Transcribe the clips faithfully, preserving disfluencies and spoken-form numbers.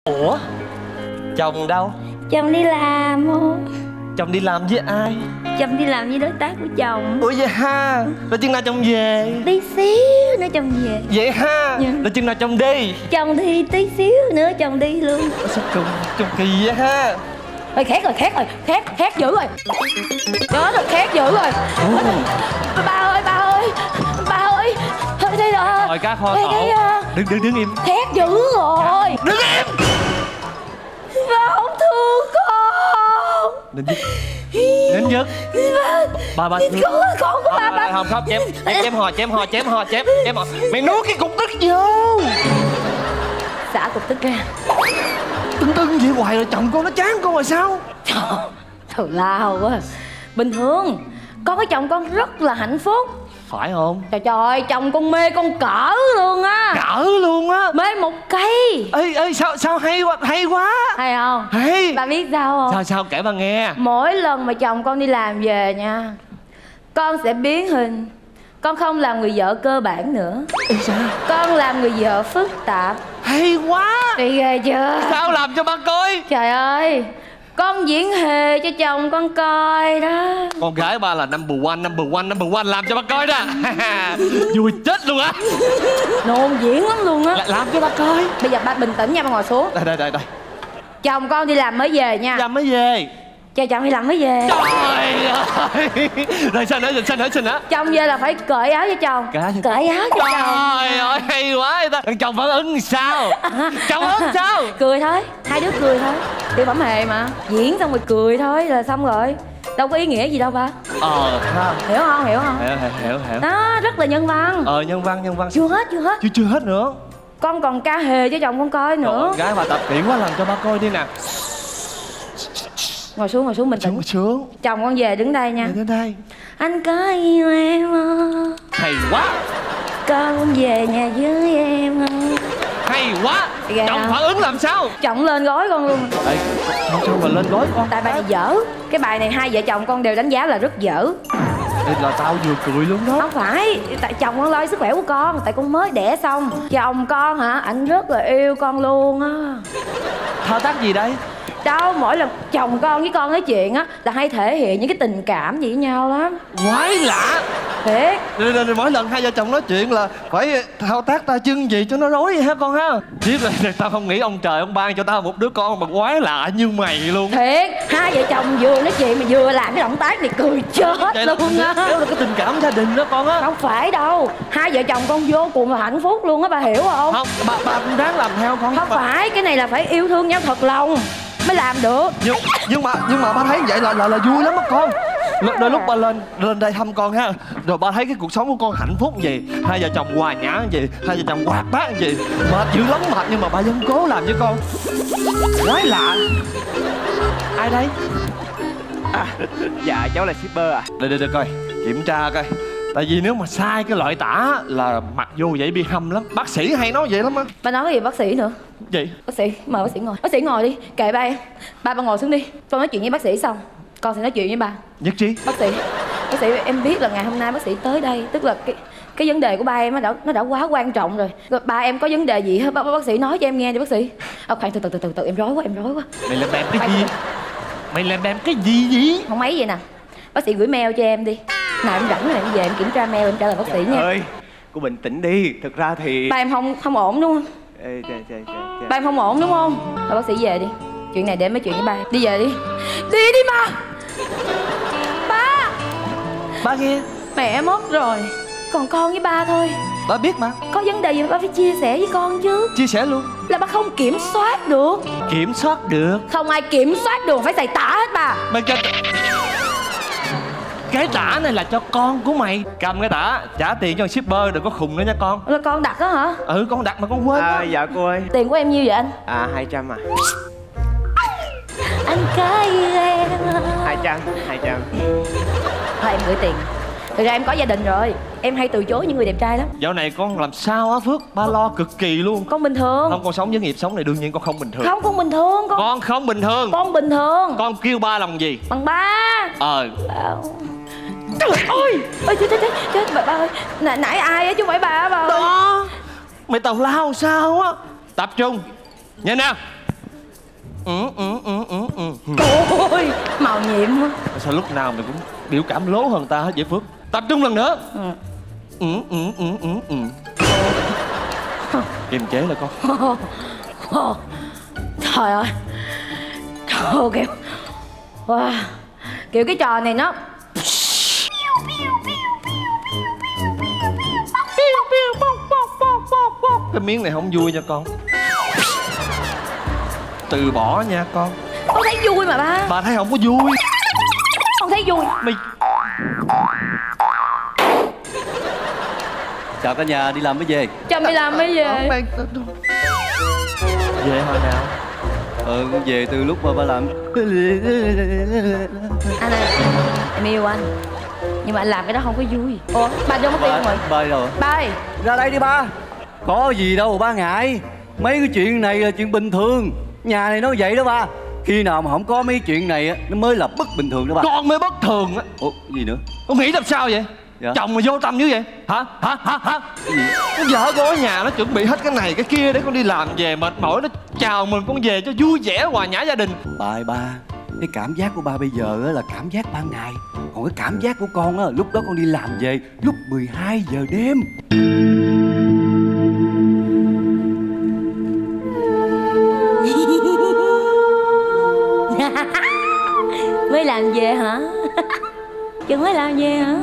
Ủa, chồng đâu? Chồng đi làm. Chồng đi làm với ai? Chồng đi làm với đối tác của chồng. Ủa vậy ha? Rồi chừng nào chồng về? Tí xíu nữa chồng về. Vậy ha? Dạ. Rồi chừng nào chồng đi? Chồng thì tí xíu nữa chồng đi luôn. Ủa, sao cùng, chung kỳ vậy ha? Ôi khét rồi, khét rồi, khét, khét dữ rồi. Chết rồi, khét dữ rồi. Ủa. Ba ơi, ba ơi, ba ơi. Thôi đây rồi. Rồi cá kho Cái- tổ. cái, uh, Đứng đứng đứng im. Khét dữ rồi. Đứng im. Ba không thương con. Nín dứt. Nín dứt. Ba ba thương. Con, con của ba, ba. Không không chém chém chém hò chém hò chém hò chém chém hò. Mày nuốt cái cục tức vô. Xả cục tức ra. Tưng tưng vậy hoài rồi chồng con nó chán con rồi sao? Trời, thù lao quá. Bình thường con với chồng con rất là hạnh phúc. Phải không? Trời trời, chồng con mê con cỡ luôn á. Cỡ luôn á. Mê một cây. Ê ê sao sao hay quá hay quá. Hay không? Hay. Bà biết sao không? Sao sao kể bà nghe. Mỗi lần mà chồng con đi làm về nha, con sẽ biến hình. Con không làm người vợ cơ bản nữa. Ê, sao? Con làm người vợ phức tạp. Hay quá. Đi ghê chưa? Sao làm cho ba coi? Trời ơi, con diễn hề cho chồng con coi đó. Con gái ba là number one, number one, number one làm cho ba coi đó. Vui chết luôn á. Nôn diễn lắm luôn á. Là làm cho ba coi. Bây giờ ba bình tĩnh nha, ba ngồi xuống. Đây đây đây đây. Chồng con đi làm mới về nha. Làm mới về. Cho chồng đi làm mới về. Trời ơi. Rồi sao nữa, rồi sao nữa, sao nữa? Chồng về là phải cởi áo cho chồng. Cởi cho- Cởi áo cho chồng. Trời ơi hay quá vậy ta. Thằng chồng phản ứng sao? Chồng phản ứng sao? Cười thôi, hai đứa cười thôi. Tiểu phẩm hề mà. Diễn xong rồi cười thôi là xong rồi. Đâu có ý nghĩa gì đâu ba. Ờ ha. Hiểu không, hiểu không? Hiểu hiểu hiểu hiểu. Đó, rất là nhân văn. Ờ nhân văn nhân văn. Chưa hết, chưa hết. Chưa chưa hết nữa. Con còn ca hề cho chồng con coi Trời nữa. ơi, gái bà tập kỹ quá làm cho ba coi đi nè. Ngồi xuống, ngồi xuống bình tĩnh. Sướng sướng. Chồng con về đứng đây nha. Đến đây. Anh có yêu em không? Hay quá. Con về nhà với em không? Hay quá. Ghê Chồng không? phản ứng làm sao? Chồng lên gói con luôn. Ê, không sao mà lên gói con. Tại bài này dở. Cái bài này hai vợ chồng con đều đánh giá là rất dở. Ê, là tao vừa cười luôn đó. Không phải, tại chồng con lo sức khỏe của con. Tại con mới đẻ xong. Chồng con hả, ảnh rất là yêu con luôn á. Thao tác gì đây? Đâu, mỗi lần chồng con với con nói chuyện á là hay thể hiện những cái tình cảm gì với nhau lắm. Quái lạ. Thiệt. Rồi, rồi, rồi, mỗi lần hai vợ chồng nói chuyện là phải thao tác ta chân gì cho nó rối vậy hả con ha? Biết là tao không nghĩ ông trời ông ban cho tao một đứa con mà quái lạ như mày luôn. Thiệt, hai vợ chồng vừa nói chuyện mà vừa làm cái động tác này cười chết Vậy là, luôn á. đó là cái tình cảm gia đình đó con á. Không phải đâu, hai vợ chồng con vô cùng là hạnh phúc luôn á, bà hiểu không? Không, bà, bà cũng ráng làm theo con. Không bà... phải, cái này là phải yêu thương nhau thật lòng mới làm được. Nhưng, nhưng mà nhưng mà ba thấy vậy là là, là vui lắm á con. L- đôi lúc ba lên lên đây thăm con ha, rồi ba thấy cái cuộc sống của con hạnh phúc gì, hai vợ chồng hòa nhã gì, hai vợ chồng hoạt bát gì, mệt dữ lắm mệt nhưng mà ba vẫn cố làm với con. Quái lạ. Ai đây? À, dạ cháu là shipper à. Để để để coi, kiểm tra coi. Tại vì nếu mà sai cái loại tả là mặc vô vậy bị hâm lắm. Bác sĩ hay nói vậy lắm á. Ba nói cái gì bác sĩ nữa? Gì? Bác sĩ, mời bác sĩ ngồi. Bác sĩ ngồi đi, kệ ba em. Ba ba ngồi xuống đi. Con nói chuyện với bác sĩ xong con sẽ nói chuyện với ba. Nhất trí. Bác sĩ, bác sĩ em biết là ngày hôm nay bác sĩ tới đây, tức là cái cái vấn đề của ba em nó đã nó đã quá quan trọng rồi. Rồi ba em có vấn đề gì hết bác, bác sĩ nói cho em nghe đi bác sĩ. À, khoan từ từ từ từ từ em rối quá em rối quá. Mày làm bèm cái Khoan gì? từ- Mày làm bèm cái gì vậy? Không mấy vậy nè. Bác sĩ gửi mail cho em đi. Nào em rảnh rồi em về em kiểm tra mail em trả lời bác sĩ nha. Ơi, cô bình tĩnh đi. Thực ra thì Ba em không không ổn đúng không? Ê, chà, chà, chà, chà. Ba em không ổn đúng không? Thôi bác sĩ về đi. Chuyện này để em nói chuyện với ba em. Đi về đi. Đi đi mà. Ba. Ba nghe. Mẹ mất rồi. Còn con với ba thôi. Ba biết mà. Có vấn đề gì ba phải chia sẻ với con chứ. Chia sẻ luôn. Là ba không kiểm soát được. Kiểm soát được. Không ai kiểm soát được, phải xài tả hết bà. Mày cho... Cái tả này là cho con của mày. Cầm cái tả, trả tiền cho shipper, đừng có khùng nữa nha con. Là con đặt đó hả? Ừ, con đặt mà con quên À, đó. dạ cô ơi. Tiền của em nhiêu vậy anh? À, hai trăm à. Anh có yêu em. Hai trăm, hai trăm. Thôi em gửi tiền. Thực ra em có gia đình rồi. Em hay từ chối những người đẹp trai lắm. Dạo này con làm sao á Phước? Ba lo cực kỳ luôn. Con bình thường. Không, con sống với nghiệp sống này đương nhiên con không bình thường. Không, con bình thường. Con Con không bình thường. con bình thường. Con kêu ba làm gì? Bằng ba. Ờ. Trời ơi. Ôi chết chết chết chết bà, ba ơi. Nãy, nãy ai á chứ không phải bà bà ơi. Đó. Mày tào lao sao á? Tập trung. Nhìn nè. ừ ừ ừ ừ ừ. Ôi màu nhiệm quá. Sao lúc nào mày cũng biểu cảm lố hơn ta hết vậy Phước? Tập trung lần nữa. Ừ. Ừ ừ ừ ừ ừ. Kiềm chế là con. Ồ, trời ơi. Trời kiểu wow. Kiểu cái trò này nó cái miếng này không vui nha con. Từ bỏ nha con. con thấy vui mà ba. Bà thấy không có vui. Con thấy vui. Mày Chào cả nhà, đi làm mới về. Chồng đi làm mới về. Mày... Về hồi nào? Ờ, về từ lúc mà ba làm. Anh ơi, em yêu anh. Nhưng mà anh làm cái đó không có vui. Ủa, ba vô mất tiêu rồi. Ba đi đâu? Ba ơi. Ra đây đi ba. Có gì đâu ba ngại. Mấy cái chuyện này là chuyện bình thường. Nhà này nó vậy đó ba. Khi nào mà không có mấy chuyện này á, nó mới là bất bình thường đó ba. Con mới bất thường á. Ủa, gì nữa? Con nghĩ làm sao vậy? Dạ? Chồng mà vô tâm như vậy hả? Hả? Hả? Hả? Cái gì? Con vợ con ở nhà nó chuẩn bị hết cái này cái kia để con đi làm về mệt mỏi, nó chào mừng con về cho vui vẻ hòa nhã gia đình. Ba ơi ba, cái cảm giác của ba bây giờ á là cảm giác ban ngày. Còn cái cảm giác của con á, lúc đó con đi làm về lúc mười hai giờ đêm. Mới làm về hả? Chứ mới làm về hả?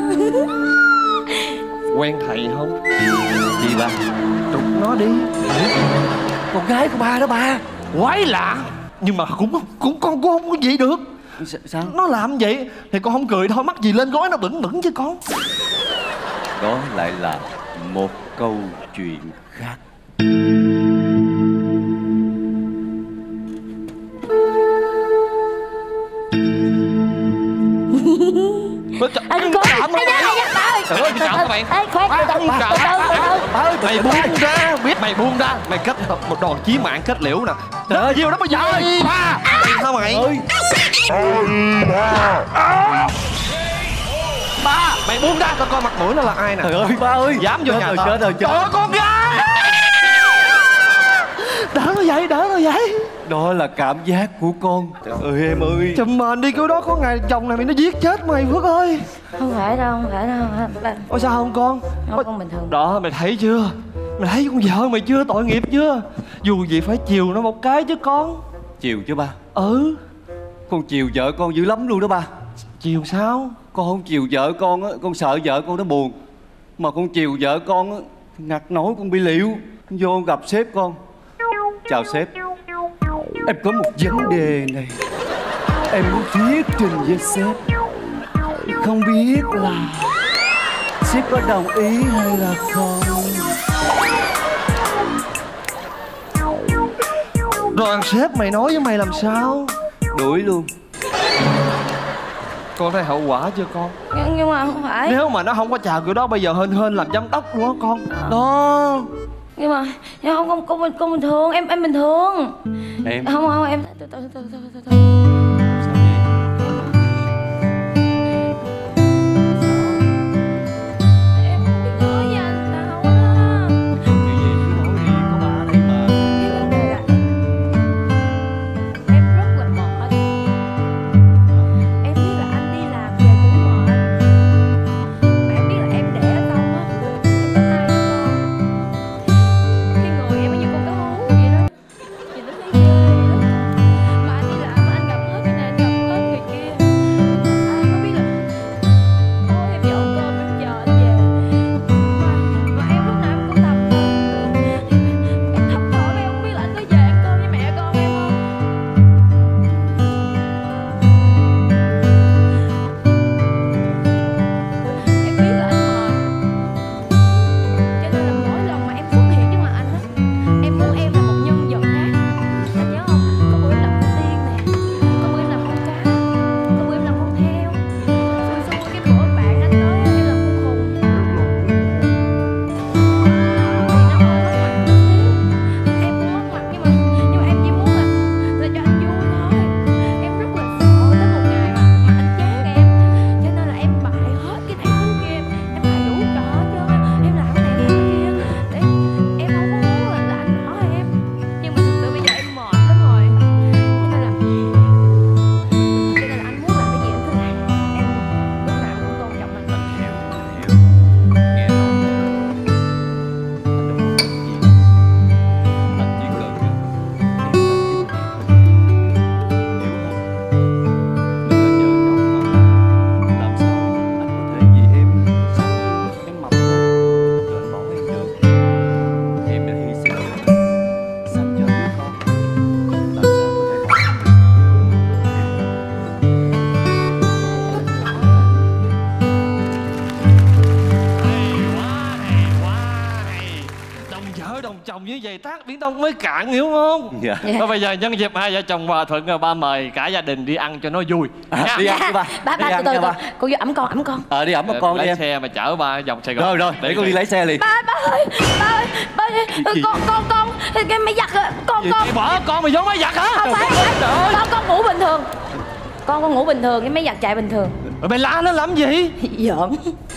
Quen thầy không? Gì ba? Trục nó đi. Con gái của ba đó ba. Quái lạ. Nhưng mà cũng cũng con cũng không có vậy được. S sao? Nó làm vậy thì con không cười thôi, mắc gì lên gối nó bẩn bẩn chứ con. Đó lại là một câu chuyện khác. Anh có Cảm ơn mày. Trời ơi, cảm ơn mày. Ê, khoan, từ từ, từ từ, Mày buông ra, biết mày buông ra. Mày kết hợp một đòn chí mạng kết liễu nè. Trời ơi, nhiều lắm bây giờ. Ba. Sao mày? Ơi. Ba, mày buông ra coi coi mặt mũi nó là ai nè. Trời ơi ba ơi. Dám vô Chết nhà rồi, tao. chết rồi, chết Trời ơi, con gái. Đỡ nó vậy, đỡ nó vậy. Đó là cảm giác của con. Trời ơi em ơi. Chùm mền đi, cái đó có ngày chồng này mày nó giết chết mày Phước ơi. Không phải đâu, không phải đâu. Ba. Ôi sao không con? Không, con bình thường. Đó, mày thấy chưa? Mày thấy con vợ mày chưa, tội nghiệp chưa? Dù gì phải chiều nó một cái chứ con. Chiều chứ ba. Ừ. Con chiều vợ con dữ lắm luôn đó ba. Chiều sao? Con không chiều vợ con á, con sợ vợ con nó buồn. Mà con chiều vợ con á, ngặt nổi con bị liệu. Con vô gặp sếp con. Chào sếp. Em có một vấn đề này. Em muốn thuyết trình với sếp. Không biết là sếp có đồng ý hay là không. Rồi thằng sếp mày nói với mày làm sao? Đuổi luôn. Con thấy hậu quả chưa con? Nhưng, nhưng mà không phải. Nếu mà nó không có chào kiểu đó bây giờ hên hên làm giám đốc luôn á con. Đó. Nhưng mà nhưng không không con bình con bình thường, em em bình thường. Em Không không em từ từ từ từ từ từ. sao vậy? Em không biết nói với anh sao á. Chuyện gì cứ nói đi, có ba đây mà. Cái vấn đề là em rất là mệt. Em biết là anh đi làm về cũng mệt. Mà em biết là em đẻ xong á, em có hai đứa con. Cái người em như con cá hú vậy đó. Nhìn nó thấy ghê vậy đó. Mà anh đi làm mà anh gặp hết cái này như vậy tác Biển Đông mới cạn, hiểu không? Dạ. Dạ. Thôi bây giờ nhân dịp hai vợ chồng hòa thuận rồi ba mời cả gia đình đi ăn cho nó vui. À, đi ăn Dạ. đi ba. Ba Đi ba từ ăn từ nha từ. ba. Cô vô ẩm con ẩm con. Ờ đi ẩm một con đi lấy em. xe mà chở ba vòng Sài Gòn. Rồi rồi, để con đi lấy xe liền. Ba ba ơi, ba ơi, ba ơi, gì? con con con cái máy giặt à, con Gì con chị bỏ con mày vô máy giặt hả? không phải Trời ơi. con con ngủ bình thường. Con con ngủ bình thường, cái máy giặt chạy bình thường. Rồi mày la nó làm gì? Giỡn.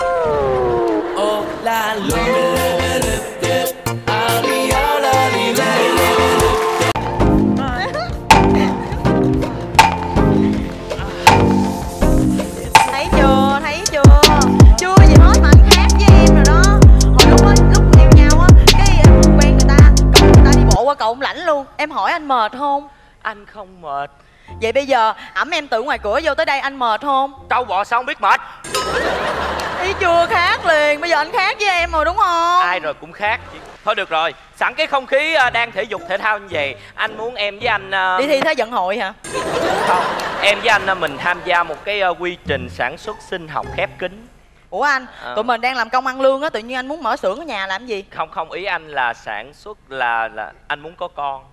Thấy chưa, thấy chưa, chưa gì hết mà anh khác với em rồi đó. Hồi lúc đó, lúc yêu nhau á, cái anh quen người ta, cậu người ta đi bộ qua cậu ông lãnh luôn. Em hỏi anh mệt không? Anh không mệt. Vậy bây giờ ẵm em từ ngoài cửa vô tới đây anh mệt không? Trâu bò sao không biết mệt. Thấy chưa, khác liền. Bây giờ anh khác với em rồi đúng không? Ai rồi cũng khác. Thôi được rồi, sẵn cái không khí à, đang thể dục thể thao như vậy, anh muốn em với anh à, Đi thi thế vận hội hả? không, em với anh à, mình tham gia một cái à, quy trình sản xuất sinh học khép kín. Ủa anh, À. tụi mình đang làm công ăn lương á, tự nhiên anh muốn mở xưởng ở nhà làm gì? Không không, ý anh là sản xuất là là anh muốn có con.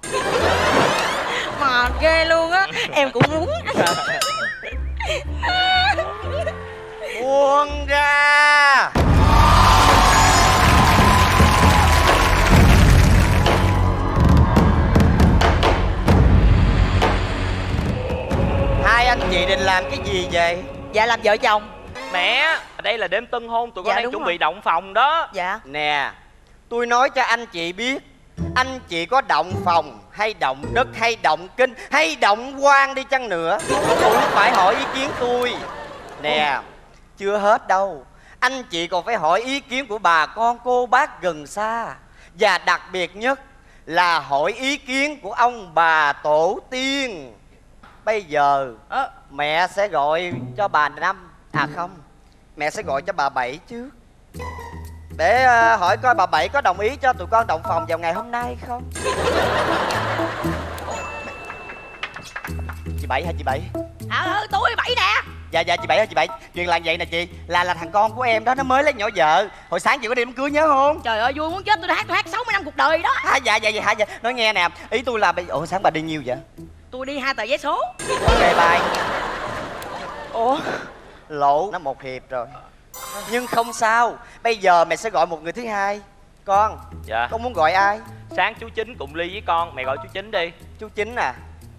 Mà ghê luôn á, em cũng muốn. Buông ra. Hai anh chị định làm cái gì vậy? Dạ làm vợ chồng. Mẹ, đây là đêm tân hôn, tụi con Dạ, đang đúng chuẩn rồi. bị động phòng đó. Dạ. Nè, tôi nói cho anh chị biết, anh chị có động phòng hay động đất hay động kinh hay động quan đi chăng nữa cũng phải hỏi ý kiến tôi. Nè, chưa hết đâu, anh chị còn phải hỏi ý kiến của bà con cô bác gần xa. Và đặc biệt nhất là hỏi ý kiến của ông bà tổ tiên. Bây giờ Ờ, mẹ sẽ gọi cho bà Năm. À không, mẹ sẽ gọi cho bà Bảy trước, để ờ, hỏi coi bà Bảy có đồng ý cho tụi con động phòng vào ngày hôm nay không. Chị Bảy hả chị Bảy? à, ừ, tôi bảy nè. Dạ dạ chị Bảy hả chị Bảy? Chuyện là vậy nè chị, là là thằng con của em đó, nó mới lấy nhỏ vợ. Hồi sáng chị có đi đám cưới nhớ không? Trời ơi vui muốn chết, tôi đã hát tôi hát sáu mươi năm cuộc đời đó. À, dạ dạ dạ hả dạ. Nói nghe nè, ý tôi là bây ủa sáng bà đi nhiêu vậy? Tôi đi hai tờ vé số. Ok bye. Ủa, lỗ nó một hiệp rồi. Nhưng không sao, bây giờ mẹ sẽ gọi một người thứ hai. Con, Dạ. con muốn gọi ai? Sáng chú Chính cùng ly với con, mẹ gọi chú Chính đi. Chú Chính à?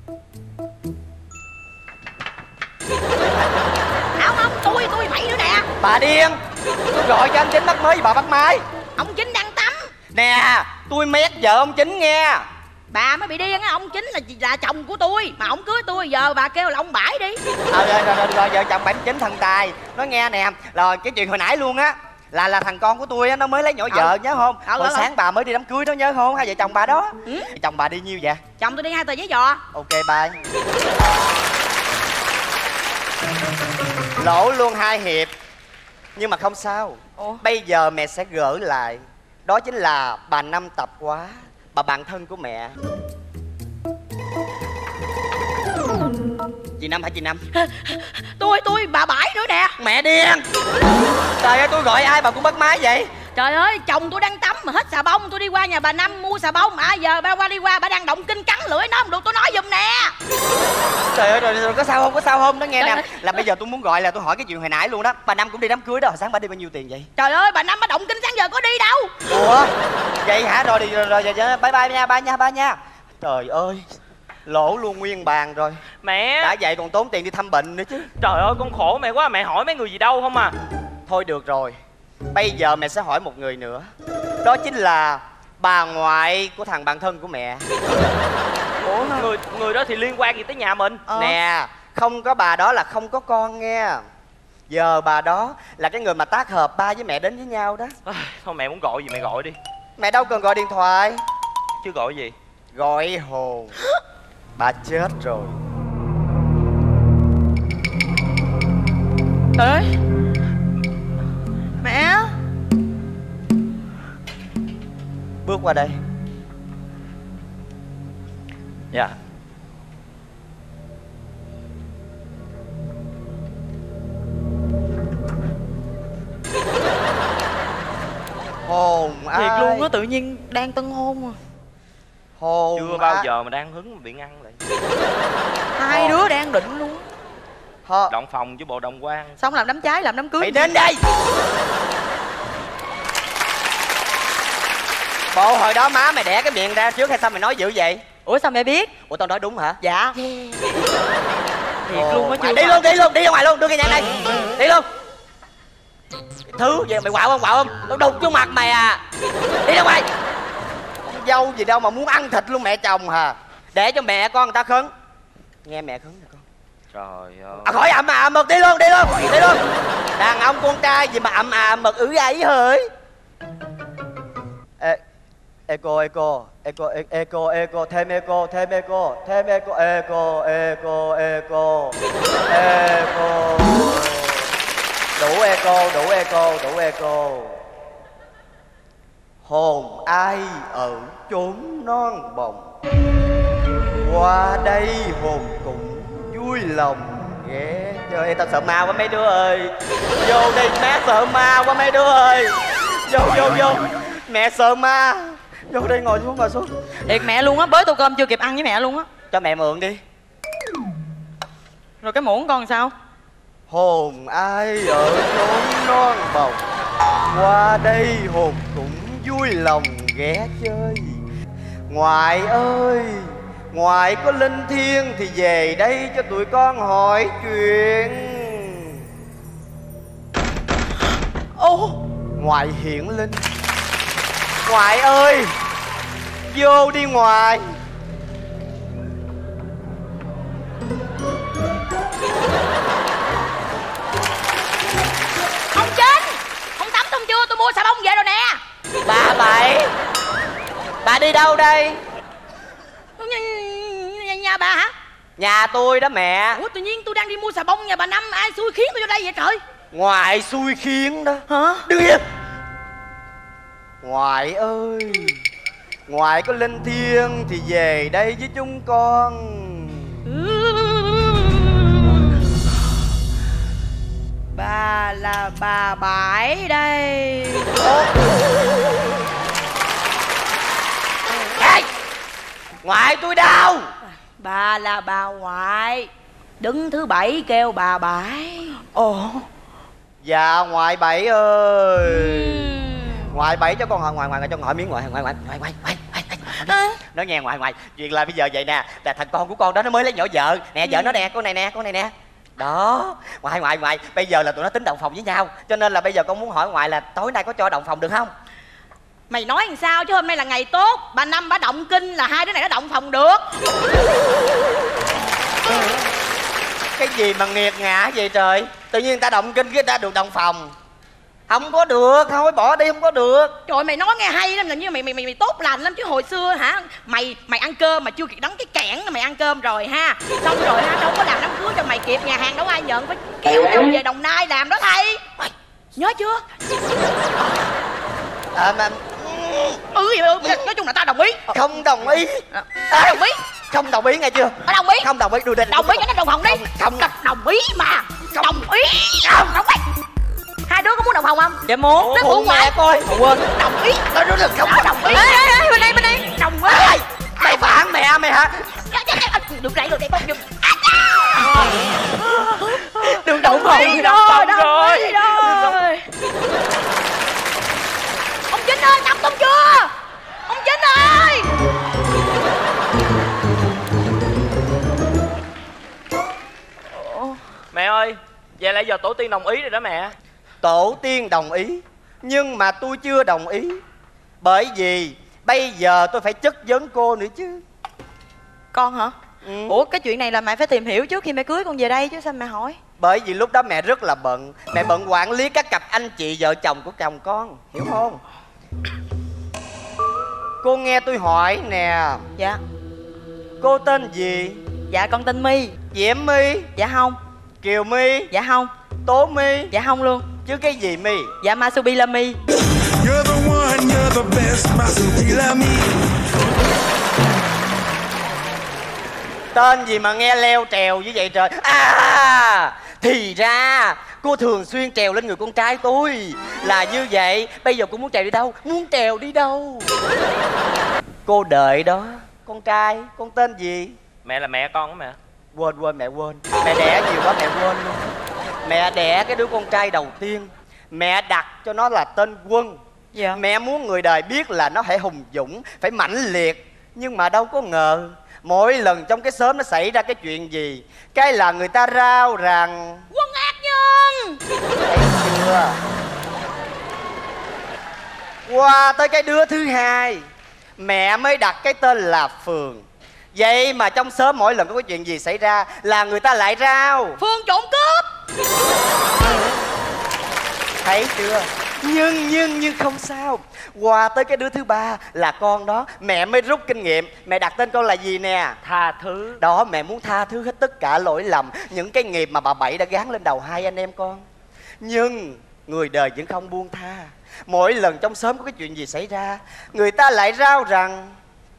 Không không, tôi tôi bảy nữa nè. Bà điên, tôi gọi cho anh Chính bắt mới gì bà bắt máy. Ông Chính đang tắm. Nè, tôi mét vợ ông Chính nghe. Bà mới bị điên á, ông Chính là là chồng của tôi mà ông cưới tôi, giờ bà kêu là ông bãi đi. Ờ rồi, rồi, rồi, rồi vợ chồng bạn Chính thần tài. Nói nghe nè, rồi cái chuyện hồi nãy luôn á, là là thằng con của tôi á, nó mới lấy nhỏ vợ nhớ không? Ờ, Hồi ờ, sáng bà mới đi đám cưới đó nhớ không? Hai vợ chồng bà đó. Ừ. Chồng bà đi nhiêu vậy? Chồng tôi đi hai tờ giấy giò. Ok bye. Lỗ luôn hai hiệp. Nhưng mà không sao. Ủa? Bây giờ mẹ sẽ gỡ lại. Đó chính là bà Năm Tập Quá, bà bạn thân của mẹ. Chị Năm hả chị Năm? Tôi tôi bà bãi nữa nè. Mẹ điên. Trời ơi tôi gọi ai bà cũng bắt máy vậy? Trời ơi, chồng tôi đang tắm mà hết xà bông, tôi đi qua nhà bà Năm mua xà bông. À giờ ba qua đi qua bà đang động kinh cắn lưỡi nó không được, tôi nói giùm nè. Trời ơi rồi, rồi có sao không có sao không? Nó nghe Trời nè, ơi. là bây giờ tôi muốn gọi là tôi hỏi cái chuyện hồi nãy luôn đó. Bà Năm cũng đi đám cưới đó, hồi sáng bà đi bao nhiêu tiền vậy? Trời ơi, bà Năm bà động kinh sáng giờ có đi đâu. Ủa vậy hả? Rồi đi rồi, rồi, rồi, rồi bye bye nha ba nha ba nha. Trời ơi, lỗ luôn nguyên bàn rồi. Mẹ. Đã vậy còn tốn tiền đi thăm bệnh nữa chứ. Trời ơi con khổ mẹ quá, mẹ hỏi mấy người gì đâu không à. Thôi được rồi, bây giờ mẹ sẽ hỏi một người nữa. Đó chính là bà ngoại của thằng bạn thân của mẹ. Ủa người người đó thì liên quan gì tới nhà mình? Ờ. Nè, không có bà đó là không có con nghe. Giờ bà đó là cái người mà tác hợp ba với mẹ đến với nhau đó. À, thôi mẹ muốn gọi gì mẹ gọi đi. Mẹ đâu cần gọi điện thoại. Chứ gọi gì? Gọi hồn. Bà chết rồi. Trời ơi. Mẹ. Bước qua đây. Dạ. Hồn ai? Thiệt luôn á, tự nhiên đang tân hôn à. Hồn Chưa bao ai- giờ mà đang hứng mà bị ngăn lại. Hai đứa đang định luôn. Hồn. Động phòng với bộ đồng quan. Xong làm đám cháy làm đám cưới. Mày đến đây. Bộ hồi đó má mày đẻ cái miệng ra trước hay sao mày nói dữ vậy? Ủa sao mẹ biết? Ủa tao nói đúng hả? Dạ. Thiệt luôn á Mày chưa. đi luôn, đi luôn, đi ra ngoài luôn, đưa cái nhang đây. Đi luôn. Thứ gì mày quạo không, quạo không? Tao đục vô mặt mày à. Đi ra ngoài. Con dâu gì đâu mà muốn ăn thịt luôn mẹ chồng hả? Để cho mẹ con người ta khấn. Nghe mẹ khấn nè con. Trời ơi. À, khỏi ậm à ậm mực, đi luôn, đi luôn, đi luôn. Đàn ông con trai gì mà ậm à ậm mực ứ ấy hỡi. Ê, eco, eco, eco, e- eco, eco, thêm eco, thêm eco, thêm eco, eco, eco, eco, eco. Đủ eco, đủ eco, đủ eco. Hồn ai ở chốn non bồng, qua đây hồn cũng vui lòng ghé. Trời ơi tao sợ ma quá mấy đứa ơi. Vô đi má, sợ ma quá mấy đứa ơi. Vô vô vô. Mẹ sợ ma. Vô đây ngồi xuống, ngồi xuống. Thiệt mẹ luôn á, bới tô cơm chưa kịp ăn với mẹ luôn á. Cho mẹ mượn đi. Rồi cái muỗng con sao? Hồn ai ở chốn non bồng, qua đây hồn cũng vui lòng ghé chơi. Ngoại ơi, ngoại có linh thiêng thì về đây cho tụi con hỏi chuyện. Ô, Ngoại hiển linh. Ngoại ơi, vô đi ngoại. Ông Chính, ông tắm xong chưa? Tôi mua xà bông về rồi nè. Bà Bảy, bà đi đâu đây? Nhà, nhà bà hả? Nhà tôi đó mẹ. Ủa tự nhiên tôi đang đi mua xà bông nhà bà Năm, ai xui khiến tôi vô đây vậy trời? Ngoại xui khiến đó. hả? Đứng yên. Ngoại ơi, ngoại có linh thiêng thì về đây với chúng con. Bà là bà Bảy đây. Ê, ngoại tôi đâu? Bà là bà ngoại, đứng thứ bảy kêu bà Bảy. Ồ, Dạ ngoại Bảy ơi. Ngoại Bảy cho con hỏi, ngoại ngoại cho con hỏi miếng ngoại ngoại ngoại ngoại ngoại ngoại ngoại. Nói nghe ngoại ngoại, chuyện là bây giờ vậy nè, là thằng con của con đó nó mới lấy nhỏ vợ nè, vợ nó nè, con này nè, con này nè. Đó, ngoại ngoại ngoại, bây giờ là tụi nó tính đồng phòng với nhau, cho nên là bây giờ con muốn hỏi ngoại là tối nay có cho đồng phòng được không? Mày nói làm sao chứ hôm nay là ngày tốt, bà Năm bà động kinh là hai đứa này nó động phòng được. Cái gì mà nghiệt ngã vậy trời? Tự nhiên người ta động kinh cái người ta được đồng phòng. Không có được, thôi bỏ đi, không có được. Trời mày nói nghe hay lắm, là như mày mày mày, mày tốt lành lắm chứ hồi xưa hả? Mày mày ăn cơm mà chưa kịp đóng cái kẽn là mày ăn cơm rồi ha. Xong rồi ha, đâu có làm đám cưới cho mày kịp, nhà hàng đâu ai nhận, phải kéo chồng về Đồng Nai làm đó thầy. Nhớ chưa? À, mà Ừ, ừ, nói chung là tao đồng ý. không đồng ý. Tao đồng ý. Không đồng ý nghe chưa? Tao đồng ý. Không đồng ý, đưa đây. Đồng ý cho nó đồng phòng đi. Không, không. Đồng ý mà. Đồng ý. Không, đồng ý. Hai đứa có muốn đồng phòng không? dạ muốn. Nó phụ ngoại. Coi. Quên. Đồng ý. Tôi nói được không Tao có đồng ý. Ê, ê, ê, bên đây, bên đây. Đồng ý. Ê, mày phản mẹ mày hả? Được đây, được đây, con. Đừng động phòng. Đồng ý rồi, đồng ý rồi. Ông Chính ơi, tắm xong chưa? Ông Chính ơi. Mẹ ơi, vậy là giờ tổ tiên đồng ý rồi đó mẹ. Tổ tiên đồng ý, nhưng mà tôi chưa đồng ý. Bởi vì bây giờ tôi phải chất vấn cô nữa chứ. Con hả? Ừ. Ủa cái chuyện này là mẹ phải tìm hiểu trước khi mẹ cưới con về đây chứ sao mẹ hỏi? Bởi vì lúc đó mẹ rất là bận. Mẹ bận quản lý các cặp anh chị vợ chồng của chồng con, hiểu không? Cô nghe tôi hỏi nè. Dạ. Cô tên gì? Dạ con tên My. Diễm My, Dạ không. Kiều My, Dạ không. Tố My, Dạ không luôn. chứ cái gì My? Dạ Masubi là My. You're the one, you're the best, Masubila me. Tên gì mà nghe leo trèo như vậy trời? À, thì ra cô thường xuyên trèo lên người con trai tôi. Là như vậy. Bây giờ cô muốn trèo đi đâu? Muốn trèo đi đâu? Cô đợi đó. Con trai, con tên gì? Mẹ là mẹ con á mẹ. Quên quên mẹ quên. Mẹ đẻ nhiều quá mẹ quên luôn. Mẹ đẻ cái đứa con trai đầu tiên, mẹ đặt cho nó là tên Quân. Dạ. Mẹ muốn người đời biết là nó phải hùng dũng, phải mãnh liệt. Nhưng mà đâu có ngờ, mỗi lần trong cái xóm nó xảy ra cái chuyện gì, cái là người ta rao rằng Quân ác nhân. thấy chưa? Qua tới cái đứa thứ hai, mẹ mới đặt cái tên là Phường. Vậy mà trong xóm mỗi lần có cái chuyện gì xảy ra là người ta lại rao Phương trộm cướp. thấy chưa? Nhưng nhưng nhưng không sao. Qua tới cái đứa thứ ba là con đó, mẹ mới rút kinh nghiệm. Mẹ đặt tên con là gì nè? Tha thứ. Đó, mẹ muốn tha thứ hết tất cả lỗi lầm, những cái nghiệp mà bà Bảy đã gán lên đầu hai anh em con. Nhưng người đời vẫn không buông tha. Mỗi lần trong xóm có cái chuyện gì xảy ra, người ta lại rao rằng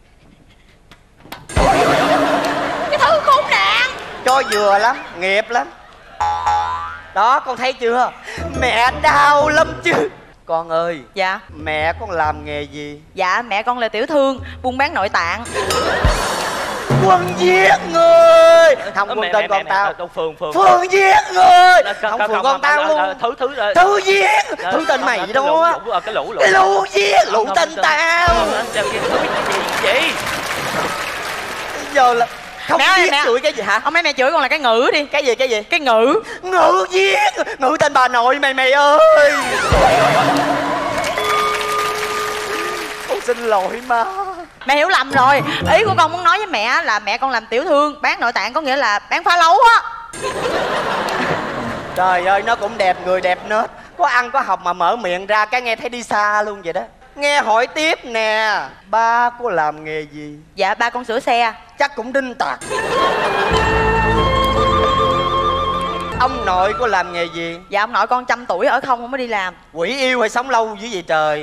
Cái thứ khốn nạn. cho vừa lắm, nghiệp lắm. Đó, con thấy chưa? Mẹ đau lắm chứ. Con ơi. Dạ. Mẹ con làm nghề gì? Dạ mẹ con là tiểu thương, buôn bán nội tạng. Quân giết người. Không, Ờ, Quân mẹ, tên mẹ, con mẹ, tao. mẹ, Phương Phương Phương giết người. Ờ, Không, không, Phương không, con không, tao ờ, luôn. ờ, thứ thứ ờ, Thứ giết. ờ, Thứ tên ờ, mày ờ, gì đâu lũ, á. lũ, ờ, cái lũ lũ Lũ giết. Lũ Không, tên không, tao. không, không, cái gì gì Giờ là không Mẹ ơi, giết mẹ. chửi cái gì hả? Ông mấy mẹ chửi con là cái ngữ đi. Cái gì cái gì? Cái ngữ. Ngự giết. Ngự tên bà nội mày mày ơi. Con xin lỗi má. Mẹ hiểu lầm rồi. Ý của con muốn nói với mẹ là mẹ con làm tiểu thương, bán nội tạng có nghĩa là bán phá lấu á. Trời ơi, nó cũng đẹp người đẹp nết. Có ăn có học mà mở miệng ra cái nghe thấy đi xa luôn vậy đó. Nghe hỏi tiếp nè, ba cô làm nghề gì? Dạ ba con sửa xe. Chắc cũng đinh tạc. Ông nội cô làm nghề gì? Dạ ông nội con trăm tuổi ở không không có đi làm. Quỷ yêu hay sống lâu dữ vậy trời?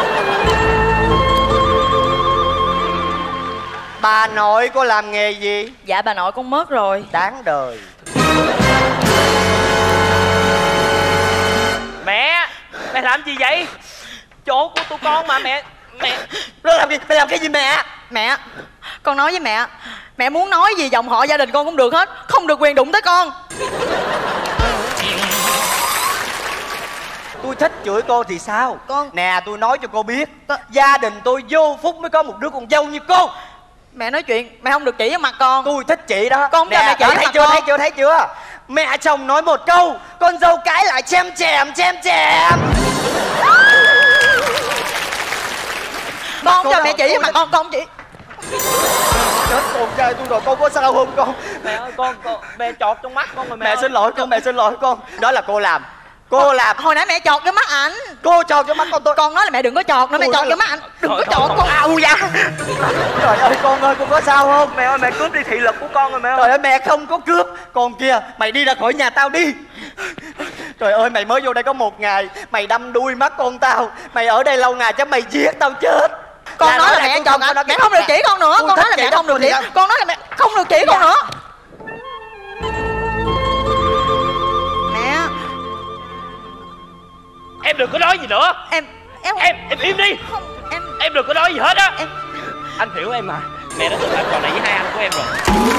Bà nội cô làm nghề gì? Dạ bà nội con mất rồi. Đáng đời. Mẹ, mẹ làm gì vậy? Chỗ của tụi con mà mẹ. Mẹ Nó làm gì? Mày làm cái gì mẹ? Mẹ, con nói với mẹ, mẹ muốn nói gì dòng họ gia đình con cũng được hết, không được quyền đụng tới con. Tôi thích chửi cô thì sao? Con- Nè, tôi nói cho cô biết, Con- gia đình tôi vô phúc mới có một đứa con dâu như cô. Mẹ nói chuyện, mẹ không được chỉ vào mặt con. Tôi thích chị đó. Con không cho Nè, mẹ chỉ đó, vào thấy mặt chưa, con. thấy chưa, thấy chưa? Mẹ chồng nói một câu, con dâu cái lại chém chèm, chém chèm. Con không Cô cho đâu, mẹ chỉ cô vào mặt đâu. con, con không chỉ. Chết con trai tôi rồi, con có sao không con? mẹ ơi, con, con mẹ chọt trong mắt con rồi mẹ. Mẹ ơi. xin lỗi con, mẹ xin lỗi con. Đó là cô làm. Cô làm. Hồi nãy mẹ chọt cái mắt ảnh. Cô cho cho mắt con tôi. Con nói là mẹ đừng có chọt nữa, mẹ Ôi, chọt đó cái là- mắt ảnh. Đừng có Thôi, chọt thôi, con. Au da. Trời ơi con ơi, con có sao không? Mẹ ơi, mẹ cướp đi thị lực của con rồi mẹ ơi. Trời ơi mẹ không có cướp. Con kia, mày đi ra khỏi nhà tao đi. Trời ơi mày mới vô đây có một ngày, mày đâm đuôi mắt con tao. Mày ở đây lâu ngày chắc mày giết tao chết. Con nói là đây, mẹ tôi chọt không có ảnh, nói mẹ cái- không được chỉ con nữa. Tôi Con nói thích là chị mẹ đó, không được tôi chỉ. đi ra. Con nói là mẹ không được chỉ con nữa. Mẹ, Em đừng có nói gì nữa. em em Em, em im đi. không em Em đừng có nói gì hết á. em Anh hiểu em mà. Mẹ đã từng làm trò này với hai anh của em rồi.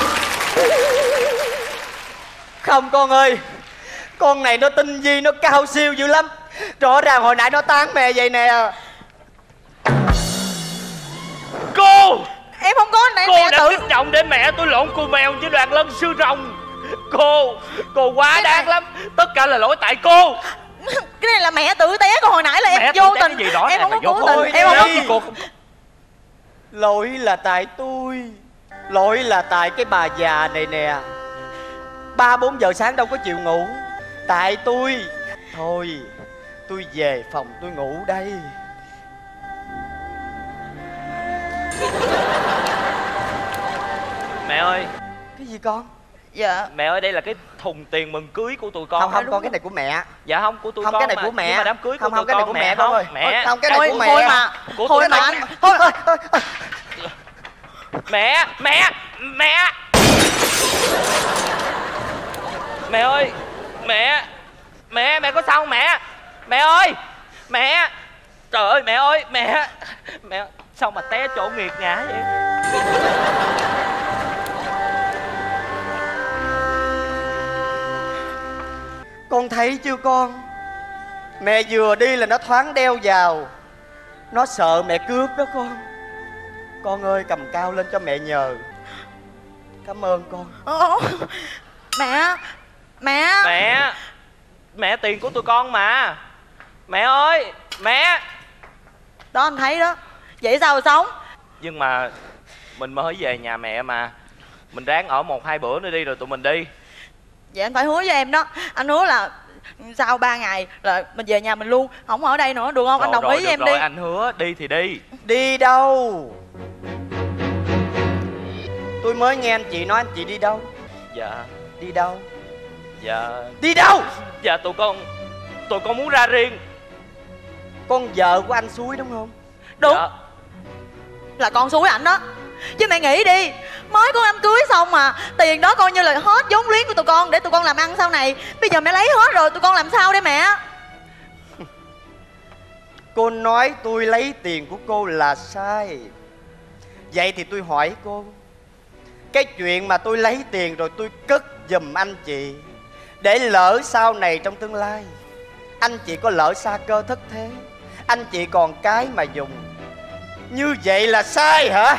Không con ơi, con này nó tinh vi, nó cao siêu dữ lắm. Rõ ràng hồi nãy nó tán mẹ vậy nè. Cô em không có nãy Cô mẹ đã tự. kích động để mẹ tôi lộn cù mèo với đoàn lân sư rồng. Cô Cô quá Cái đáng này- lắm. Tất cả là lỗi tại cô. Cái này là mẹ tự té, còn hồi nãy là Mẹ em tự vô té tình. cái gì rõ Em ràng không là có vô cố tội. tình. Em không có. Đi. Cô không. Lỗi là tại tôi. Lỗi là tại cái bà già này nè. Ba bốn giờ sáng đâu có chịu ngủ. Tại tôi. Thôi tôi về phòng tôi ngủ đây. Mẹ ơi, Cái gì con? Dạ. mẹ ơi, đây là cái thùng tiền mừng cưới của tụi con. Không không con, cái này của mẹ. Dạ không, của tụi Không, con cái này mà. của mẹ. Nhưng mà đám cưới của Không, tụi không, cái này con của mẹ con không. ơi. Mẹ Không, cái này Thôi, của mẹ. thôi mà. Của Thôi tụi mà con. anh. Thôi. Ôi, ôi, ôi. Mẹ, mẹ, mẹ. Mẹ ơi, mẹ. Mẹ, mẹ có sao không mẹ? Mẹ ơi, mẹ. Trời ơi mẹ ơi, mẹ. Mẹ sao mà té chỗ nghiệt ngã vậy? Con thấy chưa con? Mẹ vừa đi là nó thoáng đeo vào. Nó sợ mẹ cướp đó con. Con ơi, cầm cao lên cho mẹ nhờ. Cảm ơn con. Ồ, mẹ. Mẹ. Mẹ. Mẹ, tiền của tụi con mà. Mẹ ơi. Mẹ. Đó anh thấy đó. Vậy sao mà sống? Nhưng mà mình mới về nhà mẹ mà. Mình ráng ở một hai bữa nữa đi rồi tụi mình đi. Vậy anh phải hứa với em đó. Anh hứa là sau ba ngày là mình về nhà mình luôn, không ở đây nữa, được không? Rồi, anh đồng rồi, ý với em rồi, đi. anh hứa đi thì đi. Đi đâu? Tôi mới nghe anh chị nói anh chị đi đâu. Dạ. Đi đâu? Dạ. Đi đâu? Dạ tụi con Tụi con muốn ra riêng. Con vợ của anh Suối đúng không? Đúng. Dạ. Là con xúi ảnh đó. Chứ mẹ nghĩ đi, mới có đám cưới xong mà tiền đó coi như là hết vốn liếng của tụi con để tụi con làm ăn sau này. Bây giờ mẹ lấy hết rồi, tụi con làm sao đây mẹ? Cô nói tôi lấy tiền của cô là sai. Vậy thì tôi hỏi cô, cái chuyện mà tôi lấy tiền rồi tôi cất giùm anh chị, để lỡ sau này trong tương lai anh chị có lỡ xa cơ thất thế, anh chị còn cái mà dùng, như vậy là sai hả?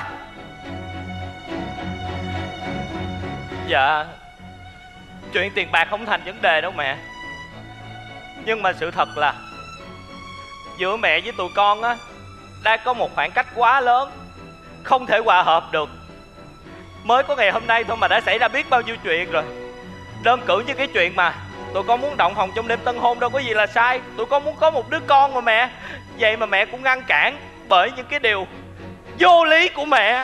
Dạ. Chuyện tiền bạc không thành vấn đề đâu mẹ. Nhưng mà sự thật là giữa mẹ với tụi con á đã có một khoảng cách quá lớn, không thể hòa hợp được. Mới có ngày hôm nay thôi mà đã xảy ra biết bao nhiêu chuyện rồi. Đơn cử như cái chuyện mà tụi con muốn động phòng trong đêm tân hôn đâu có gì là sai. Tụi con muốn có một đứa con mà mẹ. Vậy mà mẹ cũng ngăn cản bởi những cái điều vô lý của mẹ.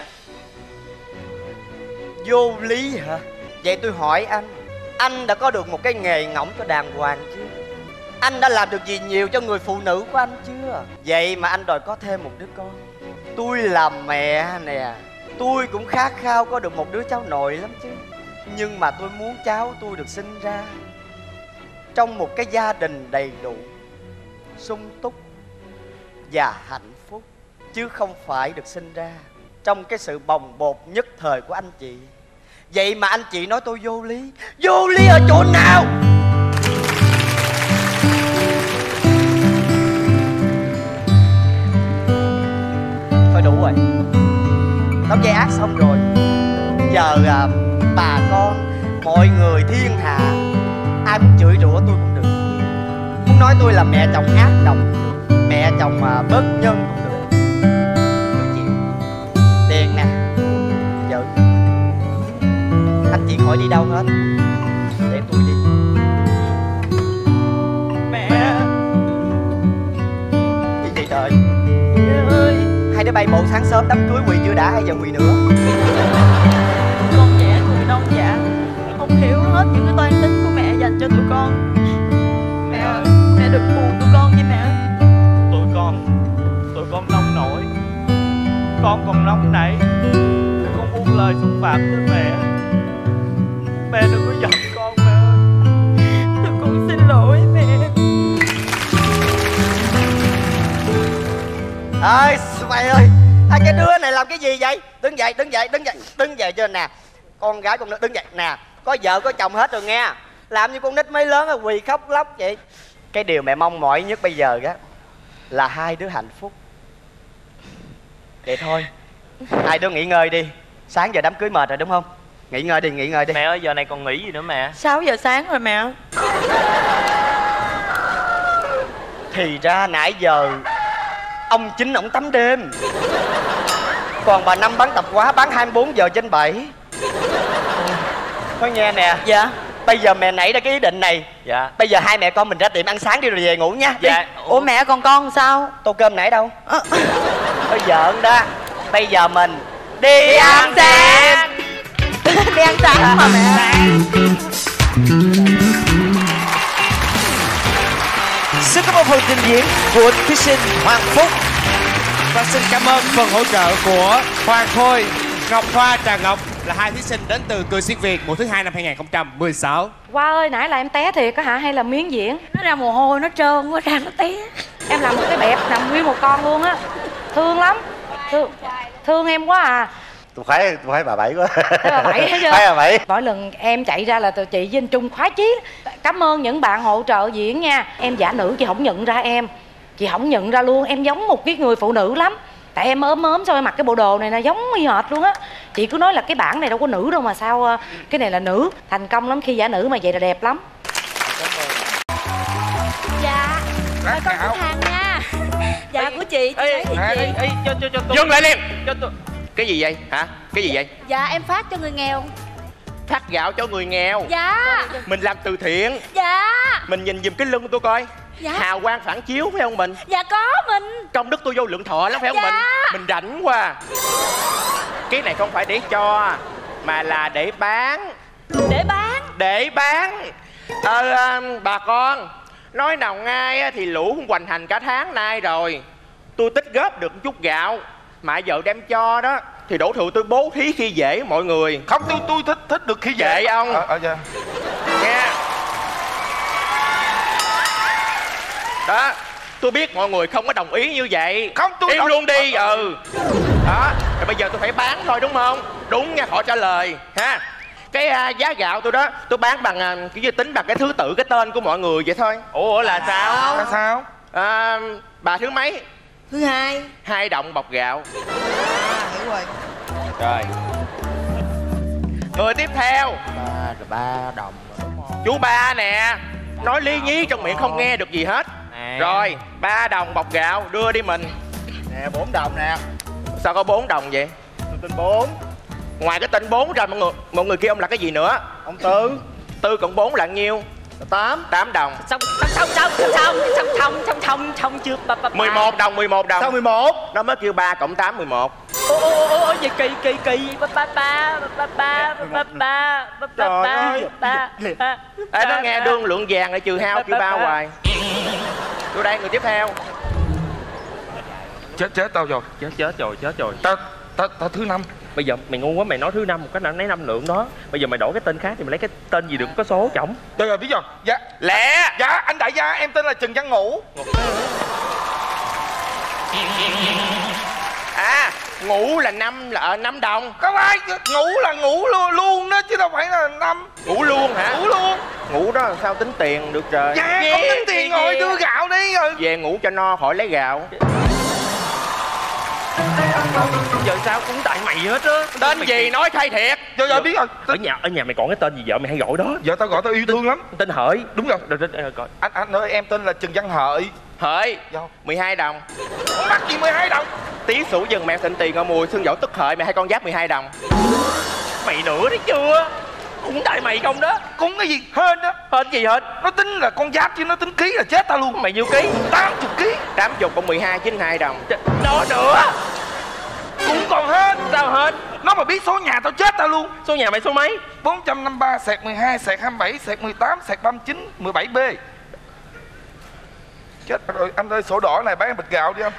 Vô lý hả? Vậy tôi hỏi anh, anh đã có được một cái nghề ngỗng cho đàng hoàng chưa? Anh đã làm được gì nhiều cho người phụ nữ của anh chưa? Vậy mà anh đòi có thêm một đứa con. Tôi là mẹ nè, tôi cũng khát khao có được một đứa cháu nội lắm chứ. Nhưng mà tôi muốn cháu tôi được sinh ra trong một cái gia đình đầy đủ, sung túc và hạnh phúc, chứ không phải được sinh ra trong cái sự bồng bột nhất thời của anh chị. Vậy mà anh chị nói tôi vô lý. Vô lý ở chỗ nào? Thôi đủ rồi, tao gây ác xong rồi. Giờ à, bà con, mọi người thiên hạ ai muốn chửi rủa tôi cũng được, muốn nói tôi là mẹ chồng ác độc cũng được, mẹ chồng mà bất nhân cũng được. Tôi chịu. Tiền nè, vợ, anh chị khỏi đi đâu hết, để tôi đi. Mẹ. Cái gì trời? Mẹ ơi. Hai đứa bay bộ sáng sớm đám cưới quỳ chưa đã hay giờ quỳ nữa? Con trẻ người non dạ, không hiểu hết những cái toan tính của mẹ dành cho tụi con. Mẹ ơi, mẹ đừng buồn tụi con nha mẹ. Tụi con Tụi con nông nổi, con còn nóng nảy, tụi con buông lời xúc phạm tới mẹ. Mẹ đừng có giận con mẹ ơi. Tụi con xin lỗi mẹ. Ơi mày ơi, hai cái đứa này làm cái gì vậy? Đứng dậy, đứng dậy, đứng dậy, đứng dậy chưa nè. Con gái con đứng dậy nè, có vợ có chồng hết rồi nghe. Làm như con nít mới lớn rồi quỳ khóc lóc vậy. Cái điều mẹ mong mỏi nhất bây giờ á là hai đứa hạnh phúc. Vậy thôi, hai đứa nghỉ ngơi đi. Sáng giờ đám cưới mệt rồi đúng không? Nghỉ ngơi đi, nghỉ ngơi đi. Mẹ ơi, giờ này còn nghỉ gì nữa mẹ? Sáu giờ sáng rồi mẹ. Thì ra nãy giờ ông Chính ổng tắm đêm, còn bà Năm bán tập quá bán hai mươi bốn giờ trên bảy. Thôi nghe nè. Dạ. Bây giờ mẹ nảy ra cái ý định này. Dạ. Bây giờ hai mẹ con mình ra tiệm ăn sáng đi rồi về ngủ nha. Dạ. Đi. Ủa mẹ còn con sao? Tô cơm nãy đâu? À. Thôi giỡn đó. Bây giờ mình đi, đi ăn sáng. Đi ăn sáng mà mẹ. Xin cảm ơn phần trình diễn của thí sinh Hoàng Phúc. Và xin cảm ơn phần hỗ trợ của Hoàng Khôi, Ngọc Hoa, Trà Ngọc là hai thí sinh đến từ Cười Xuyên Việt mùa thứ hai năm hai nghìn không trăm mười sáu. Hoa ơi, nãy là em té thiệt á hả hay là miếng diễn? Nó ra mồ hôi, nó trơn quá ra nó té. Em làm một cái bẹp nằm nguyên một con luôn á. Thương lắm. Thương, thương em quá à. Tôi khoái, tôi khoái bà Bảy quá. Thấy bà Bảy thấy chưa? Khoái bà Bảy. Mỗi lần em chạy ra là tụi chị với anh Trung khoái chí. Cảm ơn những bạn hỗ trợ diễn nha. Em giả nữ chị không nhận ra em. Chị không nhận ra luôn, em giống một cái người phụ nữ lắm. Tại em ốm ốm sao em mặc cái bộ đồ này là giống y hệt luôn á. Chị cứ nói là cái bản này đâu có nữ đâu mà sao cái này là nữ. Thành công lắm, khi giả nữ mà vậy là đẹp lắm. Dạ mời con xuống hàng nha. Dạ của chị, chị lấy thì chị. Ê, cho, cho, cho tôi. Dừng lại liền. Cho tôi. Cái gì vậy hả? Cái gì vậy? Dạ em phát cho người nghèo. Phát gạo cho người nghèo? Dạ. Mình làm từ thiện. Dạ. Mình nhìn giùm cái lưng tôi coi. Dạ. Hào quang phản chiếu phải không mình? Dạ có mình. Công đức tôi vô lượng thọ lắm phải không Dạ. mình? Mình rảnh quá. Cái này không phải để cho mà là để bán. Để bán? Để bán. Ờ à, bà con nói nào ngay thì lũ cũng hoành hành cả tháng nay rồi. Tôi tích góp được chút gạo mà giờ đem cho đó thì đổ thừa tôi bố thí khi dễ mọi người. Không, tôi tôi thích thích được khi dễ. Dễ ông. Ờ à, dạ. Nghe đó, tôi biết mọi người không có đồng ý như vậy. Không, tôi im đồng... luôn đi. Ừ đó, rồi bây giờ tôi phải bán thôi đúng không? Đúng nha, họ trả lời ha. Cái uh, giá gạo tôi đó tôi bán bằng uh, kiểu như tính bằng cái thứ tự cái tên của mọi người vậy thôi. Ủa là sao? Là sao? À, bà thứ mấy? Thứ hai. Hai đồng bọc gạo. À, hiểu rồi. Rồi. Người tiếp theo. Ba rồi ba đồng đúng không? Chú Ba nè. Nói lý nhí trong miệng không nghe được gì hết. Nè. Rồi, ba đồng bọc gạo đưa đi mình. Nè bốn đồng nè. Sao có bốn đồng vậy? Tôi tin bốn. Ngoài cái tên bốn ra mọi người, mọi người kia ông là cái gì nữa? Ông Tư. Tư cộng bốn là nhiêu? Tám. Tám đồng. Xong xong xong xong xong xong xong xong xong xong chưa ba ba. Mười một đồng, mười một đồng. Sao mười một? Nó mới kêu ba cộng tám mười một. Ô ô ô ô gì kỳ kỳ kỳ ba ba ba ba ba ba ba ba Trời ba ơi. ba. Ê, nó nghe đương lượng vàng lại trừ hao kêu ba hoài. Vô đây người tiếp theo. Chết chết tao rồi. Chết chết rồi, chết rồi. Tao tao tao thứ năm. Bây giờ mày ngu quá, mày nói thứ năm một cái nào lấy năm lượng đó. Bây giờ mày đổi cái tên khác thì mày lấy cái tên gì được có số chổng. Được rồi, biết rồi. Dạ. Lẹ. Dạ anh đại gia, em tên là Trần Văn Ngũ. À, ngủ là năm là ở năm đồng. Không ai, ngủ là ngủ luôn, luôn đó chứ đâu phải là năm. Ngủ luôn hả? Ngủ luôn. Ngủ đó làm sao tính tiền được trời. Dạ không tính tiền rồi, đưa gạo đi rồi. Về ngủ cho no khỏi lấy gạo. Giờ sao cũng tại mày hết á. Tên gì nói khai thiệt. Rồi rồi biết rồi. Ở nhà ở nhà mày còn cái tên gì vợ mày hay gọi đó? Vợ tao gọi tao yêu thương lắm. Tên Hợi. Đúng rồi. Rồi, rồi, rồi, rồi. Anh anh ơi, em tên là Trần Văn Hợi. Hợi. Dạ. mười hai đồng. Ủa mắc gì mười hai đồng? Tí sủ dừng mẹ xịn tiền ở mùi xương dỗ tức Hợi mày hai con giáp mười hai đồng. Mày nữa đấy chưa? Cũng tại mày không đó. Cũng cái gì hên đó. Hên gì hết? Nó tính là con giáp chứ nó tính ký là chết tao luôn. Mày nhiêu ký? Tám chục ký. Tám chục cộng mười hai chín mươi hai đồng. Đó nữa. Cũng còn hên. Sao hết? Nó mà biết số nhà tao chết tao luôn. Số nhà mày số mấy? Bốn trăm năm mươi ba sẹt mười hai sẹt hai mươi bảy sẹt mười tám sẹt ba mươi chín mười bảy B. Chết rồi anh ơi, sổ đỏ này bán bịch gạo đi anh.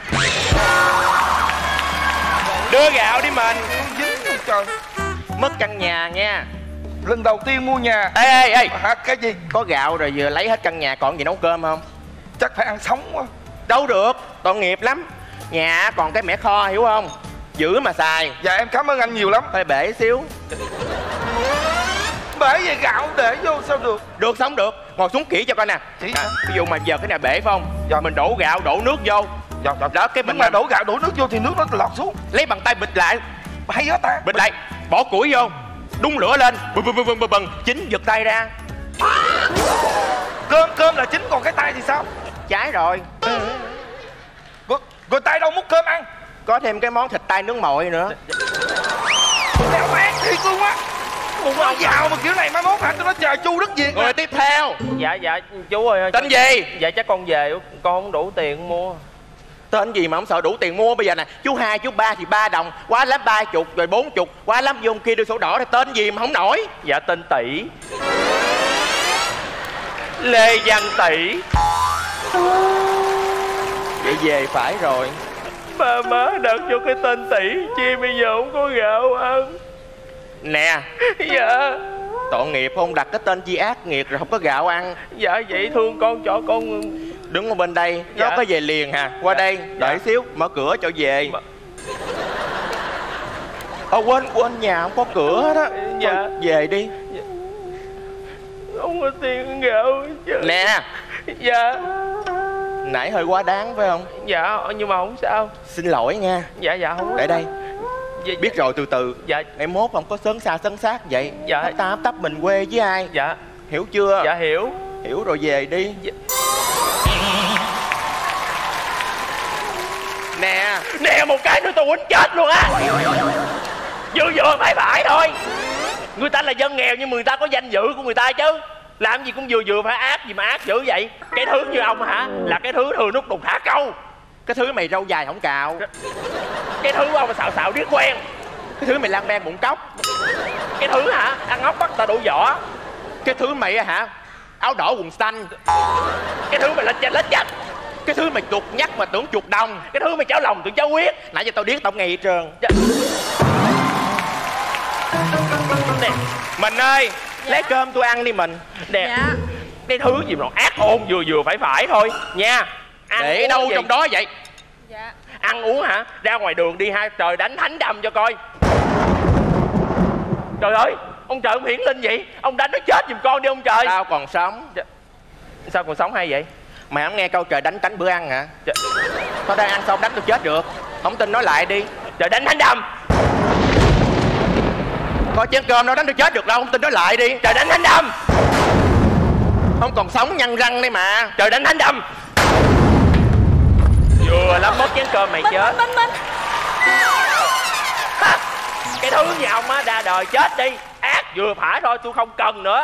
Đưa gạo đi mình. Dính luôn trời. Mất căn nhà nha. Lần đầu tiên mua nhà. Ê ê ê. Hả, cái gì? Có gạo rồi vừa lấy hết căn nhà còn gì nấu cơm không? Chắc phải ăn sống quá. Đâu được, tội nghiệp lắm. Nhà còn cái mẻ kho hiểu không? Giữ mà xài. Dạ em cảm ơn anh nhiều lắm. Hơi bể xíu. Bể về gạo để vô sao được? Được sống được. Ngồi xuống kỹ cho coi nè. Chỉ à, ví dụ mà giờ cái này bể phải không? Dạ. Mình đổ gạo đổ nước vô. Dạ, dạ. Đó cái mình nhưng mà đổ gạo đổ nước vô thì nước nó lọt xuống. Lấy bàn tay bịch lại. Hay quá ta. Bịch lại. Bỏ củi vô. Đun lửa lên. Bừng bừng bừng bừng bừng. Chín giật tay ra. Cơm cơm là chính còn cái tay thì sao? Trái rồi. Rồi, rồi tay đâu múc cơm ăn? Có thêm cái món thịt tay nướng mồi nữa. Đéo bán thiệt luôn á. Con giàu mà kiểu này mai mốt hả? Tôi nói trời chu đất Việt. Người tiếp theo. Dạ dạ chú ơi. Tên gì? Dạ chắc con về con không đủ tiền mua. Tên gì mà không sợ đủ tiền mua bây giờ nè. Chú hai chú ba thì ba đồng. Quá lắm ba chục rồi bốn chục. Quá lắm vô kia đưa sổ đỏ thì tên gì mà không nổi. Dạ tên Tỷ. Lê Văn Tỷ. Vậy về phải rồi. Ba má đặt vô cái tên Tỷ chi bây giờ không có gạo ăn. Nè. Dạ. Tội nghiệp không đặt cái tên chi ác nghiệt rồi không có gạo ăn. Dạ vậy thương con cho con. Đứng ở bên đây. Dạ. Nó có về liền hà. Qua Dạ. đây. Đợi Dạ. xíu. Mở cửa cho về. Mà... Ờ quên quên nhà không có cửa đó. Dạ. Thôi, về đi. Không có tiền gạo. Nè. Dạ. Nãy hơi quá đáng phải không? Dạ nhưng mà không sao. Xin lỗi nha. Dạ dạ không có. Để đây. Dạ, biết rồi, từ từ. Dạ. Ngày mốt không có sớn xa sớn sát vậy. Dạ. Hấp ta hấp tấp mình quê với ai. Dạ. Hiểu chưa? Dạ hiểu. Hiểu rồi về đi. Dạ. Nè. Nè một cái nữa tôi quýnh chết luôn á. Vừa vừa phải phải thôi. Người ta là dân nghèo nhưng người ta có danh dự của người ta chứ. Làm gì cũng vừa vừa phải ác gì mà ác dữ vậy. Cái thứ như ông hả là cái thứ thường nút đùng thả câu. Cái thứ mày râu dài không cạo. Cái thứ ông xạo xạo riết quen. Cái thứ mày lang beng bụng cốc. Cái thứ hả ăn ốc bắt ta đủ vỏ. Cái thứ mày hả áo đỏ quần xanh. Cái thứ mày lết chanh lết chanh. Cái thứ mày chuột nhắc mà tưởng chuột đồng. Cái thứ mày cháo lòng tưởng cháo huyết. Nãy giờ tao điếc tao nghe hết trơn. Dạ. Nè Mình ơi, dạ. Lấy cơm tôi ăn đi mình. Nè Dạ. cái thứ gì mà ác ôn vừa vừa phải phải thôi nha. Ăn để đâu gì? trong đó vậy? Dạ. Ăn uống hả ra ngoài đường đi ha trời đánh thánh đâm cho coi. Trời ơi ông trời ông hiển linh vậy. Ông đánh nó chết giùm con đi ông trời. Tao còn sống. Dạ. Sao còn sống hay vậy? Mày không nghe câu trời đánh cánh bữa ăn hả? Dạ. Tao đang ăn xong đánh tôi chết được. Không tin nói lại đi. Trời đánh thánh đâm. Có chén cơm đâu đánh tôi chết được đâu. Không tin nói lại đi. Trời đánh thánh đâm. Không còn sống nhăn răng đây mà. Trời đánh thánh đâm. Vừa lắm mất chén cơm mày Minh, chết. Minh, Minh. Cái thứ như ông á ra đời chết đi. Ác vừa phải thôi tôi không cần nữa.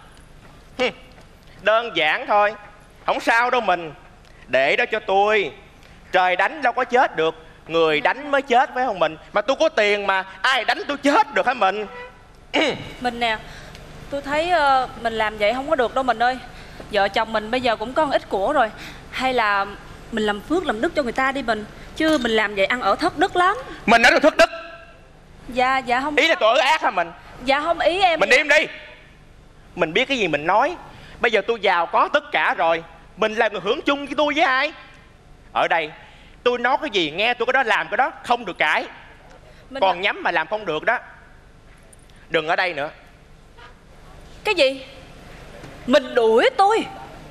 Đơn giản thôi. Không sao đâu mình. Để đó cho tôi. Trời đánh đâu có chết được. Người đánh mới chết phải không mình? Mà tôi có tiền mà. Ai đánh tôi chết được hả mình? Mình nè, tôi thấy uh, mình làm vậy không có được đâu mình ơi. Vợ chồng mình bây giờ cũng có một ít của rồi. Hay là mình làm phước làm đức cho người ta đi mình. Chứ mình làm vậy ăn ở thất đức lắm. Mình nói là thất đức. Dạ, dạ không. Ý là tôi ở ác hả mình? Dạ không, ý em. Mình im đi. Mình biết cái gì mình nói. Bây giờ tôi giàu có tất cả rồi. Mình là người hưởng chung với tôi với ai? Ở đây tôi nói cái gì nghe tôi cái đó làm cái đó. Không được cãi. Mình Còn đã... nhắm mà làm không được đó. Đừng ở đây nữa. Cái gì? Mình đuổi tôi?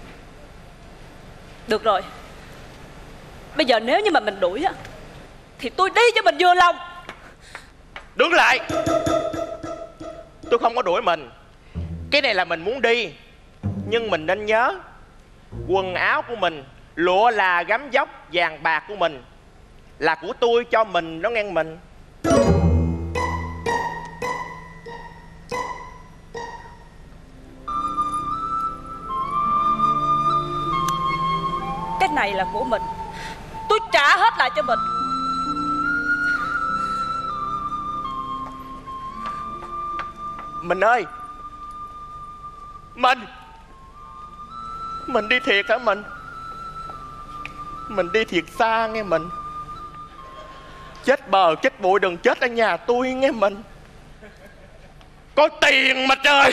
Được rồi. Bây giờ nếu như mà mình đuổi á thì tôi đi cho mình vừa lòng. Đứng lại. Tôi không có đuổi mình. Cái này là mình muốn đi. Nhưng mình nên nhớ quần áo của mình, lụa là gấm vóc vàng bạc của mình là của tôi cho mình đó nghe mình. Cái này là của mình. Tôi trả hết lại cho mình. Mình ơi. Mình Mình đi thiệt hả mình? Mình đi thiệt xa nghe mình. Chết bờ chết bụi đừng chết ở nhà tôi nghe mình. Có tiền mà trời.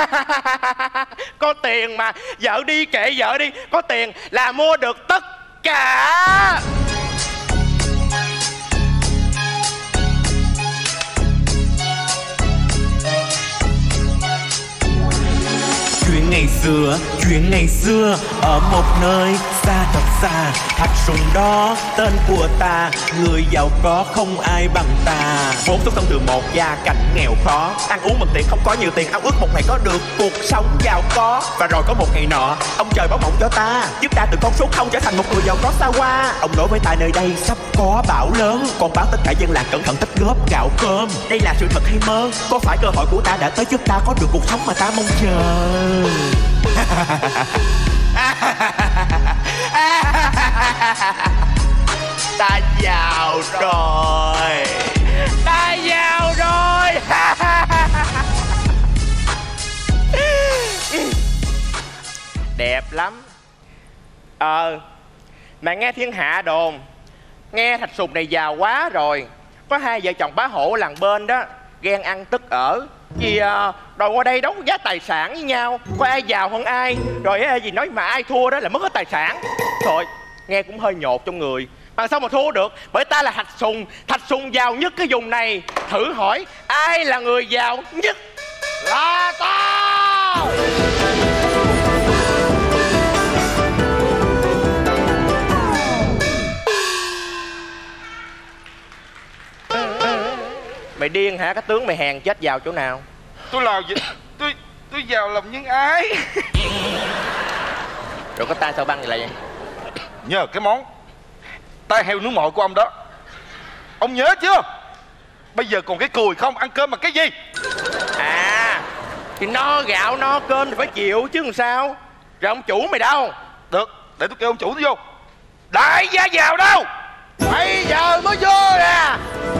Có tiền mà. Vợ đi kệ vợ đi. Có tiền là mua được tất cả. Chuyện ngày xưa, chuyện ngày xưa ở một nơi xa thật xa, thạch sùng đó tên của ta, người giàu có không ai bằng ta. Vốn xuất thân từ một gia cảnh nghèo khó, ăn uống bằng tiền không có nhiều tiền, ao ước một ngày có được cuộc sống giàu có. Và rồi có một ngày nọ, ông trời báo mộng cho ta, giúp ta từ con số không trở thành một người giàu có xa hoa. Ông nói với ta nơi đây sắp có bão lớn, còn báo tất cả dân làng cẩn thận tích góp gạo cơm. Đây là sự thật hay mơ? Có phải cơ hội của ta đã tới giúp ta có được cuộc sống mà ta mong chờ? Ta giàu rồi. Ta giàu rồi. Đẹp lắm. Ờ Mà nghe thiên hạ đồn, nghe thạch sùng này giàu quá rồi. Có hai vợ chồng bá hộ làng bên đó ghen ăn tức ở. Vì uh, đòi qua đây đấu giá tài sản với nhau, có ai giàu hơn ai. Rồi uh, gì nói mà ai thua đó là mất hết tài sản. Thôi nghe cũng hơi nhột trong người. Mà sao mà thua được? Bởi ta là Thạch Sùng. Thạch Sùng giàu nhất cái vùng này. Thử hỏi ai là người giàu nhất? Là tao. Mày điên hả? Cái tướng mày hèn chết giàu chỗ nào? Tôi làm gì? Tôi tôi giàu lòng nhân ái. Rồi có tay sao băng gì lại vậy? Nhờ cái món tai heo nướng mội của ông đó. Ông nhớ chưa? Bây giờ còn cái cùi không, ăn cơm bằng cái gì? À, thì no gạo no cơm thì phải chịu chứ làm sao. Rồi ông chủ mày đâu? Được, để tôi kêu ông chủ tôi vô. Đại gia giàu đâu? Bây giờ mới vô nè.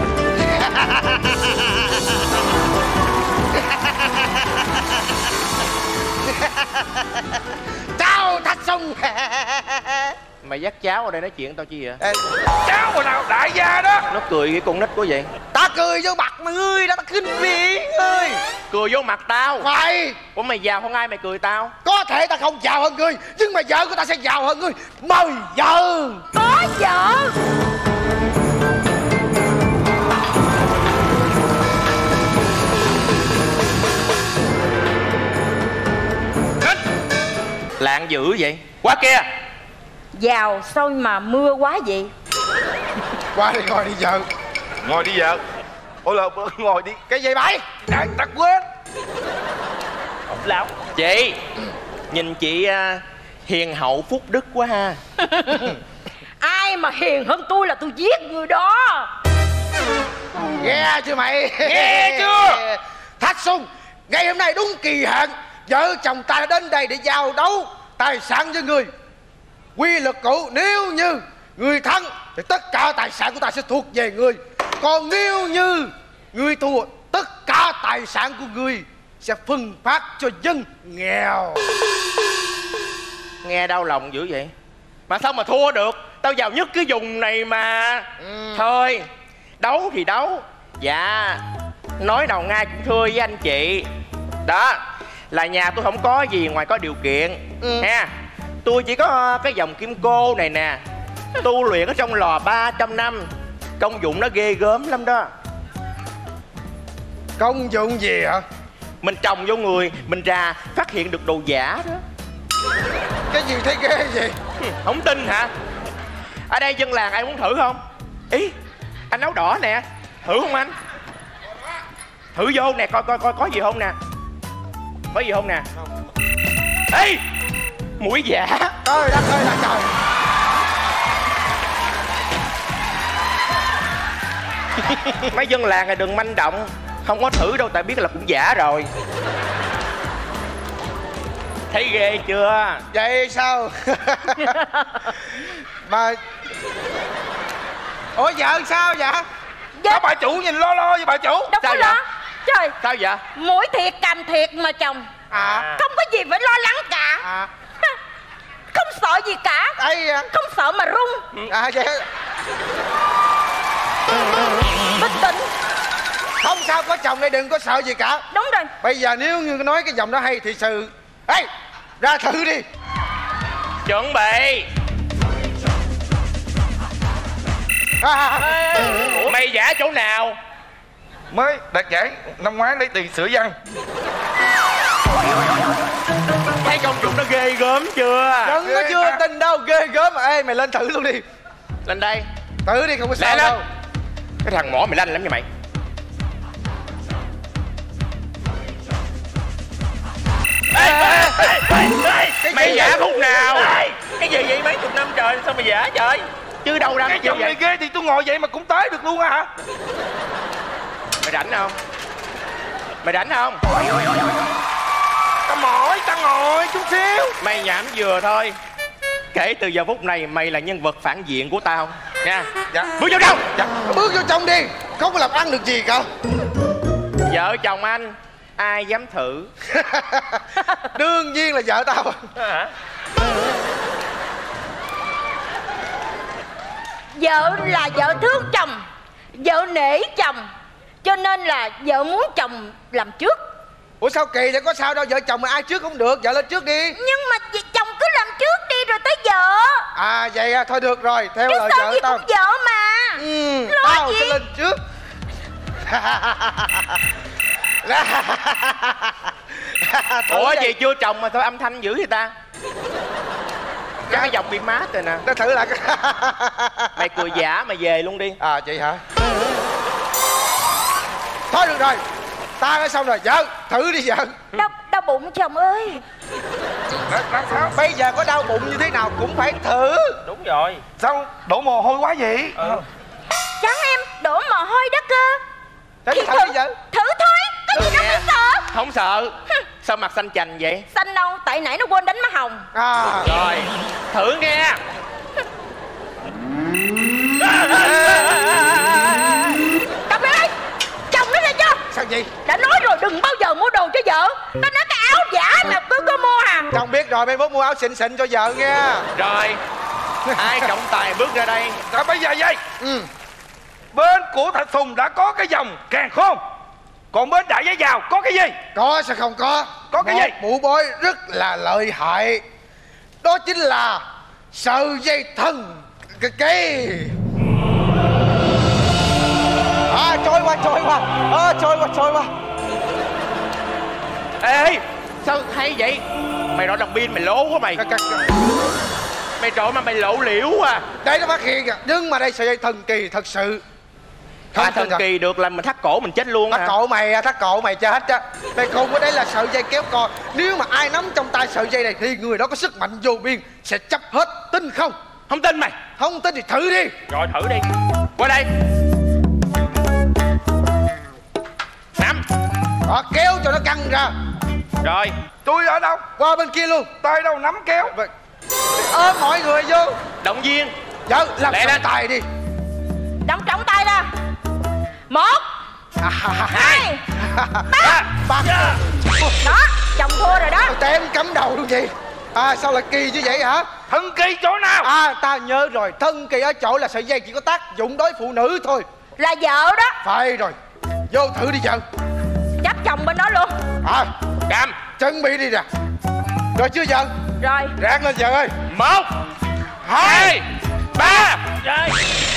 Chào Thạch Sùng. Mày dắt cháu ở đây nói chuyện tao chi vậy? Ê, cháu hồi nào đại gia đó. Nó cười cái con nít quá vậy? Ta cười vô mặt mà ngươi đó, ta khinh bỉ ơi. Cười vô mặt tao? Mày. Ủa mày giàu không ai mày cười tao? Có thể ta không giàu hơn ngươi, nhưng mà vợ của ta sẽ giàu hơn ngươi. Mời vợ. Có vợ. Lạng dữ vậy? Quá kia. Giàu sao mà mưa quá vậy? Qua đi ngồi đi vợ. Ngồi đi vợ. Ôi là ngồi đi. Cái gì mày? Đại tắc quên. Lão. Chị. Nhìn chị uh, hiền hậu phúc đức quá ha. Ai mà hiền hơn tôi là tôi giết người đó. Nghe chưa mày? Nghe chưa? Thạch Sùng, ngày hôm nay đúng kỳ hạn. Vợ chồng ta đã đến đây để giao đấu tài sản với người. Quy luật cũ, nếu như người thắng thì tất cả tài sản của ta sẽ thuộc về người. Còn nếu như người thua, tất cả tài sản của người sẽ phân phát cho dân nghèo. Nghe đau lòng dữ vậy? Mà sao mà thua được? Tao giàu nhất cái vùng này mà. ừ. Thôi, đấu thì đấu. Dạ, nói đầu ngay cũng thưa với anh chị. Đó, là nhà tôi không có gì ngoài có điều kiện. ừ. Ha, tôi chỉ có cái dòng kim cô này nè. Tu luyện ở trong lò ba trăm năm. Công dụng nó ghê gớm lắm đó. Công dụng gì hả? Mình trồng vô người, mình ra phát hiện được đồ giả đó. Cái gì thấy ghê gì? Không tin hả? Ở đây dân làng ai muốn thử không? Ý, anh áo đỏ nè. Thử không anh? Thử vô nè, coi coi coi có gì không nè. Có gì không nè? Ê, mũi giả. Trời đất ơi là trời. Mấy dân làng này đừng manh động. Không có thử đâu, tại biết là cũng giả rồi. Thấy ghê chưa? Vậy sao? Mà ủa vợ sao vậy? Sao bà chủ nhìn lo lo vậy bà chủ? Đâu có lo. Trời, sao vậy? mũi thiệt cầm thiệt mà chồng. À. Không có gì phải lo lắng cả. À. Không sợ gì cả. Ây à. Không sợ mà run. À vậy. Bình tĩnh. Không sao, có chồng đây đừng có sợ gì cả. Đúng rồi. Bây giờ nếu như nói cái giọng đó hay thì sự. Ê, ra thử đi. Chuẩn bị. À. Ủa, mày giả chỗ nào? Mới đạt giải năm ngoái lấy tiền sửa văn. Thấy công dụng nó ghê gớm chưa? Đừng có chưa à. Tin đâu, ghê gớm mà. Ê, mày lên thử luôn đi. Lên đây. Thử đi, không có sao đâu. Cái thằng mỏ mày lanh lắm nha mày. Ê, ê, ê, ê, ê, mày giả khúc nào? Ê, cái gì vậy mấy chục năm trời sao mày giả trời? Chứ đâu ra cái giọng này ghê thì tôi ngồi vậy mà cũng tới được luôn á hả? Mày rảnh không? Mày rảnh không? Tao mỏi, tao ngồi chút xíu. Mày nhảm vừa thôi. Kể từ giờ phút này mày là nhân vật phản diện của tao nha. Dạ. Bước vô trong. Dạ. Bước vô trong đi. Không có làm ăn được gì cả. Vợ chồng anh ai dám thử? Đương nhiên là vợ tao. Hả? Vợ là vợ thương chồng, vợ nể chồng, cho nên là vợ muốn chồng làm trước. Ủa sao kỳ vậy, có sao đâu, vợ chồng mà ai trước cũng được, vợ lên trước đi. Nhưng mà chồng cứ làm trước đi rồi tới vợ. À vậy à, thôi được rồi, theo Cái lời Sơn vợ gì tao. cũng vợ mà. Ừ, Lo tao gì? sẽ lên trước. Ủa gì chưa chồng mà sao âm thanh dữ vậy ta? Chắc cái dòng bị mát rồi nè. Nó thử lại. Mày cười giả mày về luôn đi. À vậy hả? Thôi được rồi, ta đã xong rồi. Vợ, thử đi vợ. Đau, đau bụng chồng ơi. Làm sao? Bây giờ có đau bụng như thế nào cũng phải thử. Đúng rồi. Sao đổ mồ hôi quá vậy? Ừ. Chẳng em đổ mồ hôi đó cơ. Thế Thì thử đi vợ. Thử thôi, có gì đâu phải sợ. Không sợ. Sao mặt xanh chành vậy? Xanh đâu, tại nãy nó quên đánh má hồng. À Rồi, thử nghe. Cặp ơi, chồng nó ra cho. Sao vậy? Đã nói rồi đừng bao giờ mua đồ cho vợ. Tao nói cái áo giả mà cứ có mua à. Chồng biết rồi, mai mốt mua áo xịn xịn cho vợ nha. Rồi, ai trọng tài bước ra đây. Rồi bây giờ vậy. Ừ. Bên của Thạch Sùng đã có cái dòng càn khôn, còn bên Đại Giấy Giàu có cái gì? Có sao không có? Có cái Một gì? bộ bối rất là lợi hại. Đó chính là sợi dây thần cái cái à trôi qua trôi qua à, trôi qua trôi qua. Ê, sao hay vậy? Mày nói đồng pin mày lố quá mày. Mày trội mà mày lộ liễu à. Đây nó phát hiện kìa, nhưng mà đây sợi dây thần kỳ thật sự. À, thần kỳ được là mình thắt cổ mình chết luôn. Thắt hả? cổ mày, thắt cổ mày chết á. Mày khùng ở đây là sợi dây kéo co. Nếu mà ai nắm trong tay sợi dây này thì người đó có sức mạnh vô biên, sẽ chấp hết. Tin không? Không tin mày. Không tin thì thử đi. Rồi thử đi. Qua đây. Nắm. Đó, kéo cho nó căng ra. Rồi. Tôi ở đâu? Qua bên kia luôn. Tay đâu nắm kéo. Ôm mọi người vô. Động viên. Dạ, làm Lẹ trọng lên. tài đi. Đóng trọng tay ra. Một, hai, ba. Ba. Đó, chồng thua rồi đó. Tém cắm đầu luôn vậy. À sao lại kỳ như vậy hả? Thần kỳ chỗ nào? À ta nhớ rồi, thần kỳ ở chỗ là sợi dây chỉ có tác dụng đối phụ nữ thôi. Là vợ đó. Phải rồi. Vô thử đi vợ. Chấp chồng bên đó luôn. À Cầm. chuẩn bị đi nè. Rồi chưa vợ? Rồi. Ráng lên vợ ơi. Một, hai, ba. Rồi.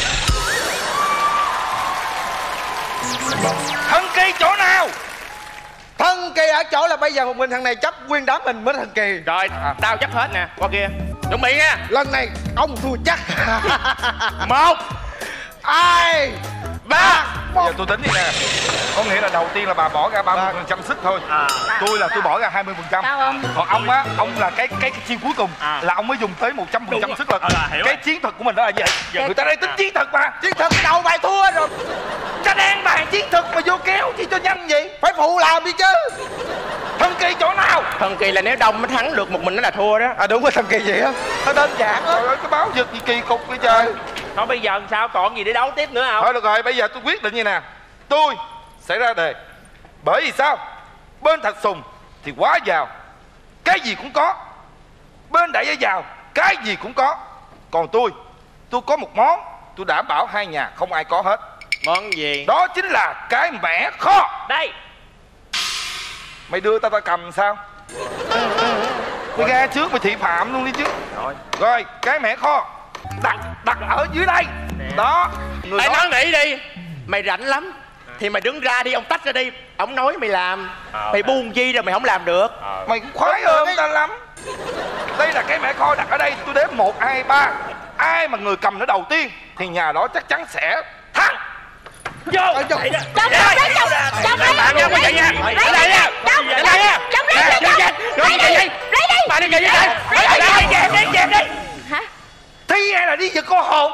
Thần kỳ chỗ nào? Thần kỳ ở chỗ là bây giờ một mình thằng này chấp nguyên đám mình mới thần kỳ. Rồi, tao chấp hết nè. Qua kia. Chuẩn bị nha. Lần này ông thua chắc. Một, hai, ba. Bây giờ tôi tính đi nè. Có nghĩa là đầu tiên là bà bỏ ra ba mươi phần trăm sức thôi. À. Tôi là tôi bỏ ra hai mươi phần trăm. Sao không? Còn ông á, ông là cái cái, cái chiêu cuối cùng. À. Là ông mới dùng tới một trăm phần trăm sức lực. À, hiểu Cái rồi. chiến thuật của mình đó là gì vậy? Người ta đây tính chiến thuật mà. chiến thuật đầu bài thua rồi. Ta đang bàn chiến thuật mà vô kéo chi cho nhanh vậy? Phải phụ làm đi chứ. Thần kỳ chỗ nào? Thần kỳ là nếu đông mới thắng được, một mình nó là thua đó. À đúng rồi, thần kỳ vậy á. Nó đơn giản á. Trời ơi, cái báo giật gì kỳ cục vậy trời. Thôi bây giờ sao còn gì để đấu tiếp nữa không? Thôi được rồi, bây giờ tôi quyết định như nè. Tôi sẽ ra đề. Bởi vì sao? Bên Thạch Sùng thì quá giàu, cái gì cũng có. Bên Đại Giấy Giàu cái gì cũng có. Còn tôi, tôi có một món, tôi đảm bảo hai nhà không ai có hết. Món gì? Đó chính là cái mẻ kho. Đây. Mày đưa tao tao cầm sao? Mày ra trước mày thị phạm luôn đi chứ. Rồi. Rồi, cái mẻ kho đặt đặt ở dưới đây. Đó. Người Ê, đó nói nghĩ đi. Mày rảnh lắm thì mày đứng ra đi, ông tách ra đi. Ông nói mày làm. À, Mày buông chi rồi mày không làm được. mày cũng khoái hơn ta lắm. Đây là cái mẻ kho đặt ở đây. Tôi đếm một, hai, ba. Ai mà người cầm nó đầu tiên thì nhà đó chắc chắn sẽ thắng. Vô. Chồng lấy chồng. Chồng lấy. Bạn nha, mày chạy nha. Lấy Ở đây nha. chồng. Ở đây nha. Chồng lấy chồng. Rồi Lấy chạy đi. đi. Lấy đi. Bà đi chạy đi. Lấy đi. Đi dẹp đi, dẹp đi. Hả? Thi hay là đi giật cô hồn?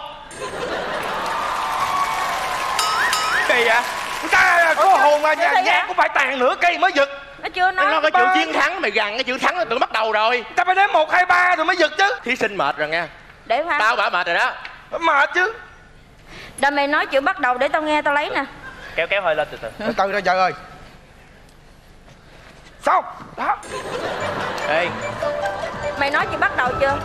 Kỳ vậy? Ta cô hồn mà nhà nhạc cũng phải tàn nửa cây mới giật. Nó chưa nói. Nó cái chữ chiến thắng, mày gằn cái chữ thắng là từ bắt đầu rồi. Ta phải đếm một, hai, ba rồi mới giật chứ. Thí sinh mệt rồi nha. Để khoan. Tao bảo mệt rồi đó. Mệt chứ. Rồi mày nói chữ bắt đầu để tao nghe tao lấy nè. Kéo kéo hơi lên từ từ. Từ từ ra vợ ơi. Xong. Đó. Ê, Mày nói chữ bắt đầu chưa?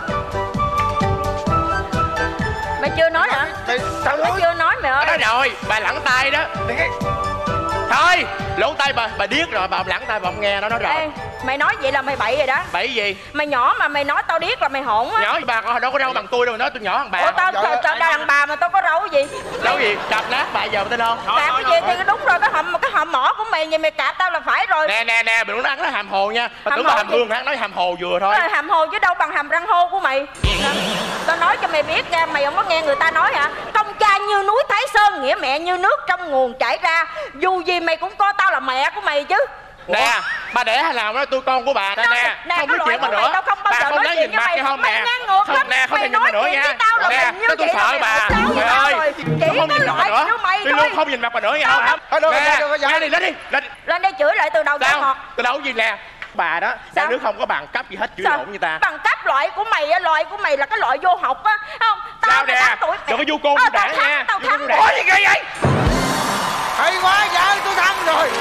Mày chưa nói hả? Mày sao Mày nói? chưa nói mày ơi. nói rồi, bà lẳng tay đó. Để cái Thôi lỗ tay bà, bà điếc rồi, bà lẳng tay bà không nghe nó nói rồi. Ê, mày nói vậy là mày bậy rồi đó. Bậy gì? Mày nhỏ mà mày nói tao điếc là mày hỗn á. Nhỏ với bà con đâu có râu bằng tôi đâu mà nói tôi nhỏ hơn bà. Ủa tao tao tao đàn bà mà tao có râu gì? Râu gì? Cạp nát bà giờ tên không? Cạp cái gì thì đúng rồi, cái hầm cái hầm mỏ của mày vậy mày cạp tao là phải rồi. Nè nè nè, đừng có nói hàm hồ nha. Bà Hàm tưởng bà hồ hàm gì? hương hả? Nói hàm hồ vừa thôi. Ờ, hàm hồ chứ đâu bằng hàm răng hô của mày. Tao nói cho mày biết nha, mày không có nghe người ta nói hả? Công cha như núi Thái Sơn, nghĩa mẹ như nước trong nguồn chảy ra. Dù gì mày cũng coi tao là mẹ của mày chứ. Nè, bà đẻ hay nào đó tôi con của bà nè nè. Nè, Không cái nói chuyện loại mà của mày nữa. tao không bao Bà giờ không nói nói chuyện nhìn với mặt mày. hay không Mày nè. ngang ngược Không lắm. nè, không Mày thể nhìn nói mà nữa chuyện nha. với tao là Nè, hình như tôi vậy là sợ mày bà. xấu với Trời tao ơi, rồi. tôi Chỉ không có nhìn mặt bà loại nữa. của mày Tôi thôi. luôn không nhìn mặt bà nữa nha. Hả? Thôi được rồi, Nè, được rồi, lên đi, lên đi. Lên Lên đây chửi lại từ đầu tới Sao? ngọt. Từ đâu gì nè. Bà đó, Sao? đứa không có bằng cấp gì hết, chửi Sao? lộn như ta. Bằng cấp loại của mày á, loại của mày là cái loại vô học á, không? Tao Sao nè? tuổi Đừng có vu côn Ờ, vu tao đảng thắng, nha. tao Vu thắng. côn vu đảng. Ủa gì kỳ vậy? Hay quá, dạ tôi thắng rồi.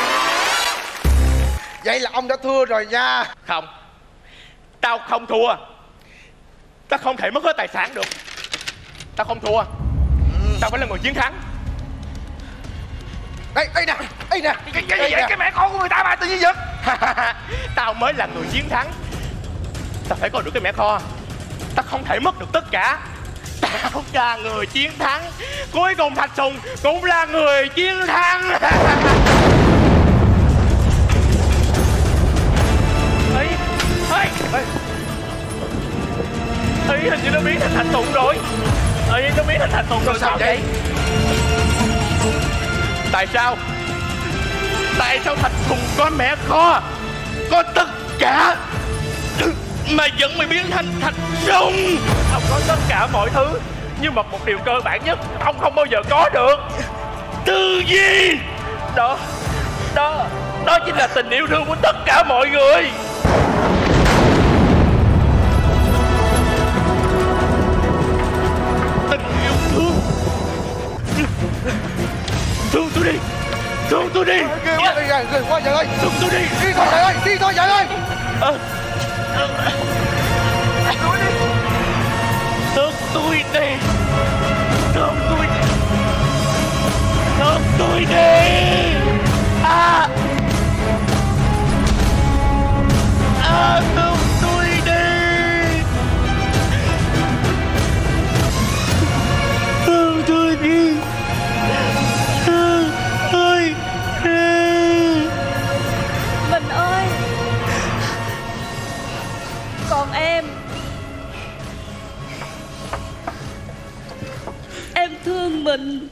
Vậy là ông đã thua rồi nha. Không, tao không thua. Tao không thể mất hết tài sản được. Tao không thua. Tao phải là người chiến thắng. Đây, đây nè, đây nè. Cái, cái gì vậy? Cái mẹ con của người ta mà tự nhiên giật. Tao mới là người chiến thắng. Tao phải có được cái mẹ kho. Tao không thể mất được tất cả. Tao là người chiến thắng. Cuối cùng Thạch Sùng cũng là người chiến thắng. Ấy, ấy, ấy, hình như nó biến thành Thạch Sùng rồi. Ấy, nó biến thành Thạch Sùng rồi. Sao vậy? Tại sao? Tại sao Thạch Sùng có mẹ kho, có tất cả, mà vẫn mày biến thành Thạch Sùng? Ông có tất cả mọi thứ, nhưng mà một điều cơ bản nhất ông không bao giờ có được: tư duy. Đó, đó, đó chính là tình yêu thương của tất cả mọi người. Tình yêu thương. Thương tôi đi, thương tôi đi. Ghê quá, ghê, ghê quá vợ ơi. Thương tôi đi. Đi thôi vợ ơi, đi thôi vợ ơi. Ờ, ờ, thương tôi đi, thương tôi đi, thương tôi đi. À, à, thương tôi đi, thương tôi đi, thương tôi đi. Mình ơi, còn em, em thương mình.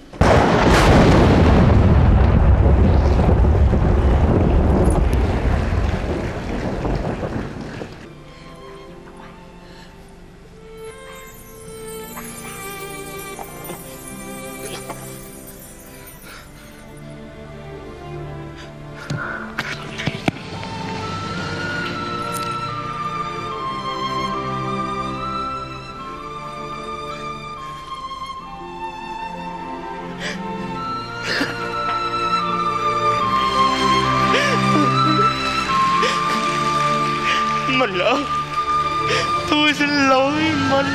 Mình lỡ, tôi xin lỗi mình.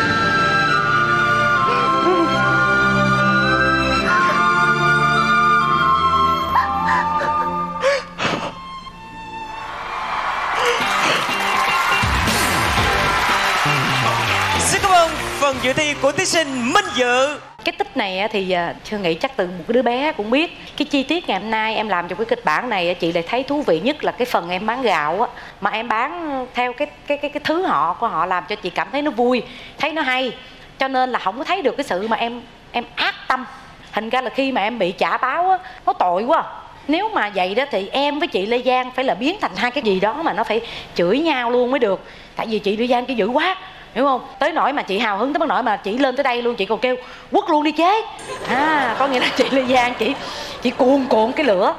Xin cảm ơn phần dự thi của thí sinh Minh Dự. Cái tích này á thì Trương nghĩ chắc từ một cái đứa bé cũng biết. Cái chi tiết ngày hôm nay em làm trong cái kịch bản này chị lại thấy thú vị nhất là cái phần em bán gạo á, mà em bán theo cái cái cái cái thứ họ của họ làm cho chị cảm thấy nó vui, thấy nó hay, cho nên là không có thấy được cái sự mà em em ác tâm. Thành ra là khi mà em bị trả báo á, nó tội quá. Nếu mà vậy đó thì em với chị Lê Giang phải là biến thành hai cái gì đó mà nó phải chửi nhau luôn mới được. Tại vì chị Lê Giang chị dữ quá, hiểu không? Tới nỗi mà chị hào hứng tới mức nỗi mà chị lên tới đây luôn, chị còn kêu quất luôn đi chế. À, có nghĩa là chị Lê Giang chị chị cuồn cuộn cái lửa.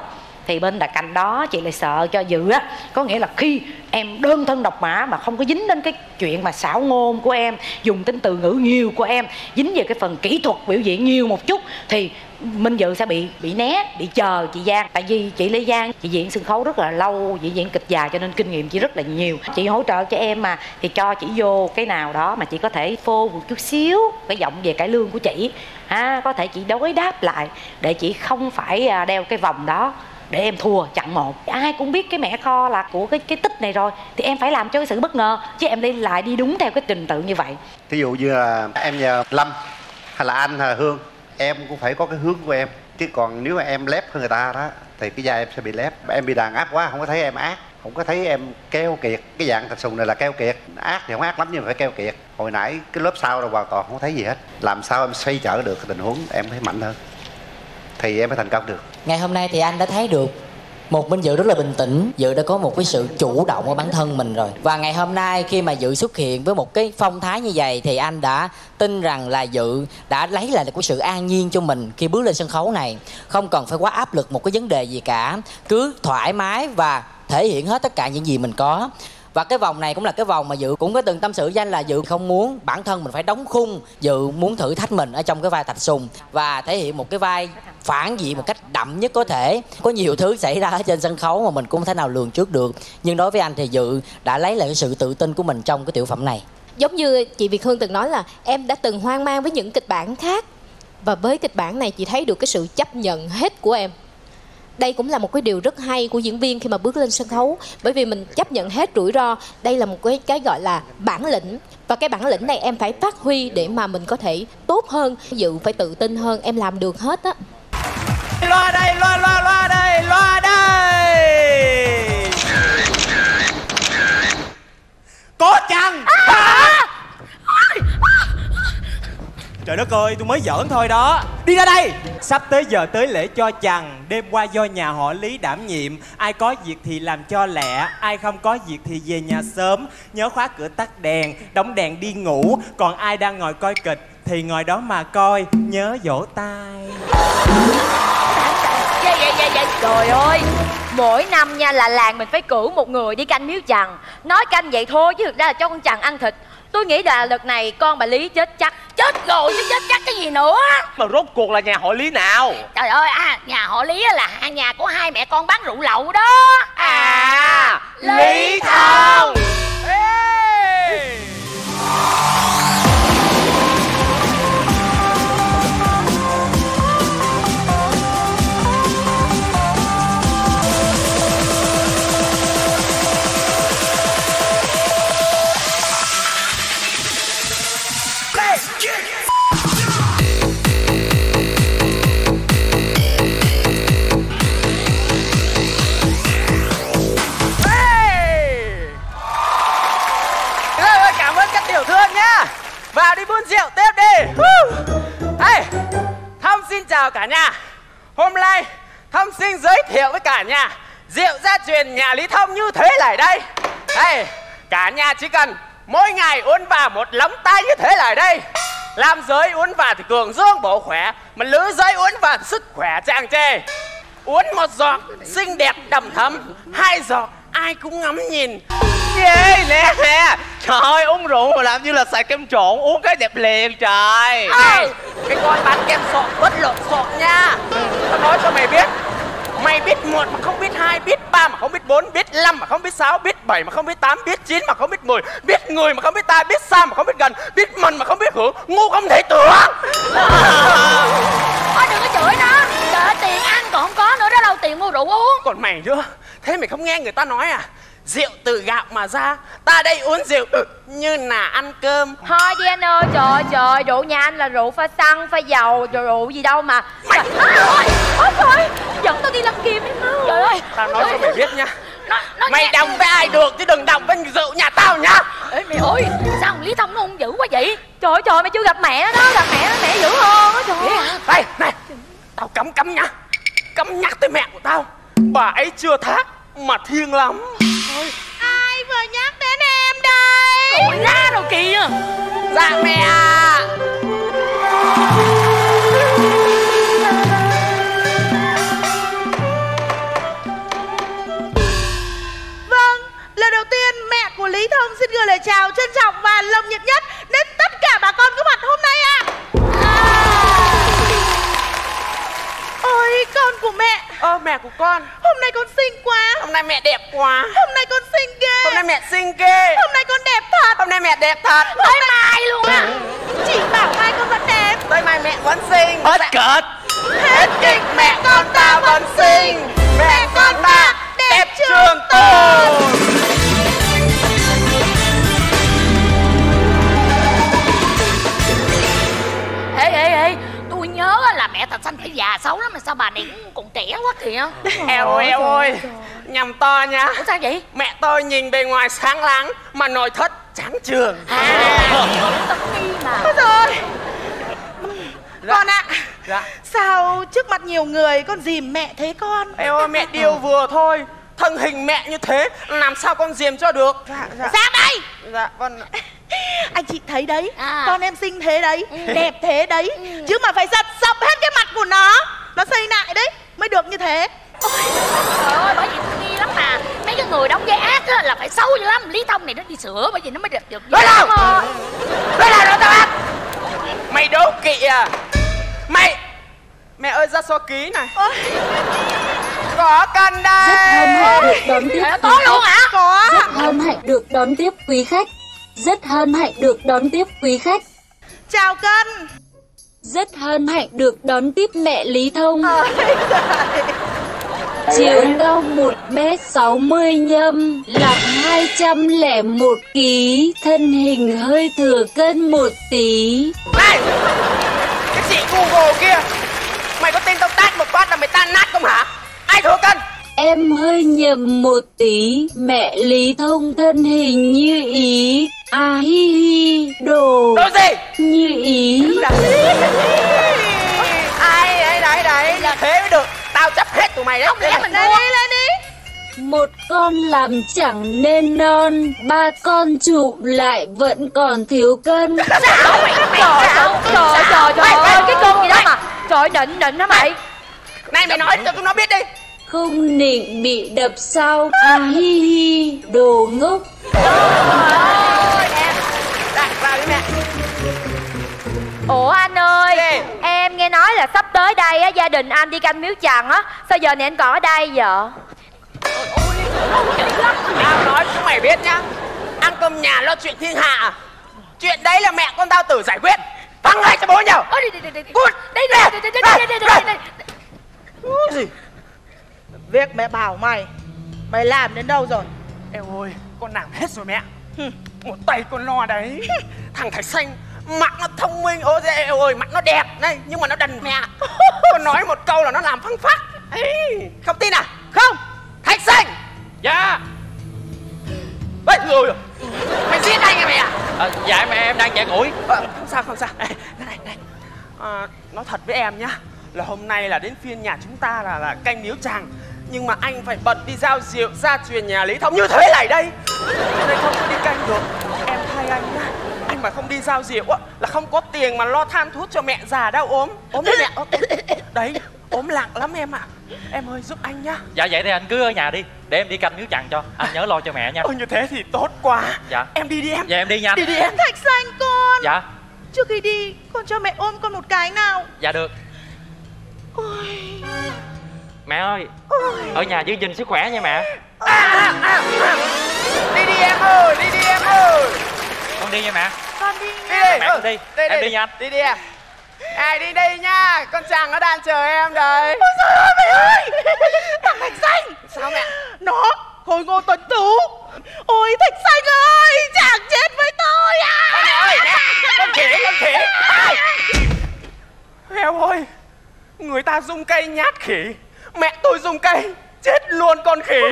thì bên đà canh đó chị lại sợ cho Dự á. Có nghĩa là khi em đơn thân độc mã mà không có dính đến cái chuyện mà xảo ngôn của em, dùng tính từ ngữ nhiều của em, dính về cái phần kỹ thuật biểu diễn nhiều một chút, thì Minh Dự sẽ bị bị né, bị chờ chị Giang. Tại vì chị Lê Giang chị diễn sân khấu rất là lâu, chị diễn kịch dài cho nên kinh nghiệm chị rất là nhiều. Chị hỗ trợ cho em mà, thì cho chị vô cái nào đó mà chị có thể phô một chút xíu cái giọng về cải lương của chị, à, có thể chị đối đáp lại để chị không phải đeo cái vòng đó để em thua chặn một. Ai cũng biết cái mẹ kho là của cái cái tích này rồi, thì em phải làm cho cái sự bất ngờ, chứ em đi lại đi đúng theo cái trình tự như vậy. Ví dụ như là em nhờ Lâm hay là anh hay là Hương, em cũng phải có cái hướng của em, chứ còn nếu mà em lép hơn người ta đó thì cái vai em sẽ bị lép. Em bị đàn áp quá, không có thấy em ác, không có thấy em keo kiệt. Cái dạng Thạch Sùng này là keo kiệt, ác thì không ác lắm nhưng mà phải keo kiệt. Hồi nãy cái lớp sau là hoàn toàn không thấy gì hết. Làm sao em xoay trở được cái tình huống em phải mạnh hơn thì em mới thành công được. Ngày hôm nay thì anh đã thấy được một Minh Dự rất là bình tĩnh. Dự đã có một cái sự chủ động ở bản thân mình rồi. Và ngày hôm nay khi mà Dự xuất hiện với một cái phong thái như vậy thì anh đã tin rằng là Dự đã lấy lại được cái sự an nhiên cho mình khi bước lên sân khấu này. Không cần phải quá áp lực một cái vấn đề gì cả, cứ thoải mái và thể hiện hết tất cả những gì mình có. Và cái vòng này cũng là cái vòng mà Dự cũng có từng tâm sự với anh là Dự không muốn bản thân mình phải đóng khung. Dự muốn thử thách mình ở trong cái vai Thạch Sùng và thể hiện một cái vai phản diện một cách đậm nhất có thể. Có nhiều thứ xảy ra ở trên sân khấu mà mình cũng không thể nào lường trước được. Nhưng đối với anh thì Dự đã lấy lại cái sự tự tin của mình trong cái tiểu phẩm này. Giống như chị Việt Hương từng nói là em đã từng hoang mang với những kịch bản khác, và với kịch bản này chị thấy được cái sự chấp nhận hết của em. Đây cũng là một cái điều rất hay của diễn viên khi mà bước lên sân khấu, bởi vì mình chấp nhận hết rủi ro. Đây là một cái cái gọi là bản lĩnh, và cái bản lĩnh này em phải phát huy để mà mình có thể tốt hơn. Dự phải tự tin hơn, em làm được hết á. Loa đây, loa loa loa đây, loa đây. Có chăng? À! Trời đất ơi, tôi mới giỡn thôi đó. Đi ra đây. Sắp tới giờ tới lễ cho chằn, đêm qua do nhà họ Lý đảm nhiệm. Ai có việc thì làm cho lẹ, ai không có việc thì về nhà sớm. Nhớ khóa cửa tắt đèn, đóng đèn đi ngủ. Còn ai đang ngồi coi kịch thì ngồi đó mà coi, nhớ vỗ tay. Vậy vậy vậy vậy trời ơi, mỗi năm nha là làng mình phải cử một người đi canh miếu chằn. Nói canh vậy thôi chứ thực ra là cho con chằn ăn thịt. Tôi nghĩ là đợt này con bà Lý chết chắc. Chết rồi chứ chết chắc cái gì nữa. Mà rốt cuộc là nhà họ Lý nào? Trời ơi, à, nhà họ Lý là nhà của hai mẹ con bán rượu lậu đó. À, Lý Thông. Vào đi buôn rượu tiếp đi. Hey, Thông xin chào cả nhà. Hôm nay Thông xin giới thiệu với cả nhà rượu gia truyền nhà Lý Thông như thế này đây. Hey, cả nhà chỉ cần mỗi ngày uống vào một lóng tay như thế này đây. Nam giới uống vào thì cường dương bổ khỏe, mà nữ giới uống vào thì sức khỏe tràn trề. Uống một giọt xinh đẹp đầm thắm, hai giọt ai cũng ngắm nhìn. Yeah, nè nè. Trời ơi, uống rượu mà làm như là xài kem trộn, uống cái đẹp liền trời. À, cái con bán kem sọ bất lộn xộn nha. Tao nói cho mày biết, mày biết một mà không biết hai, biết ba mà không biết bốn, biết năm mà không biết sáu, biết bảy mà không biết tám, biết chín mà không biết mười, biết người mà không biết ta, biết xa mà không biết gần, biết mình mà không biết hưởng, ngu không thể tưởng. Thôi đừng có chửi nó. Trời ơi, tiền ăn còn không có nữa đó, đâu tiền mua rượu uống. Còn mày nữa, thế mày không nghe người ta nói à? Rượu từ gạo mà ra, ta đây uống rượu ừ, như là ăn cơm. Thôi đi anh ơi, trời ơi trời, rượu nhà anh là rượu pha xăng, pha dầu, rồi rượu gì đâu mà. Mày ơi, ôi trời, dẫn tao đi làm kim đi mau. Trời ơi, tao nói cho mày biết nha, nó, nó mày nghe... đồng với ai được chứ đừng đồng với rượu nhà tao nha. Ê mày ơi, sao Lý Thông nó hung dữ quá vậy? Trời ơi trời, mày chưa gặp mẹ nó đó, gặp mẹ nó mẹ dữ hơn á trời ơi. Đây, này, tao cấm cấm nha, cấm nhắc tới mẹ của tao. Bà ấy chưa thác mà thiêng lắm. Thôi. Ai vừa nhắc đến em đây? Ôi ra đâu kìa. Dạ mẹ à. Nhân mẹ của Lý Thông xin gửi lời chào trân trọng và nồng nhiệt nhất đến tất cả bà con có mặt hôm nay ạ. Ôi con của mẹ. Ơ mẹ của con. Hôm nay con xinh quá. Hôm nay mẹ đẹp quá. Hôm nay con xinh ghê. Hôm nay mẹ xinh ghê. Hôm nay con đẹp thật. Hôm nay mẹ đẹp thật. Tới mai luôn à. Chị bảo mai con vẫn đẹp. Tới mai mẹ vẫn xinh. Hết cợt. Hết kịch mẹ con ta vẫn xinh. Mẹ con ta đẹp trường tồn. Ê ê ê, tôi nhớ là mẹ thật xanh phải già xấu lắm mà sao bà này cũng còn trẻ quá kìa. Eo ơi eo ơi, nhầm to nha. Ủa sao vậy? Mẹ tôi nhìn bề ngoài sáng láng mà nội thất trắng trường. À, tấm nghi mà. Thôi rồi. Dạ. Con ạ. Dạ. Sao trước mặt nhiều người con dìm mẹ thế con? Eo ơi mẹ điều vừa thôi. Thân hình mẹ như thế làm sao con dìm cho được. Dạ dạ. Sao đây? Dạ con. Anh chị thấy đấy, à. con em xinh thế đấy, ừ. đẹp thế đấy, ừ. chứ mà phải giật sập hết cái mặt của nó, nó xây lại đấy mới được như thế. Ôi, trời ơi, bởi vì tôi nghi lắm mà mấy cái người đóng vai ác á, là phải xấu dữ lắm. Lý Thông này nó đi sửa bởi vì nó mới được được. Nói đâu? Nói đâu rồi tao ăn? Mày đố kỵ à? Mày. Mẹ ơi ra số ký này. Ôi. Có cần đây. Rất hân hạnh được đón tiếp. Có luôn hả? Có. Rất hân hạnh được đón tiếp quý khách. Rất hân hạnh được đón tiếp quý khách. Chào Cân. Rất hân hạnh được đón tiếp mẹ Lý Thông. Ôi, chiều cao một mét sáu mươi nhâm, nặng hai trăm lẻ một ki, thân hình hơi thừa cân một tí. Này, cái chị Google kia, mày có tin tao tát một phát là mày tan nát không hả? Ai thừa cân? Em hơi nhầm một tí, mẹ Lý Thông thân hình như ý. À hi hi, đồ. Đồ gì? Như ý. Ai đấy đấy đấy, là thế mới được. Tao chấp hết tụi mày đấy. Không lẽ mình lên mua. đi, lên đi. Một con làm chẳng nên non, ba con chụp lại vẫn còn thiếu cân. Trời ơi, trời trời trời ơi, cái con gì đó mà. Trời định định đó mày. Này mày nói cho tụi nó biết đi. Không định bị đập sau. À hi hi, đồ ngốc. Ôi em. Ra, ra đi mẹ. Ủa anh ơi, Gì? em nghe nói là sắp tới đây á, gia đình anh đi canh Miếu Trần á. Sao giờ này anh còn ở đây vậy? Tao nói cho mày biết nhá. Ăn cơm nhà lo chuyện thiên hạ à? Chuyện đấy là mẹ con tao tự giải quyết. Thằng ngay cho bố nhau. Ôi, đây, đây, đây, đây. Đây, đây, đây, đây, đây, đây, đây, đây. Cái gì? Việc mẹ bảo mày, mày làm đến đâu rồi? Eo ơi, con làm hết rồi mẹ. Một tay con lo đấy. Thằng Thạch Xanh mặt nó thông minh, ôi eo ơi, mặt nó đẹp này, nhưng mà nó đần mẹ. Con nói một câu là nó làm phăng phắc. Ê, không tin à? Không. Thạch Xanh. Dạ. Ê, rồi. Mày giết anh à mày à? À, dạ mẹ em đang chạy ủi. À, không sao không sao. Ê, này này. À, nói thật với em nhá, là hôm nay là đến phiên nhà chúng ta là là canh Miếu Tràng, nhưng mà anh phải bận đi giao rượu gia truyền nhà Lý Thông như thế này đây, nên không có đi canh được. Em thay anh nhá, anh mà không đi giao rượu á là không có tiền mà lo than thuốc cho mẹ già đau ốm. Ốm đấy mẹ. Đấy, ốm nặng lắm em ạ. À. Em ơi giúp anh nhá. Dạ vậy thì anh cứ ở nhà đi, để em đi canh Miếu Trần cho. Anh nhớ lo cho mẹ nha. Ôi như thế thì tốt quá. Dạ. Em đi đi em. Dạ em đi nha. Đi đi em. Thạch Xanh con. Dạ. Trước khi đi, con cho mẹ ôm con một cái nào. Dạ được. Ôi. Mẹ ơi, ở nhà giữ gìn sức khỏe nha mẹ. À, à, à, à. Đi đi em ơi, đi đi em ơi. Con đi nha mẹ. Con đi Đi nha. đi. Mẹ con đi. Đi, Em đi. đi nha anh. Đi đi em. Ai đi đây nha, con chàng nó đang chờ em đây. Ôi trời ơi mẹ ơi. Thằng Thạch Xanh. Sao mẹ? Nó khôi ngô tuấn tú. Ôi Thạch Xanh ơi, chàng chết với tôi à. Mẹ ơi, mẹ. Con khỉ, con khỉ. Heo ơi, người ta dùng cây nhát khỉ, mẹ tôi dùng cây chết luôn con khỉ.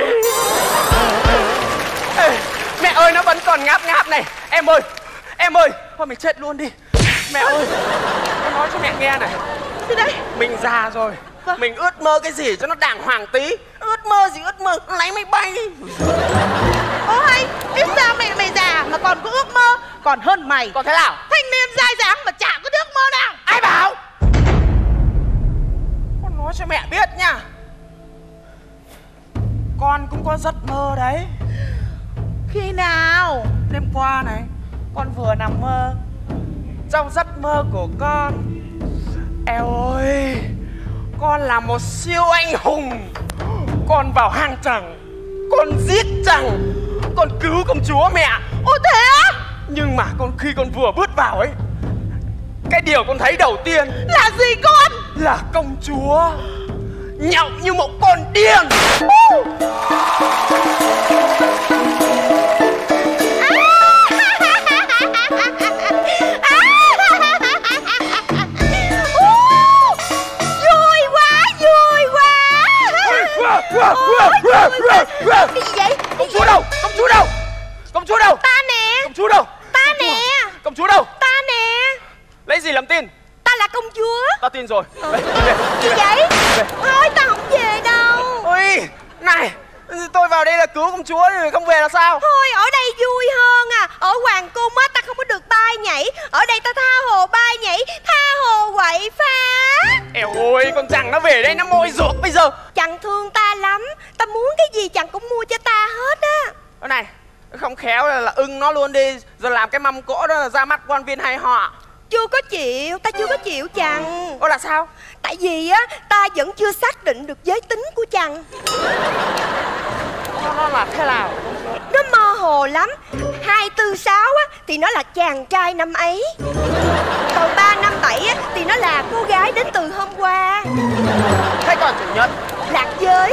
Ê, mẹ ơi nó vẫn còn ngáp ngáp này. Em ơi, em ơi, thôi mình chết luôn đi. Mẹ ơi, con nói cho mẹ nghe này. Gì đấy? Mình già rồi, mình ước mơ cái gì cho nó đàng hoàng tí. Ước mơ gì ước mơ, lấy máy bay đi. Ô hay, ít ra mẹ mày già mà còn có ước mơ. Còn hơn mày. Còn thế nào? Thanh niên dai dáng mà chả có ước mơ nào. Ai bảo? Con nói cho mẹ biết nha, con cũng có giấc mơ đấy. Khi nào? Đêm qua này, con vừa nằm mơ trong giấc mơ của con. Eo ơi, con là một siêu anh hùng. Con vào hang Trằng, con giết Trằng, con cứu công chúa mẹ. Ôi thế á? Nhưng mà con khi con vừa bước vào ấy, cái điều con thấy đầu tiên là gì con? Là công chúa nhậu như một con điên. Vui quá, vui quá. Cái gì vậy? Công chúa đâu? Công chúa đâu? Công chúa đâu? Ta nè. Công chúa đâu? Ta nè. Công chúa đâu? Ta nè. Lấy gì làm tin? Ta là công chúa. Ta tin rồi. Đây, Gì vậy? Thôi ta không về đâu. Ôi, này, tôi vào đây là cứu công chúa thì không về là sao? Thôi ở đây vui hơn à. Ở hoàng cung á ta không có được bay nhảy. Ở đây ta tha hồ bay nhảy, tha hồ quậy phá. Eo ơi, con Trằng nó về đây nó môi ruột bây giờ. Chàng thương ta lắm. Ta muốn cái gì chàng cũng mua cho ta hết á. Cái này, không khéo là, là ưng nó luôn đi. Rồi làm cái mâm cỗ đó là ra mắt quan viên hay họ. Chưa có chịu, ta chưa có chịu chàng. Ủa là sao? Tại vì á, ta vẫn chưa xác định được giới tính của chàng. Nó, nó là thế nào? Nó mơ hồ lắm. Hai tư sáu á thì nó là chàng trai năm ấy. Còn ba năm bảy á thì nó là cô gái đến từ hôm qua. Thế còn chủ nhật? Lạc giới.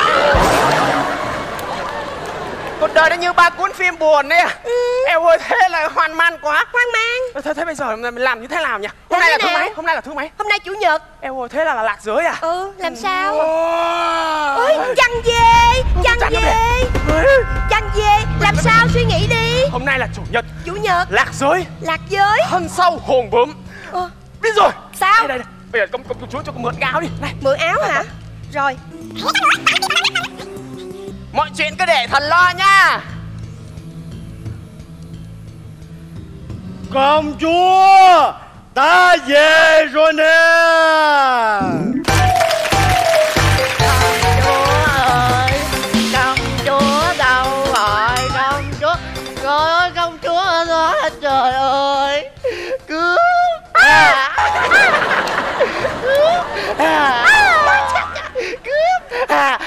Cuộc đời nó như ba cuốn phim buồn ấy à? Ừ. Eo ơi, thế là hoang man quá. Hoang mang. Thế, thế bây giờ mình làm như thế nào nhỉ? Hôm nay là thứ mấy? Hôm nay là thứ mấy? Hôm nay chủ nhật. Eo ơi, thế là, là lạc giới à? Ừ, làm sao? Wow. Ôi, Trăng về, Trăng về. Trăng về, làm sao suy nghĩ đi. Hôm nay là chủ nhật. Chủ nhật. Lạc giới. Lạc giới. Thân sau hồn bướm. Ờ. Biết rồi. Sao? Đây, đây, đây. Bây giờ công, công, công chúa cho con mượn áo đi. Này. Mượn áo hả? Rồi. Mọi chuyện cứ để thần lo nha. Công chúa, ta về rồi nè. Công chúa ơi, công chúa đâu rồi? Công chúa, trời ơi, công chúa ơi, trời ơi, cứu. À. Cướp à. Cướp à.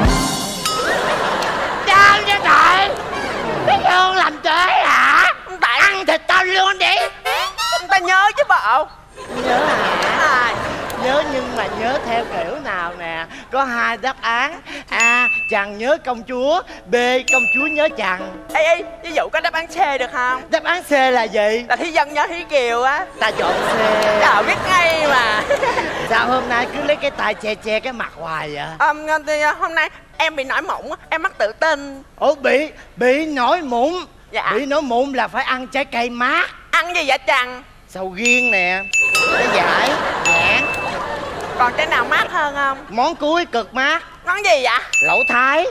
Sao vậy trời? Cái con làm thế hả? Tại ăn thịt tao luôn đi. Ta nhớ chứ bộ. Nhớ hả? Nhớ nhưng mà nhớ theo kiểu nào nè? Có hai đáp án. A. Chàng nhớ công chúa. B. Công chúa nhớ chàng. Ê ê, ví dụ có đáp án C được không? Đáp án C là gì? Là Thí Dân nhớ Thí Kiều á. Ta chọn C. Trời biết ngay mà. Sao hôm nay cứ lấy cái tay che che cái mặt hoài vậy? À, thì hôm nay em bị nổi mụn, em mắc tự tin. Ủa bị bị nổi mụn? Dạ. Bị nổi mụn là phải ăn trái cây mát. Ăn gì vậy Trăng? Sầu riêng nè, trái vải, nhãn. Còn trái nào mát hơn không? Món cuối cực mát. Món gì vậy? Lẩu Thái.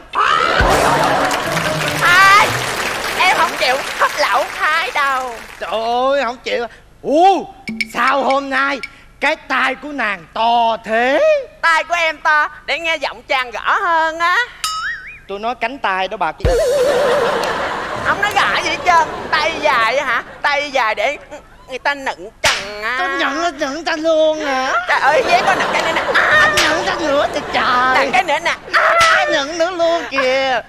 À, em không chịu hấp lẩu Thái đâu. Trời ơi, không chịu. Ú, sao hôm nay cái tai của nàng to thế? Tai của em to để nghe giọng Trăng rõ hơn á. Tôi nói cánh tay đó bà. Không nói gãi gì hết trơn. Tay dài á hả? Tay dài để người ta nựng Trăng á. Tôi nhận nựng ta luôn hả? Trời ơi, vé có nựng cái nữa nè. À, nựng ta nữa thì trời. Nựng cái nữa nè. À, nựng nữa luôn kìa.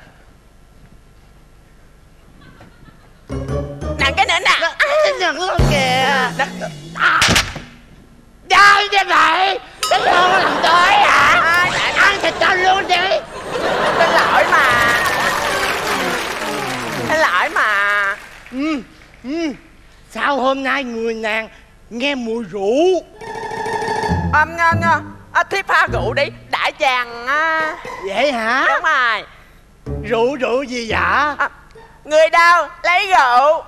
Nựng cái nữa nè. À, nựng luôn kìa. À. Trời đi mày. Cái con làm tới hả? À, ăn thịt tao luôn đi. Xin lỗi mà. Xin lỗi mà. Ừ, ừ. Sao hôm nay người nàng nghe mùi rượu? Âm à, à, thiếp pha rượu đi đãi chàng á. Vậy hả? Đúng rồi. Rượu rượu gì vậy? À, người đâu lấy rượu.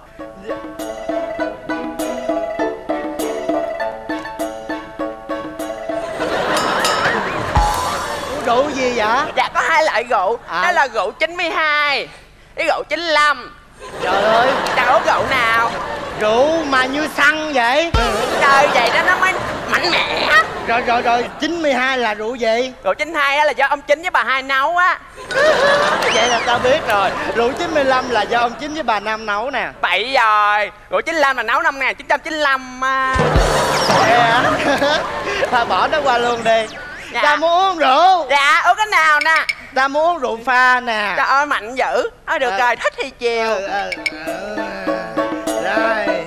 Rượu gì vậy? Dạ có hai loại rượu. À. Đó là rượu chín mươi hai, cái rượu chín mươi lăm. Trời ơi, chàng uống rượu nào? Rượu mà như xăng vậy. Trời vậy đó nó mới mạnh mẽ. Rồi rồi rồi, chín mươi hai là rượu gì? Rượu chín mươi hai á là do ông Chính với bà Hai nấu á. Vậy là tao biết rồi. Rượu chín mươi lăm là do ông Chính với bà Năm nấu nè. Bậy rồi. Rượu chín mươi lăm là nấu năm một nghìn chín trăm chín mươi lăm à. Vậy hả? Thôi bỏ nó qua luôn đi. Dạ. Tao muốn uống rượu. Dạ, uống cái nào nè? Tao muốn uống rượu pha nè. Trời ơi, mạnh dữ. Thôi được À. rồi, thích thì chiều. Ừ, ừ, ừ. Rồi.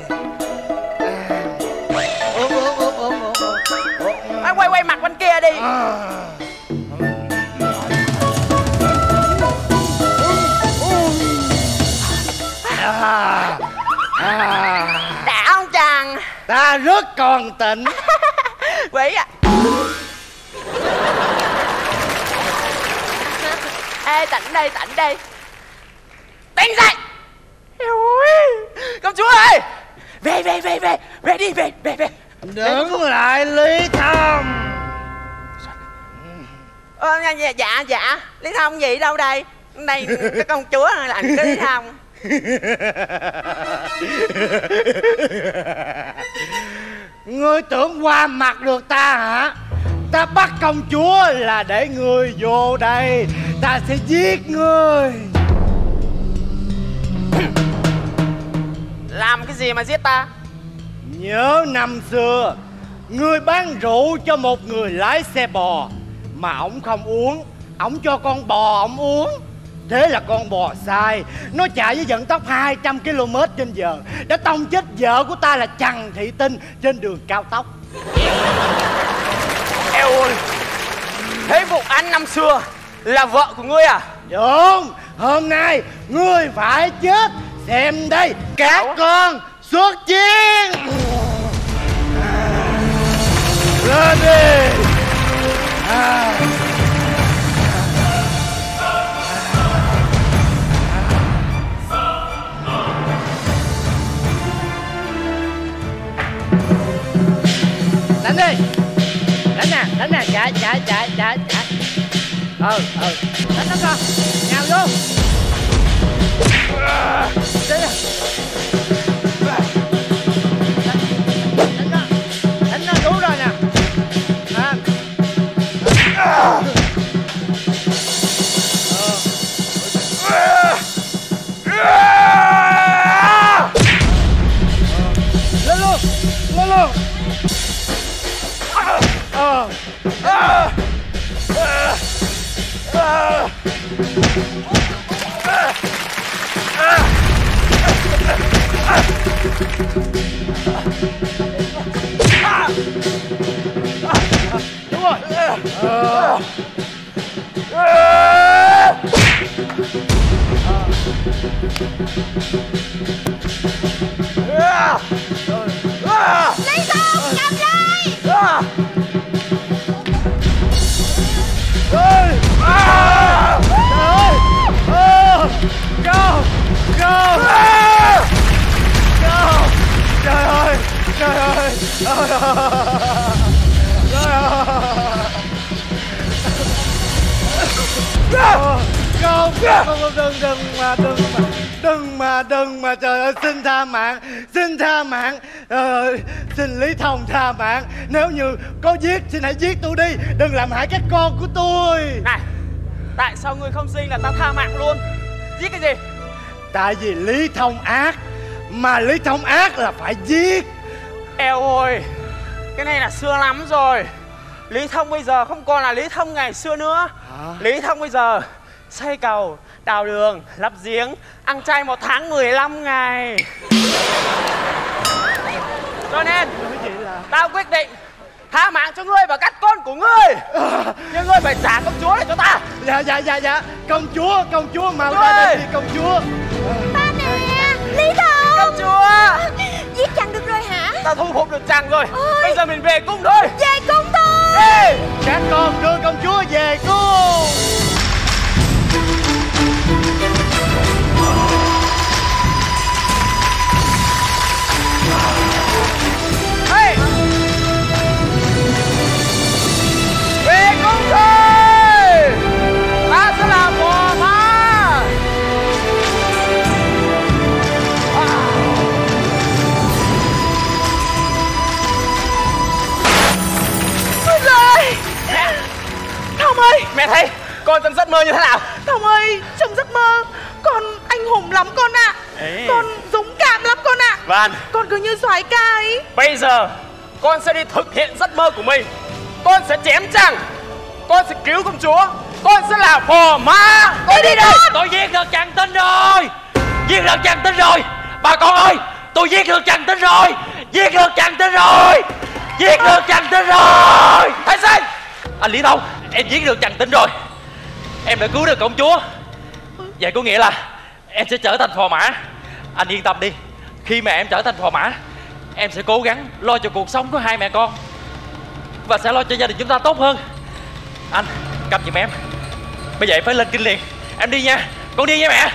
Uống uống uống uống uống uống. Quay quay quay mặt bên kia đi. À. À. Đã không chàng? Ta rất còn tỉnh. Quý à. Ê, tỉnh đây, tỉnh đây. Tỉnh dậy. Ôi, công chúa ơi. Về, về, về, về. Về đi, về, về, về. Đứng lại Lý Thông. Ờ, dạ, dạ, dạ. Lý Thông gì đâu đây? Đây, cái công chúa là anh cái Lý Thông. Ngươi tưởng qua mặt được ta hả? Ta bắt công chúa là để ngươi vô đây. Ta sẽ giết ngươi. Làm cái gì mà giết ta? Nhớ năm xưa ngươi bán rượu cho một người lái xe bò mà ổng không uống, ổng cho con bò ổng uống. Thế là con bò sai, nó chạy với vận tốc hai trăm ki lô mét trên giờ, đã tông chết vợ của ta là Trần Thị Tinh trên đường cao tốc. Eo ơi, thế vụ án năm xưa là vợ của ngươi à? Đúng, hôm nay ngươi phải chết. Xem đây, các con xuất chiến. Lên đi. À. Đánh đi. Đánh nè, đánh nè, chạy, chạy, chạy, chạy, chạy. Ừ, ừ, đánh nó con, nhào vô. Đánh nè. Đánh nó, đánh nó đủ rồi nè. À. À. Lên luôn, lên luôn. Ờ. À. À. À. Đúng rồi. Ờ. Lý Thông, cầm lấy. Ơi! À! Trời ơi! Ờ! Go! Go! Go! Trời ơi! Trời ơi! Trời ơi! Không! Không! Đừng! Đừng mà! Đừng mà! Đừng mà! Đừng mà! Trời ơi! Xin tha mạng! Xin tha mạng! Trời ơi! Xin Lý Thông tha mạng. Nếu như có giết xin hãy giết tôi đi. Đừng làm hại các con của tôi. Này, tại sao ngươi không sinh là ta tha mạng luôn? Giết cái gì? Tại vì Lý Thông ác. Mà Lý Thông ác là phải giết. Eo ơi, cái này là xưa lắm rồi. Lý Thông bây giờ không còn là Lý Thông ngày xưa nữa. Hả? Lý Thông bây giờ xây cầu, đào đường, lắp giếng, ăn chay một tháng mười lăm ngày. Cho nên tao quyết định tha mạng cho ngươi và các con của ngươi. Nhưng ngươi phải trả công chúa lại cho ta. Dạ dạ dạ dạ. Công chúa, công chúa mau ra đây đi công chúa. Ba nè, Lý Thông. Công chúa. Giết Trần được rồi hả? Ta thu phục được Trần rồi. Ôi. Bây giờ mình về cung thôi. Về cung thôi. Ê. Các con đưa công chúa về cung. Hey. Về cung thôi. Ta sẽ là bò ma. À. giấc mơ như thế nào? Thông ơi, trong giấc mơ con anh hùng lắm con ạ. Ê. Con dũng cảm lắm con ạ. Vâng. Con cứ như soái ca ấy. Bây giờ con sẽ đi thực hiện giấc mơ của mình. Con sẽ chém chàng, con sẽ cứu công chúa, con sẽ là phò mã. Con đi, đi đây. Tôi giết được chàng Tinh rồi. Giết được chàng Tinh rồi. Bà con ơi, tôi giết được chàng Tinh rồi. Giết được chàng Tinh rồi. Giết được chàng Tinh rồi. Thái Sinh, anh Lý Thông, em giết được chàng Tinh rồi. Em đã cứu được công chúa. Vậy có nghĩa là em sẽ trở thành phò mã. Anh yên tâm đi, khi mà em trở thành phò mã, em sẽ cố gắng lo cho cuộc sống của hai mẹ con và sẽ lo cho gia đình chúng ta tốt hơn. Anh cầm giùm em. Bây giờ em phải lên kinh liền. Em đi nha. Con đi nha mẹ.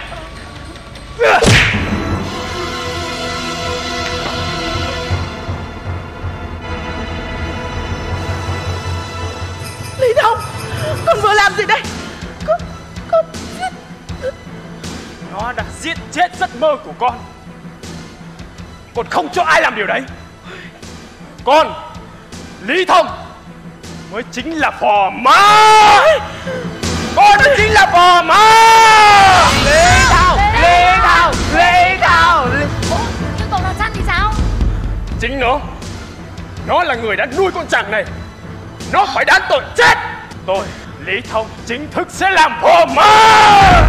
Lý Thông, con vừa làm gì đây? Con, con giết... Nó đã giết chết giấc mơ của con. Con không cho ai làm điều đấy. Con, Lý Thông, mới chính là phò mã. Con mới chính là phò mã. Lý Thông, Lý Thông, Lý Thông. Chứ còn thằng Xanh thì sao? Chính nó, nó là người đã nuôi con chàng này. Nó phải đáng tội chết. Tôi, Lý Thông, chính thức sẽ làm phò mã.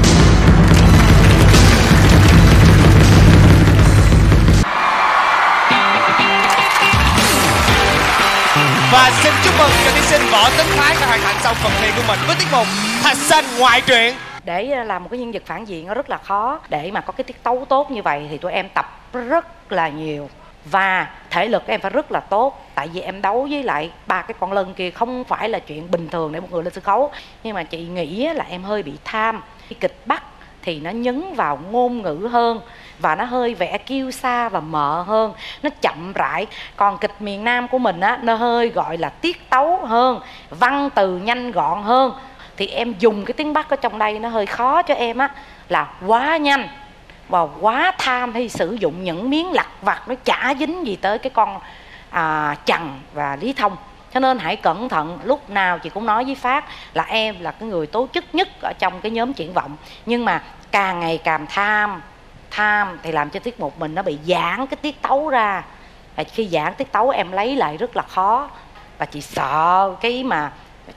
Và xin chúc mừng cho thí sinh Võ Tấn Thái đã hoàn thành xong phần thi của mình với tiết mục Thạch Xanh ngoại truyện. Để làm một cái nhân vật phản diện nó rất là khó. Để mà có cái tiết tấu tốt như vậy thì tụi em tập rất là nhiều. Và thể lực em phải rất là tốt. Tại vì em đấu với lại ba cái con lân kia không phải là chuyện bình thường để một người lên sân khấu. Nhưng mà chị nghĩ là em hơi bị tham. Cái kịch Bắc thì nó nhấn vào ngôn ngữ hơn và nó hơi vẽ kiêu sa và mờ hơn, nó chậm rãi. Còn kịch miền Nam của mình á, nó hơi gọi là tiết tấu hơn, văn từ nhanh gọn hơn. Thì em dùng cái tiếng Bắc ở trong đây nó hơi khó cho em á, là quá nhanh và quá tham hay sử dụng những miếng lặt vặt nó chả dính gì tới cái con à, Trần và Lý Thông. Cho nên hãy cẩn thận. Lúc nào chị cũng nói với Phát là em là cái người tố chức nhất ở trong cái nhóm triển vọng. Nhưng mà càng ngày càng tham tham thì làm cho tiết mục mình nó bị giãn cái tiết tấu ra. Và khi giãn tiết tấu em lấy lại rất là khó. Và chị sợ cái mà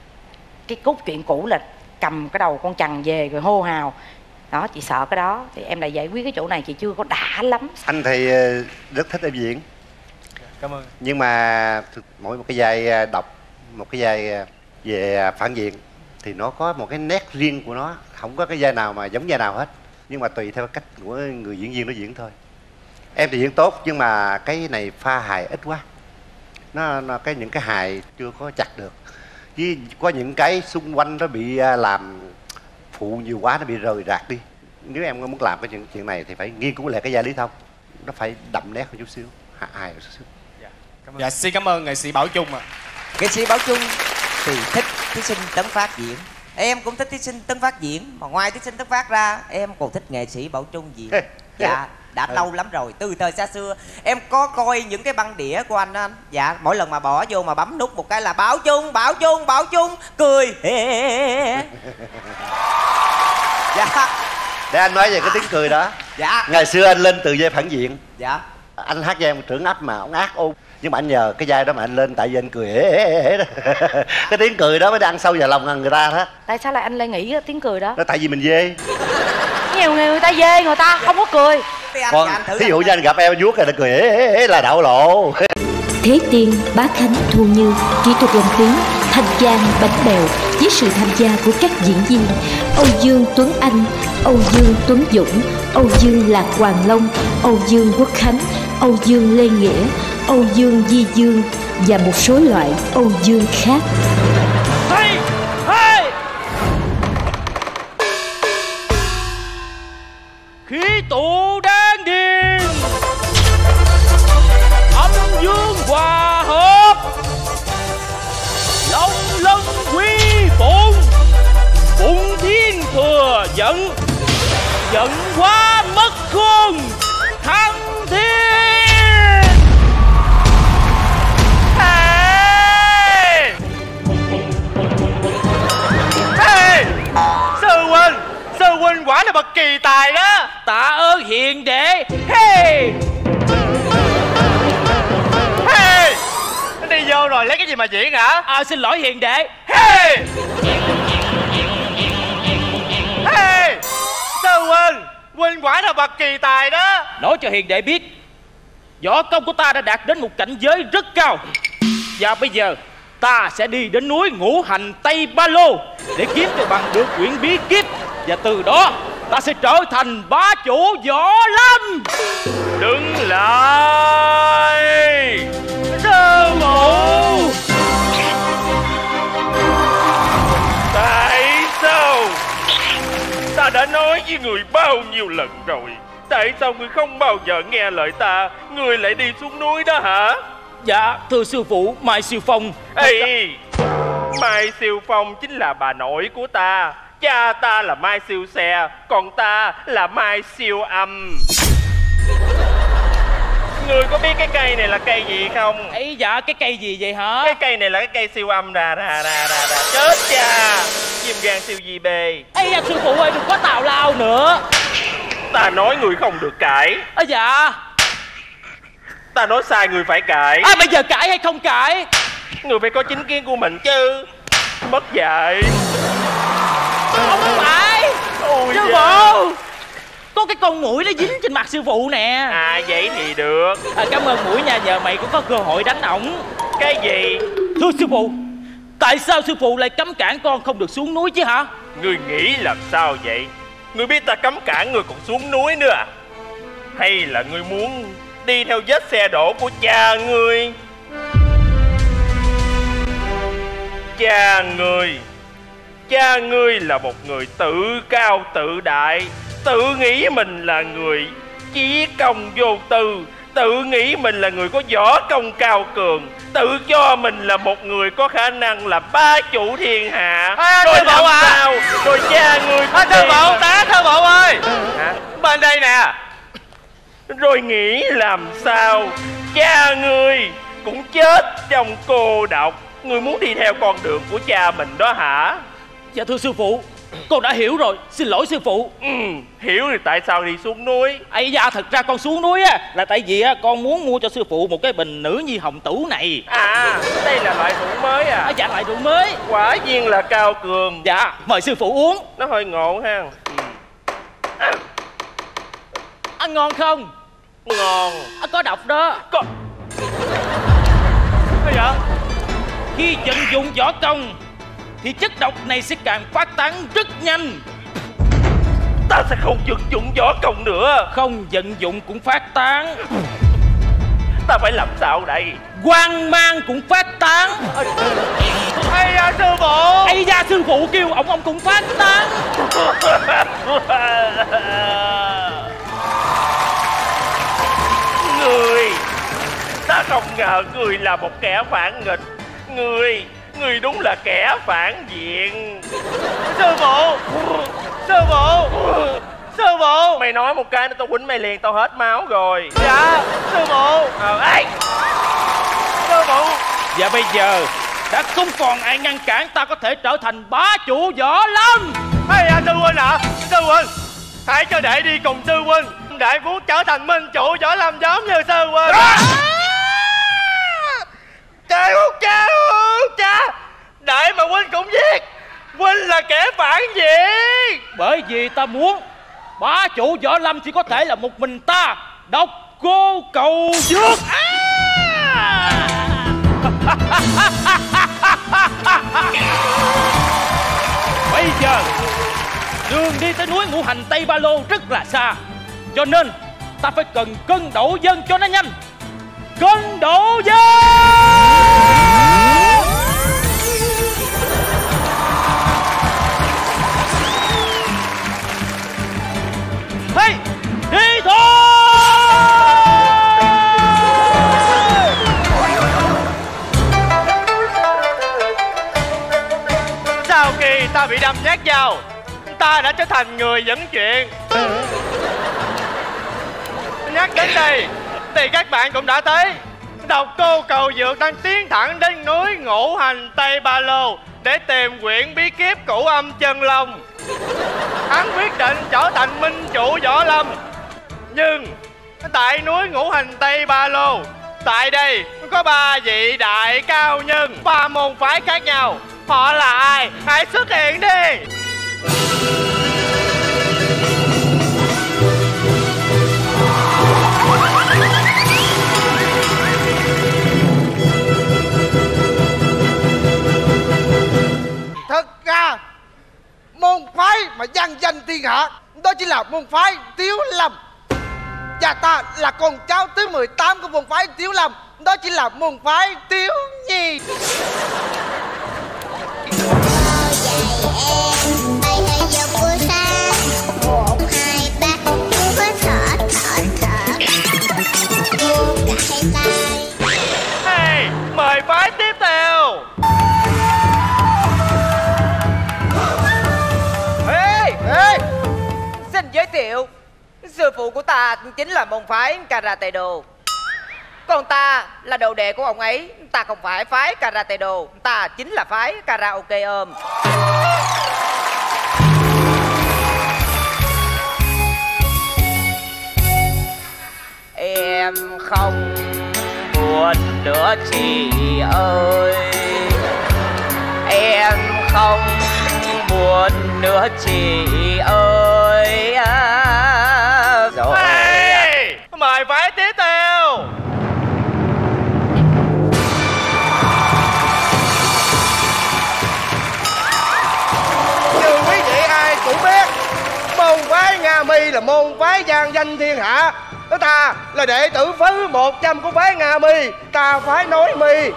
cái cốt truyện cũ là cầm cái đầu con Trần về rồi hô hào. Đó, chị sợ cái đó. Thì em đã giải quyết cái chỗ này chị chưa có đã lắm. Anh thì rất thích em diễn. Cảm ơn. Nhưng mà mỗi một cái vai đọc, một cái vai về phản diện thì nó có một cái nét riêng của nó. Không có cái vai nào mà giống vai nào hết. Nhưng mà tùy theo cách của người diễn viên nó diễn thôi. Em thì diễn tốt nhưng mà cái này pha hài ít quá. Nó, nó cái những cái hài chưa có chặt được. Với có những cái xung quanh nó bị làm phụ nhiều quá, nó bị rời rạc đi. Nếu em muốn làm cái chuyện, chuyện này thì phải nghiên cứu lại cái vai Lý Thông. Nó phải đậm nét một chút xíu, hài một chút xíu. Dạ, xin cảm ơn nghệ sĩ Bảo Trung ạ. Nghệ sĩ Bảo Trung thì thích thí sinh Tấn Phát diễn. Em cũng thích thí sinh Tấn Phát diễn. Mà ngoài thí sinh Tấn Phát ra, em còn thích nghệ sĩ Bảo Trung diễn. Dạ, đã lâu lắm rồi, từ thời xa xưa. Em có coi những cái băng đĩa của anh đó anh. Dạ, mỗi lần mà bỏ vô mà bấm nút một cái là Bảo Trung, Bảo Trung, Bảo Trung cười. Dạ. Để anh nói về cái tiếng cười đó. Dạ. Ngày xưa anh lên từ vai phản diện. Dạ. Anh hát vai một trưởng ấp mà ông ác ôn. Nhưng mà anh nhờ cái vai đó mà anh lên tại vì anh cười hế hế hế đó. Cái tiếng cười đó mới đang sâu vào lòng người ta đó. Tại sao lại anh lại nghĩ cái tiếng cười đó? Nó tại vì mình dê. Nhiều người, người ta dê, người ta không có cười. Còn thí dụ như anh gặp em vuốt rồi nó cười hế hế hế là đậu lộ. Thế Tiên, Bá Khánh, Thu Như, kỹ thuật lồng tiếng, Thanh Giang, Bánh Bèo với sự tham gia của các diễn viên Âu Dương Tuấn Anh, Âu Dương Tuấn Dũng, Âu Dương Lạc Hoàng Long, Âu Dương Quốc Khánh, Âu Dương Lê Nghĩa, Âu Dương Di Dương và một số loại Âu Dương khác. Hey! Hey! Khí tụ đan điền, âm dương hòa hợp, long lân quy phụng, phụng thiên thừa giận, giận quá mất khôn, thăng thiên. Hey! Hey! đệ. Hey! Hey! Nó đi vô rồi lấy cái gì mà diễn hả? À, xin lỗi hiền đệ. Hey! Hey! Sư huynh, huynh quả là bậc kỳ tài đó. Nói cho hiền đệ biết, võ công của ta đã đạt đến một cảnh giới rất cao. Và bây giờ ta sẽ đi đến núi Ngũ Hành Tây Ba Lô để kiếm cho bằng được quyển bí kíp. Và từ đó ta sẽ trở thành bá chủ võ lâm. Đứng lại, sư phụ. Tại sao? Ta đã nói với người bao nhiêu lần rồi. Tại sao người không bao giờ nghe lời ta? Người lại đi xuống núi đó hả? Dạ thưa sư phụ, Mai Siêu Phong. Ê, Mai Siêu Phong chính là bà nội của ta. Cha ta là Mai Siêu Xe, còn ta là Mai Siêu Âm. Người có biết cái cây này là cây gì không? Ấy dạ, cái cây gì vậy hả? Cái cây này là cái cây siêu âm ra ra ra ra ra. Chết cha, viêm gan siêu di bê. Ây da, sư phụ ơi, đừng có tào lao nữa. Ta nói người không được cãi. À, dạ. Ta nói sai người phải cãi. À, bây giờ cãi hay không cãi? Người phải có chính kiến của mình chứ. Mất dạy. Không phải. Ôi sư da. phụ, có cái con muỗi nó dính trên mặt sư phụ nè. À vậy thì được. À, cảm ơn muỗi nha, nhờ mày cũng có cơ hội đánh ổng. Cái gì? Thưa sư phụ, tại sao sư phụ lại cấm cản con không được xuống núi chứ hả? Người nghĩ làm sao vậy? Người biết ta cấm cản người còn xuống núi nữa à? Hay là người muốn đi theo vết xe đổ của cha người? Cha người Cha ngươi là một người tự cao tự đại, tự nghĩ mình là người chí công vô tư, tự nghĩ mình là người có võ công cao cường, tự cho mình là một người có khả năng là bá chủ thiên hạ. À, rồi sư phụ à. sao? Rồi cha ngươi À, sư phụ, tá sư phụ ơi. Hả? Bên đây nè. Rồi nghĩ làm sao? Cha ngươi cũng chết trong cô độc. Ngươi muốn đi theo con đường của cha mình đó hả? Dạ thưa sư phụ, con đã hiểu rồi, xin lỗi sư phụ. Ừ, hiểu thì tại sao đi xuống núi? Ây da, thật ra con xuống núi á là tại vì á con muốn mua cho sư phụ một cái bình nữ nhi hồng tủ này. À, đây là loại rượu mới à? À, dạ loại rượu mới. Quả nhiên là cao cường. Dạ, mời sư phụ uống. Nó hơi ngộ ha. À, ăn ngon không? Ngon. À, có độc đó. Có. Cái gì? Khi vận dụng võ công thì chất độc này sẽ càng phát tán rất nhanh. Ta sẽ không vận dụng võ công nữa. Không vận dụng cũng phát tán. Ta phải làm sao đây? Hoang mang cũng phát tán. Ây da sư phụ. Ây da sư phụ kêu ổng ổng cũng phát tán. Người, ta không ngờ người là một kẻ phản nghịch. Người Người đúng là kẻ phản diện. Sư phụ. Sư phụ. Sư phụ. Mày nói một cái nữa tao quýnh mày liền, tao hết máu rồi. Dạ sư phụ. Ờ ê sư phụ. Và bây giờ đã không còn ai ngăn cản ta có thể trở thành bá chủ võ lâm. Ây da sư huynh ạ. À, sư huynh, hãy cho đệ đi cùng sư huynh. Đệ muốn trở thành minh chủ võ lâm giống như sư huynh. À! Cha út, cha út, cha. Đại mà huynh cũng giết. Huynh là kẻ phản diện. Bởi vì ta muốn bá chủ võ lâm chỉ có thể là một mình ta, Độc Cô Cầu Dược. À! Bây giờ đường đi tới núi Ngũ Hành Tây Ba Lô rất là xa, cho nên ta phải cần cân đổ dân cho nó nhanh. Cân đổ dân. Hey, đi thôi. Sau khi ta bị đâm nhát dao, ta đã trở thành người dẫn chuyện. Nhắc đến đây thì các bạn cũng đã thấy Độc Cô Cầu Dược đang tiến thẳng đến núi Ngũ Hành Tây Ba Lô để tìm quyển bí kíp Cửu Âm Chân Long. Hắn quyết định trở thành minh chủ võ lâm, nhưng tại núi Ngũ Hành Tây Ba Lô. Tại đây có ba vị đại cao nhân, ba môn phái khác nhau. Họ là ai? Hãy xuất hiện đi. Thật ra môn phái mà vang danh thiên hạ đó chỉ là môn phái Tiếu Lâm. Và ta là con cháu thứ mười tám của môn phái Tiếu Lâm, đó chỉ là môn phái Tiếu Nhi. Hey, mời phái tiếp theo. Ê, ê, xin giới thiệu, sư phụ của ta chính là môn phái Karate Do. Còn ta là đồ đệ của ông ấy. Ta không phải phái Karate Do, ta chính là phái karaoke ôm. Em không buồn nữa chị ơi, em không buồn nữa chị ơi. À, rồi. Hey, mời phái tiếp theo. Như quý vị ai cũng biết, môn phái Nga Mi là môn phái vang danh thiên hạ. Đó ta là đệ tử thứ một trăm của phái Nga Mi, ta phái Nói Mi.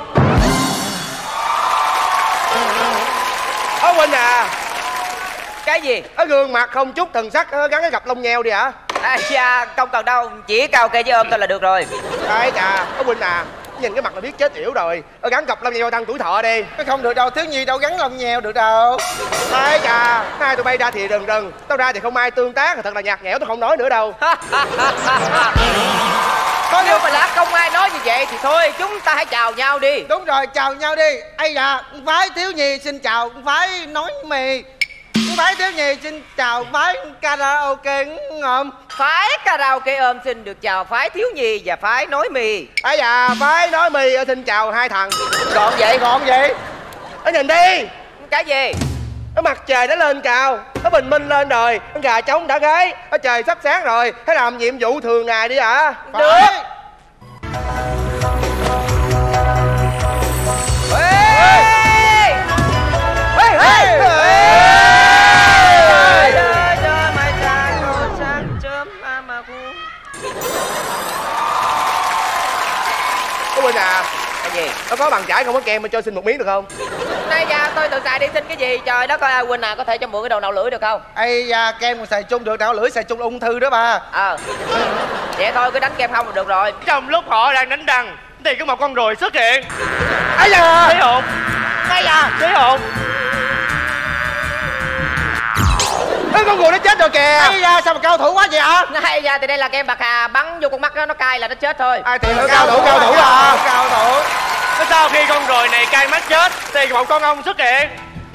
Ở Huynh à, cái gì? ở gương mặt không chút thần sắc gắn cái cặp lông nheo đi hả? À, dạ, không cần đâu, chỉ cao kê với ôm thôi là được rồi. Ây chà, ở Huynh à, nhìn cái mặt là biết chết yểu rồi. Ở gắn cặp lông nheo tăng tuổi thọ đi. Không được đâu, thiếu nhi đâu gắn lông nheo được đâu. Ây chà, hai tụi bay ra thì rần rần, tao ra thì không ai tương tác, thật là nhạt nhẽo, tao không nói nữa đâu. Có nếu mà đã không ai nói như vậy thì thôi, chúng ta hãy chào nhau đi. Đúng rồi, chào nhau đi. Ây da, phái thiếu nhi xin chào phái Nói Mi. Phái thiếu nhi xin chào phái karaoke ôm. Phái karaoke ôm xin được chào phái thiếu nhi và phái Nói Mi. Ây da, phái Nói Mi xin chào hai thằng. Gọn vậy, gọn vậy. Ở nhìn đi. Cái gì? Ở mặt trời đã lên cao, ở bình minh lên rồi, con gà trống đã gáy, ở trời sắp sáng rồi, hãy làm nhiệm vụ thường ngày đi ạ. À? Được. Quỳnh à, cái gì? nó có bàn chải không có kem mà cho xin một miếng được không? Này da, tôi tự xài đi xin cái gì? Trời đất ơi, Quỳnh à, có thể cho mượn cái đầu nào lưỡi được không? Ây da, kem còn xài chung được, nào lưỡi xài chung ung thư đó ba. Ờ, vậy thôi cứ đánh kem không là được rồi. Trong lúc họ đang đánh răng thì có một con ruồi xuất hiện. Ây da, thấy hồn. Ây da, thấy hồn. Ê, con ruồi nó chết rồi kìa. Ây da, sao mà cao thủ quá vậy hả? Ây da, thì đây là kem bạc hà, bắn vô con mắt nó nó cay là nó chết thôi. Ai thì là cao thủ, cao thủ à, cao thủ. Sau khi con ruồi này cay mắt chết thì một con ong xuất hiện.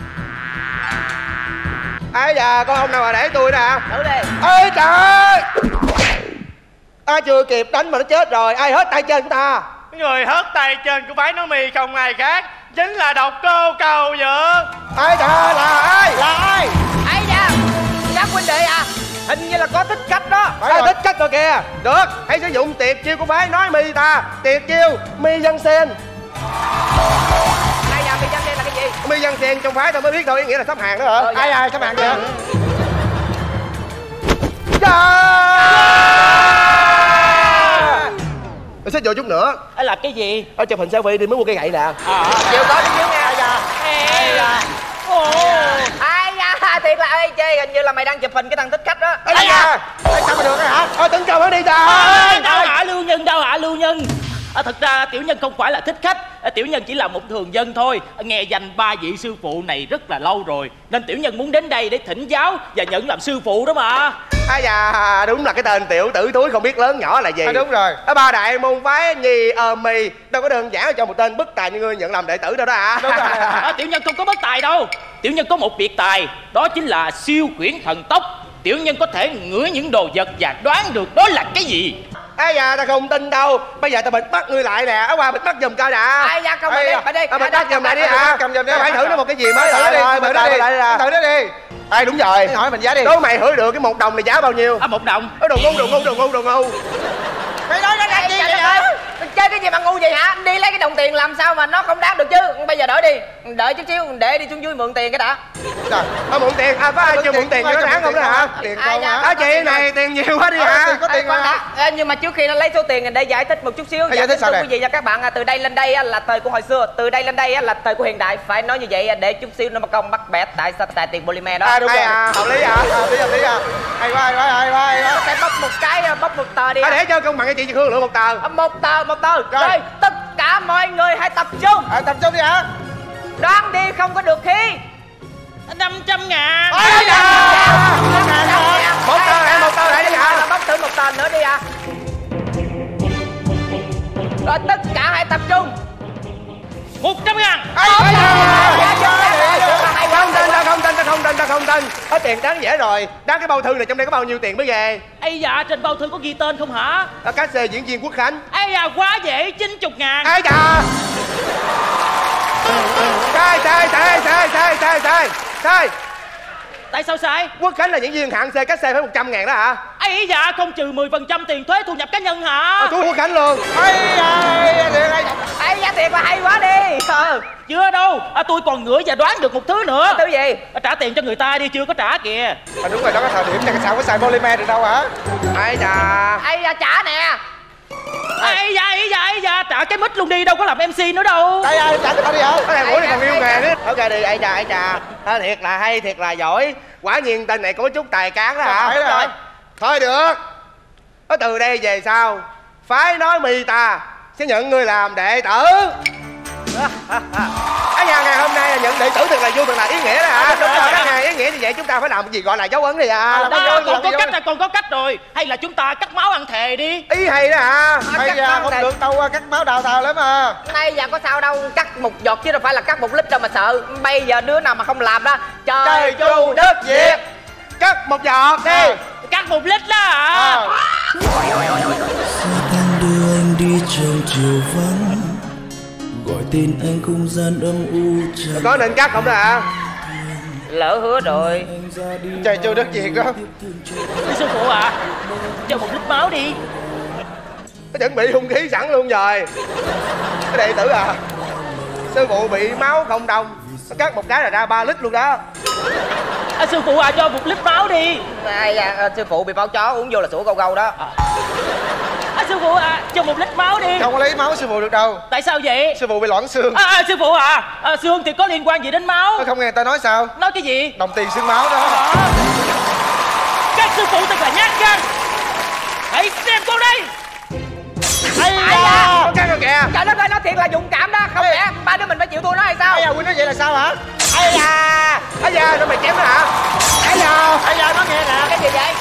Ây da, con ong nào mà để tôi nè. Thử đi. Ê trời ơi, ai chưa kịp đánh mà nó chết rồi. Ai hết tay chân ta? Người hớt tay trên của phái Nói Mi không ai khác, chính là độc cô Cầu Dược. Ai trời, là ai? Là ai? Ây da, các huynh đệ à, hình như là có thích khách đó. Phải thích khách rồi kìa. Được, hãy sử dụng tiệt chiêu của phái Nói Mi ta. Tiệt chiêu Mi Văn Sen. Ai da, Mi Văn Sen là cái gì? Mi Văn Sen trong phái tao mới biết thôi, ý nghĩa là sắp hàng đó hả? Ờ, dạ. Ai ai sắp hàng kìa. Tôi xích vô chút nữa. Ấy là cái gì? Ở chụp hình selfie đi mới mua cây gậy nè. À, chịu có chút xíu nghe. Ai da. Ai da. Ai da, thiệt là ê chê, hình như là mày đang chụp hình cái thằng thích khách đó. Ai da. Sao mà được hả? Thôi tấn công nó đi ta. Đâu hả Lưu Nhân, đâu hả Lưu Nhân? À, thật ra tiểu nhân không phải là thích khách, à, tiểu nhân chỉ là một thường dân thôi. Nghe danh ba vị sư phụ này rất là lâu rồi, nên tiểu nhân muốn đến đây để thỉnh giáo và nhận làm sư phụ đó mà. Ai da, đúng là cái tên tiểu tử túi không biết lớn nhỏ là gì. À, đúng rồi. Ở ba đại môn phái Nhi Ôm Mi đâu có đơn giản cho một tên bất tài như ngươi nhận làm đệ tử đâu đó à. Đúng rồi. À, tiểu nhân không có bất tài đâu. Tiểu nhân có một biệt tài, đó chính là siêu quyển thần tốc. Tiểu nhân có thể ngửi những đồ vật và đoán được đó là cái gì. Ây da, ta không tin đâu. Bây giờ ta bịt mắt ngươi lại nè. Ở qua bịt mắt giùm coi nè. Ai da, không, Ây bịt da. đi, bịt đi. À, bịt mắt giùm lại đi hả? Cầm giùm đi. Phải thử nó một cái gì mới thử rồi. đi, Rồi, thử bịt nó lại, đi. bịt lại nè. Thử nó đi. Ê, đúng rồi. Hỏi mình giá đi. Đố mày hửi được cái một đồng này giá bao nhiêu? À, một đồng. Đồ ngu, đồ ngu, đồ ngu, đồ ngu. Mày nói nó làm gì vậy hả? Mày chơi cái gì mà ngu vậy hả? Anh đi lấy cái đồng tiền làm sao mà nó không đáp được chứ? Bây giờ đợi đi, đợi chút xíu để đi xuống dưới mượn tiền cái đã. Trời, à, mượn tiền, à, có ai chưa mượn tiền cho nó đáng không đó hả? Tiền Ai không dạ? hả? Đó chị này, tiền nhiều quá đi hả? Có tiền Khoan mà. đã. Ê, nhưng mà trước khi nó lấy số tiền để giải thích một chút xíu, giải thích sao cho nè? quý vị và các bạn, à, từ đây lên đây á, là thời của hồi xưa, từ đây lên đây á, là thời của hiện đại. Phải nói như vậy à, để chút xíu nó mà công bắt bẻ tại sao tại tiền polymer đó. À đúng Hay rồi. à, hợp lý à? Hợp lý, hợp lý à. Hay quá, hay quá, hay quá, hay quá. Phải bóc một cái, à, bóc một tờ đi. À, À. để cho công bằng cho chị Hương lượng một tờ. À, một tờ, một tờ. Rồi. Rồi, tất cả mọi người hãy tập trung. À, tập trung đi hả? Đoán đi không có được khí. năm trăm ngàn. Ôi da! Một tờ lại, một tờ lại đi hả? Là bóc thử một tờ nữa đi à. Rồi tất cả hãy tập trung. một trăm ngàn. Không tin, ta không tin, ta không tin, ta không tin. Có tiền đáng dễ rồi. Đáng cái bao thư này trong đây có bao nhiêu tiền mới về? Ây dạ, trên bao thư có ghi tên không hả? Ở cá xê diễn viên Quốc Khánh. Ây dạ, quá dễ, chín mươi ngàn. Ây da! Sai, sai, sai, sai, sai, sai, sai, sai. Tại sao sai? Quốc Khánh là diễn viên hạng C, cá xê phải một trăm ngàn đó hả? Ây dạ, không trừ mười phần trăm tiền thuế thu nhập cá nhân hả? À, chú Quốc Khánh luôn. Ây da, thiệt hay. Ây da, thiệt là hay quá đi. Ừ. Chưa đâu, à, tôi còn ngửa và đoán được một thứ nữa. Thứ gì? À, trả tiền cho người ta đi, chưa có trả kìa. À đúng rồi, đó cái thời điểm này sao có xài polymer được đâu hả? Ây da. Ây da, trả nè. Ây da, ây da, ây da, trả cái mic luôn đi, đâu có làm em xê nữa đâu. Đây à, trả cho tao đi hả? Cái thằng Mũi này còn yêu nghề nữa. Ok đi, ây da, ây da. À, thiệt là hay, thiệt là giỏi. Quả nhiên tên này có chút tài cán đó hả? Phải rồi. Thôi được. Có từ đây về sau, phái nói mì ta sẽ nhận ngươi làm đệ tử. Ở nhà ngày hôm nay là nhận đệ tử thật là vui, thật là ý nghĩa đó hả? Đúng rồi, ngày ý nghĩa như vậy chúng ta phải làm cái gì gọi là dấu ấn đi à. À, còn có cách, còn có cách rồi. Hay là chúng ta cắt máu ăn thề đi. Ý hay đó hả? Hay da, không được đâu, cắt máu đào thào lắm à. Nay giờ có sao đâu, cắt một giọt chứ đâu phải là cắt một lít đâu mà sợ. Bây giờ đứa nào mà không làm đó, trời chu đất diệt. Cắt một giọt đi. À, cắt một lít đó hả? À. Đưa anh đi trong chiều vắng, gọi tên anh không gian âm u tràn. Có nên cắt không đó hả? Lỡ hứa rồi. Trời chu đất diệt đó. Sư phụ ạ, à, cho một lít máu đi. Nó chuẩn bị hung khí sẵn luôn rồi. Cái đệ tử à, sư phụ bị máu không đồng, nó cắt một cái là ra ba lít luôn đó. À, sư phụ à, cho một lít máu đi. Ai da, sư phụ bị máu chó uống vô là sủa gâu gâu đó. À, sư phụ à, cho một lít máu đi. Không có lấy máu sư phụ được đâu. Tại sao vậy? Sư phụ bị loãng xương. À, à, sư phụ à, à, xương thì có liên quan gì đến máu? Không nghe người ta nói sao? Nói cái gì? Đồng tiền xương máu đó. À, các sư phụ thật là nhát gan. Hãy xem con đây. Ây da, có cắt rồi kìa. Trời đất ơi, nó thiệt là dũng cảm đó. Không lẽ ba đứa mình phải chịu thua nó hay sao? Ây da, Quynh nói vậy là sao hả? Ây da, ây da, nó mày chém nó hả? Ây da, Ây da, nó nghe nè. Cái gì vậy?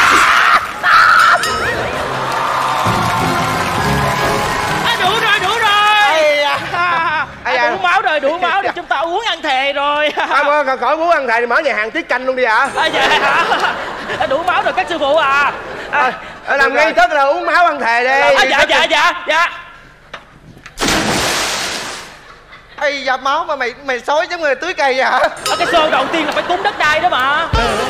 À, đủ rồi, đủ rồi. Ây da. Ây da. Đủ máu rồi, đủ máu rồi, chúng ta uống ăn thề rồi. À, còn khỏi muốn ăn thầy thì mở nhà hàng tiết canh luôn đi hả? À, dạ hả? Đủ máu rồi các sư phụ à. À, à, làm nghi thức là uống máu ăn thề đi. À, dạ dạ dạ dạ. Ây da, máu mà mày mày xối giống người tưới cây vậy hả? À, cái show đầu tiên là phải cúng đất đai đó mà.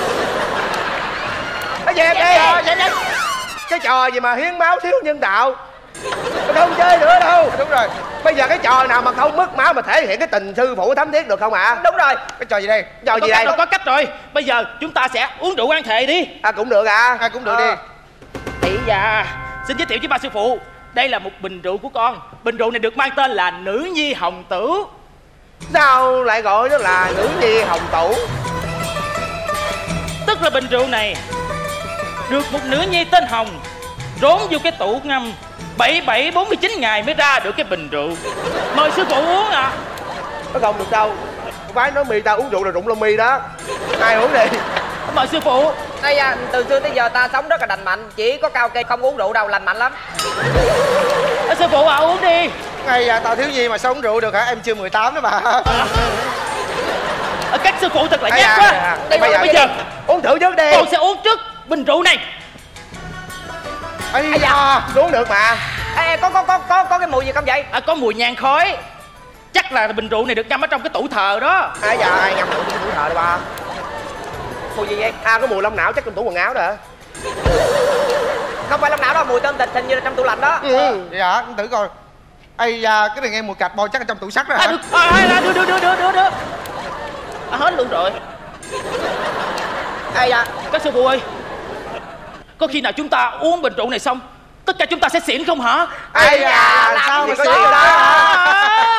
Nó dẹp đi. Dẹp đi. Cái trò gì mà hiến máu thiếu nhân đạo, tôi không chơi nữa đâu. Đúng rồi. Bây giờ cái trò nào mà không mất máu mà thể hiện cái tình sư phụ thấm thiết được không ạ? À? Đúng rồi. Cái trò gì đây? Trò Có gì cách đây? rồi, có cách rồi. Bây giờ chúng ta sẽ uống rượu ăn thề đi. À cũng được à. À cũng được à. đi. Thì dạ, xin giới thiệu với ba sư phụ. Đây là một bình rượu của con. Bình rượu này được mang tên là Nữ Nhi Hồng Tửu. Sao lại gọi nó là Nữ Nhi Hồng Tửu? Tức là bình rượu này được một nữ nhi tên Hồng rốn vô cái tủ ngâm bảy bảy bốn mươi chín ngày mới ra được cái bình rượu. Mời sư phụ uống ạ. À. Nó không được đâu. Phái nói mì ta uống rượu là rụng lông mi đó. Ai uống đi. Mời sư phụ. Đây à, từ xưa tới giờ ta sống rất là lành mạnh. Chỉ có cao kê không uống rượu đâu, lành mạnh lắm. À, sư phụ à, uống đi. Ngay à, tao thiếu nhi mà sao uống rượu được hả? Em chưa mười tám đó mà. À, các sư phụ thật là Ây nhát à, quá. à, Đây, bây giờ, bây giờ uống thử trước đi. con sẽ uống trước bình rượu này. Ây da, xuống được mà. Ê, có có có có có cái mùi gì không vậy? À, có mùi nhang khói. Chắc là bình rượu này được ngâm ở trong cái tủ thờ đó. Ai da, ai ngâm rượu trong tủ thờ đây ba? Mùi gì vậy? À, có mùi lông não chắc trong tủ quần áo đó hả? Không phải lông não đó, mùi tôm thịt hình như là trong tủ lạnh đó. Ừ, dạ, thử coi. Ây da, cái này nghe mùi cạch bò chắc là trong tủ sắt đó hả? À, à, đưa đưa đưa đưa đưa đưa. À, hết luôn rồi. Ây da, các sư phụ ơi, có khi nào chúng ta uống bình rượu này xong tất cả chúng ta sẽ xỉn không hả? Ây da, làm sao mà xỉn được đó hả?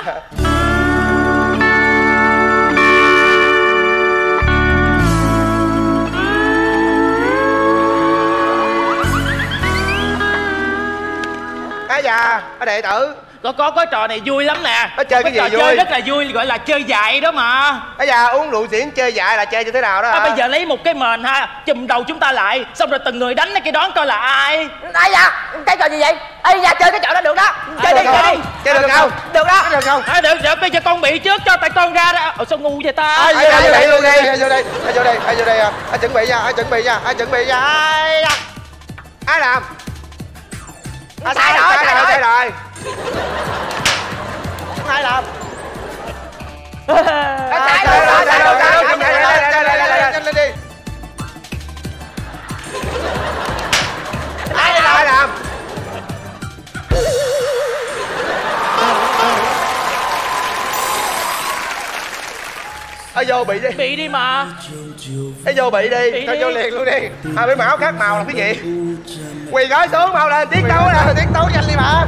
Ây da, đệ tử. Có có có trò này vui lắm nè. Nó chơi cái gì trò vui? chơi rất là vui, gọi là chơi dại đó mà. Ây da, uống rượu xỉn chơi dại là chơi như thế nào đó hả? À, bây giờ lấy một cái mền ha, chùm đầu chúng ta lại, xong rồi từng người đánh cái đoán coi là ai. Ây da, cái trò gì vậy? Ây da, chơi cái trò đó được đó. Chơi À, đi, được chơi không? đi. Chơi được không? Được đó. Được không? À, được, được, bây giờ con bị trước cho tại con ra đó. Ồ, sao ngu vậy ta? Ai vô đây, ai vô đây, ai vô đây, ai vô đây, ai vô đây, ai chuẩn bị nha, ai chuẩn bị nha, ai chuẩn bị nha, ai ai làm? À, sai rồi, sai rồi, sai rồi. Ai làm? Sai rồi, sai rồi, sai rồi, sai rồi. Nhanh lên đi. Ai ai làm? Ai vô bị đi. Bị đi mà. Ai vô bị đi, Bị cho đi. vô liền luôn đi. À, bị máu khác màu là cái gì? Quỳ gối xuống mau lên, tiết tấu nè, tiết tấu nhanh đi mà.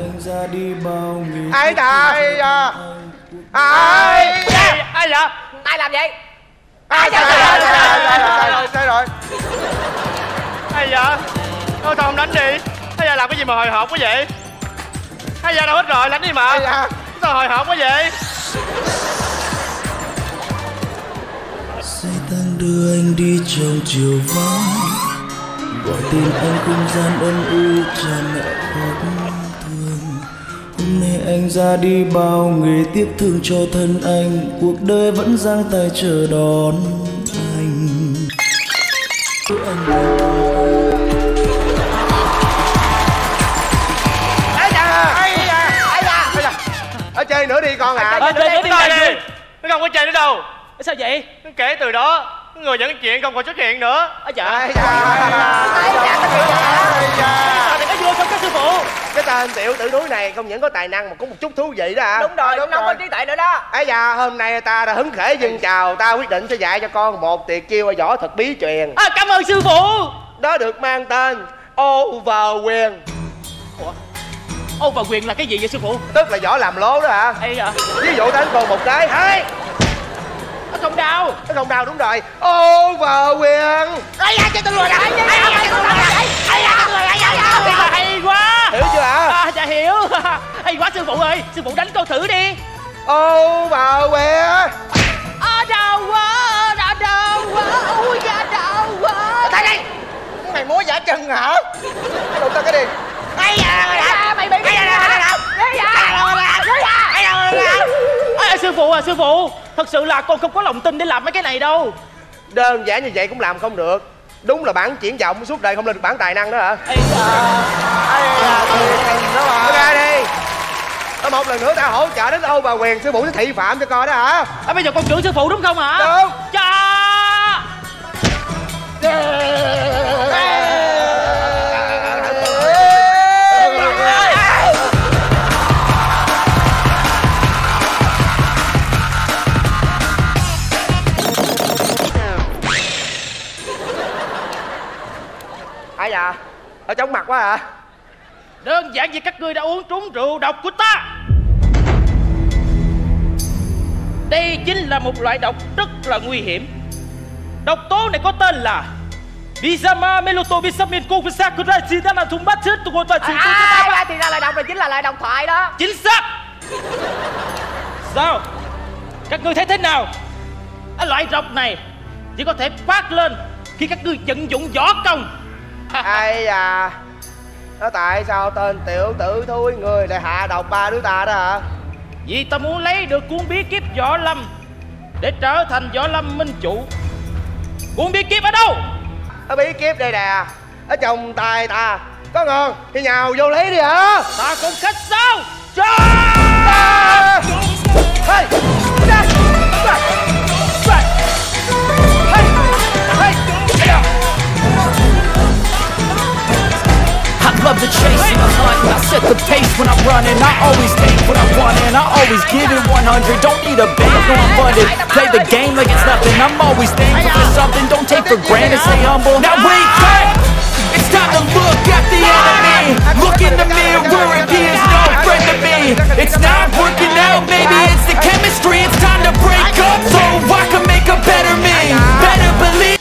Ai ta? Ai da? Ai? Ai vậy? Ai làm vậy? Ai sai rồi, sai rồi, sai rồi. Hay dạ, thôi thôi không đánh đi. Hay dạ làm cái gì mà hồi hộp quá vậy? Hay dạ đâu hết rồi, đánh đi mà. Sao hồi hộp quá vậy? Xe tăng đưa anh đi trong chiều vắng, gọi tên anh không gian ân u tràn ngập khóc thương. Hôm nay anh ra đi bao người tiếc thương cho thân anh, cuộc đời vẫn giang tay chờ đón anh. Ây da, ây da, ây da, ây da. Ở chơi nữa đi con à. Ờ, chơi nữa đi, chơi đi. Nó không có chơi nữa đâu. Sao vậy? Kể từ đó người dẫn chuyện không còn xuất hiện nữa. Ây dạ. Ây da, ây da, ây da. Này có vui không các sư phụ? Cái tên tiểu tử núi này không những có tài năng mà cũng một chút thú vị đó hả? Đúng rồi, đúng rồi. Có trí tuệ nữa đó. Ây da, hôm nay ta đã hứng khởi dâng chào, ta quyết định sẽ dạy cho con một tuyệt chiêu võ thuật bí truyền. À, cảm ơn sư phụ. Đó được mang tên Overquyền. Ủa? Ô và quyền là cái gì vậy sư phụ? Tức là võ làm lố đó hả? Ây à. Ví dụ đánh con một cái, hey! Nó không đau. Nó không đau, đúng rồi. Overquyền. Ây da, chơi tôi lùi lại. Ây da, chơi tôi lùi lại. Ây da, tôi lùi lại. Ây da. Hay quá. Hiểu chưa hả? À, dạ hiểu. Hay quá sư phụ ơi. Sư phụ đánh con thử đi. Overquyền. À, đau quá, đã đau quá. Ui da, đau quá. Tại đây. Mày múa giả chân hả? Cái đầu ta cái đi. Ây da, mày bị cái gì hả? Ây da, ây da, ây da. À, sư phụ à, sư phụ. Thật sự là con không có lòng tin để làm mấy cái này đâu. Đơn giản như vậy cũng làm không được. Đúng là bản triển vọng suốt đời không lên được bản tài năng đó hả? Ây da. Ây da, đó mà. Ra đi. Ở một lần nữa ta hỗ trợ đến Âu bà Quyền, sư phụ sẽ thị phạm cho coi đó hả? À, bây giờ con chửi sư phụ đúng không hả? Đúng. Cha. Ai da? Ở chóng mặt quá hả? Đơn giản vì các ngươi đã uống trúng rượu độc của ta. Đây chính là một loại độc rất là nguy hiểm. Độc tố này có tên là Bizama Meloto Bisamin Kovasakura Chidana Thumbachet Tugota À, à, thì ra là độc này chính là loại độc thoại đó. Chính xác. Sao? Các ngươi thấy thế nào? Cái loại độc này chỉ có thể phát lên khi các ngươi vận dụng võ công. Ai da? Đó tại sao tên tiểu tử thúi người lại hạ độc ba đứa ta đó hả? Vì ta muốn lấy được cuốn bí kíp võ lâm để trở thành võ lâm minh chủ. Cuốn bí kíp ở đâu? Ở bí kíp đây nè, ở trong tay ta. Có ngon thì nhào vô lấy đi hả? Ta cũng khách sao? Hey! I love the chase and the hunt, and I set the pace when I'm running. I always take what I want and I always give it one hundred. Don't need a bank, no I'm funded. Play the game like it's nothing. I'm always thankful for something. Don't take for granted, stay humble. Now wait, hey! It's time to look at the enemy. Look in the mirror if he is no friend to me. It's not working out, maybe it's the chemistry. It's time to break up so I can make a better me. Better believe.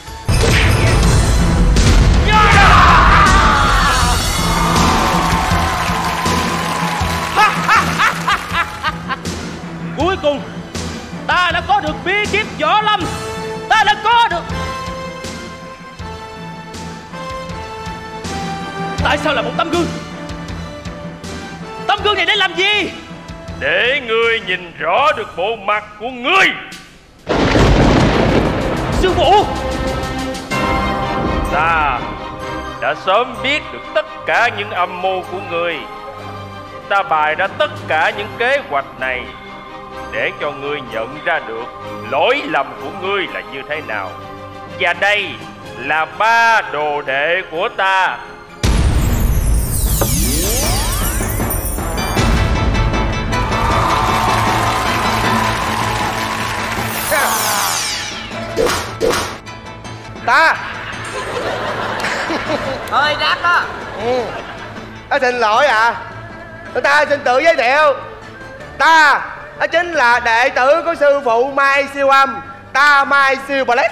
Cuối cùng ta đã có được bí kíp võ lâm. Ta đã có được. Tại sao là một tấm gương? Tấm gương này để làm gì? Để ngươi nhìn rõ được bộ mặt của ngươi. Sư phụ, ta đã sớm biết được tất cả những âm mưu của ngươi. Ta bày ra tất cả những kế hoạch này để cho ngươi nhận ra được lỗi lầm của ngươi là như thế nào. Và đây là ba đồ đệ của ta. Ta Hơi đắt đó. Ừ. Ta xin lỗi ạ. à. Ta xin tự giới thiệu. Ta đó chính là đệ tử của sư phụ Mai Siêu Âm. Ta Mai Siêu Ballet.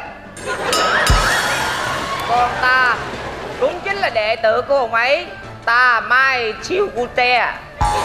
Còn ta cũng chính là đệ tử của ông ấy. Ta Mai Siêu Cute.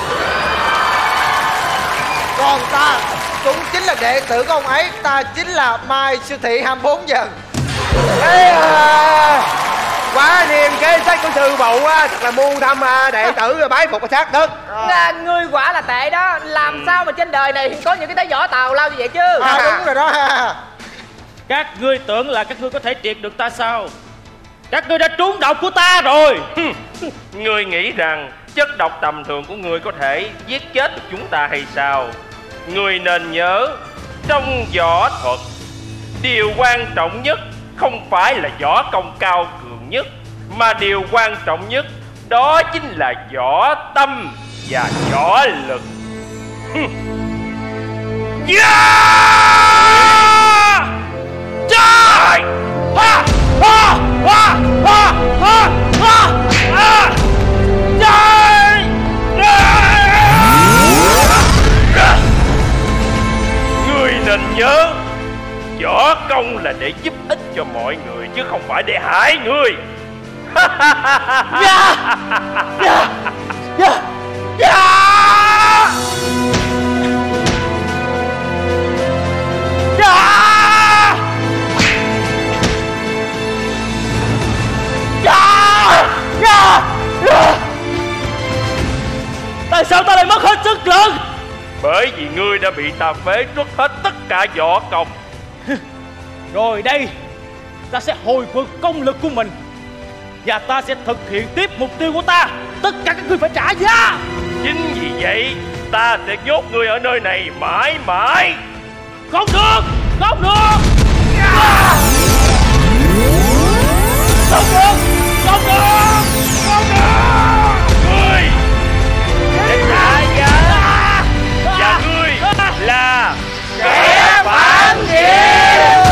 Còn ta cũng chính là đệ tử của ông ấy. Ta chính là Mai Siêu Thị hai mươi bốn giờ. Ê, à, quá niềm kế sách của sư phụ á, thật là muôn thăm à, đệ tử bái phục sát đất. À, ngươi quả là tệ đó. Làm ừ. sao mà trên đời này có những cái thế võ tào lao như vậy chứ? À, đúng rồi đó. Các ngươi tưởng là các ngươi có thể triệt được ta sao? Các ngươi đã trúng độc của ta rồi. Ngươi nghĩ rằng chất độc tầm thường của ngươi có thể giết chết được chúng ta hay sao? Ngươi nên nhớ, trong võ thuật, điều quan trọng nhất không phải là võ công cao cường nhất, mà điều quan trọng nhất đó chính là võ tâm và võ lực. Yeah! Trời! Ha! Ha! Ha! Ha! Ha! Ha! Ha! Trời! Ngươi nên nhớ, võ công là để giúp ích cho mọi người chứ không phải để hại người. Yeah! Yeah! Yeah! Yeah! Tại sao ta lại mất hết sức lực? Bởi vì ngươi đã bị ta phế truất hết tất cả võ công. Rồi đây, ta sẽ hồi phục công lực của mình, và ta sẽ thực hiện tiếp mục tiêu của ta. Tất cả các ngươi phải trả giá. Chính vì vậy ta sẽ nhốt ngươi ở nơi này mãi mãi. Không được, không được, không được, không được, không được. Ngươi sẽ trả giá, và ngươi là kẻ phản diện.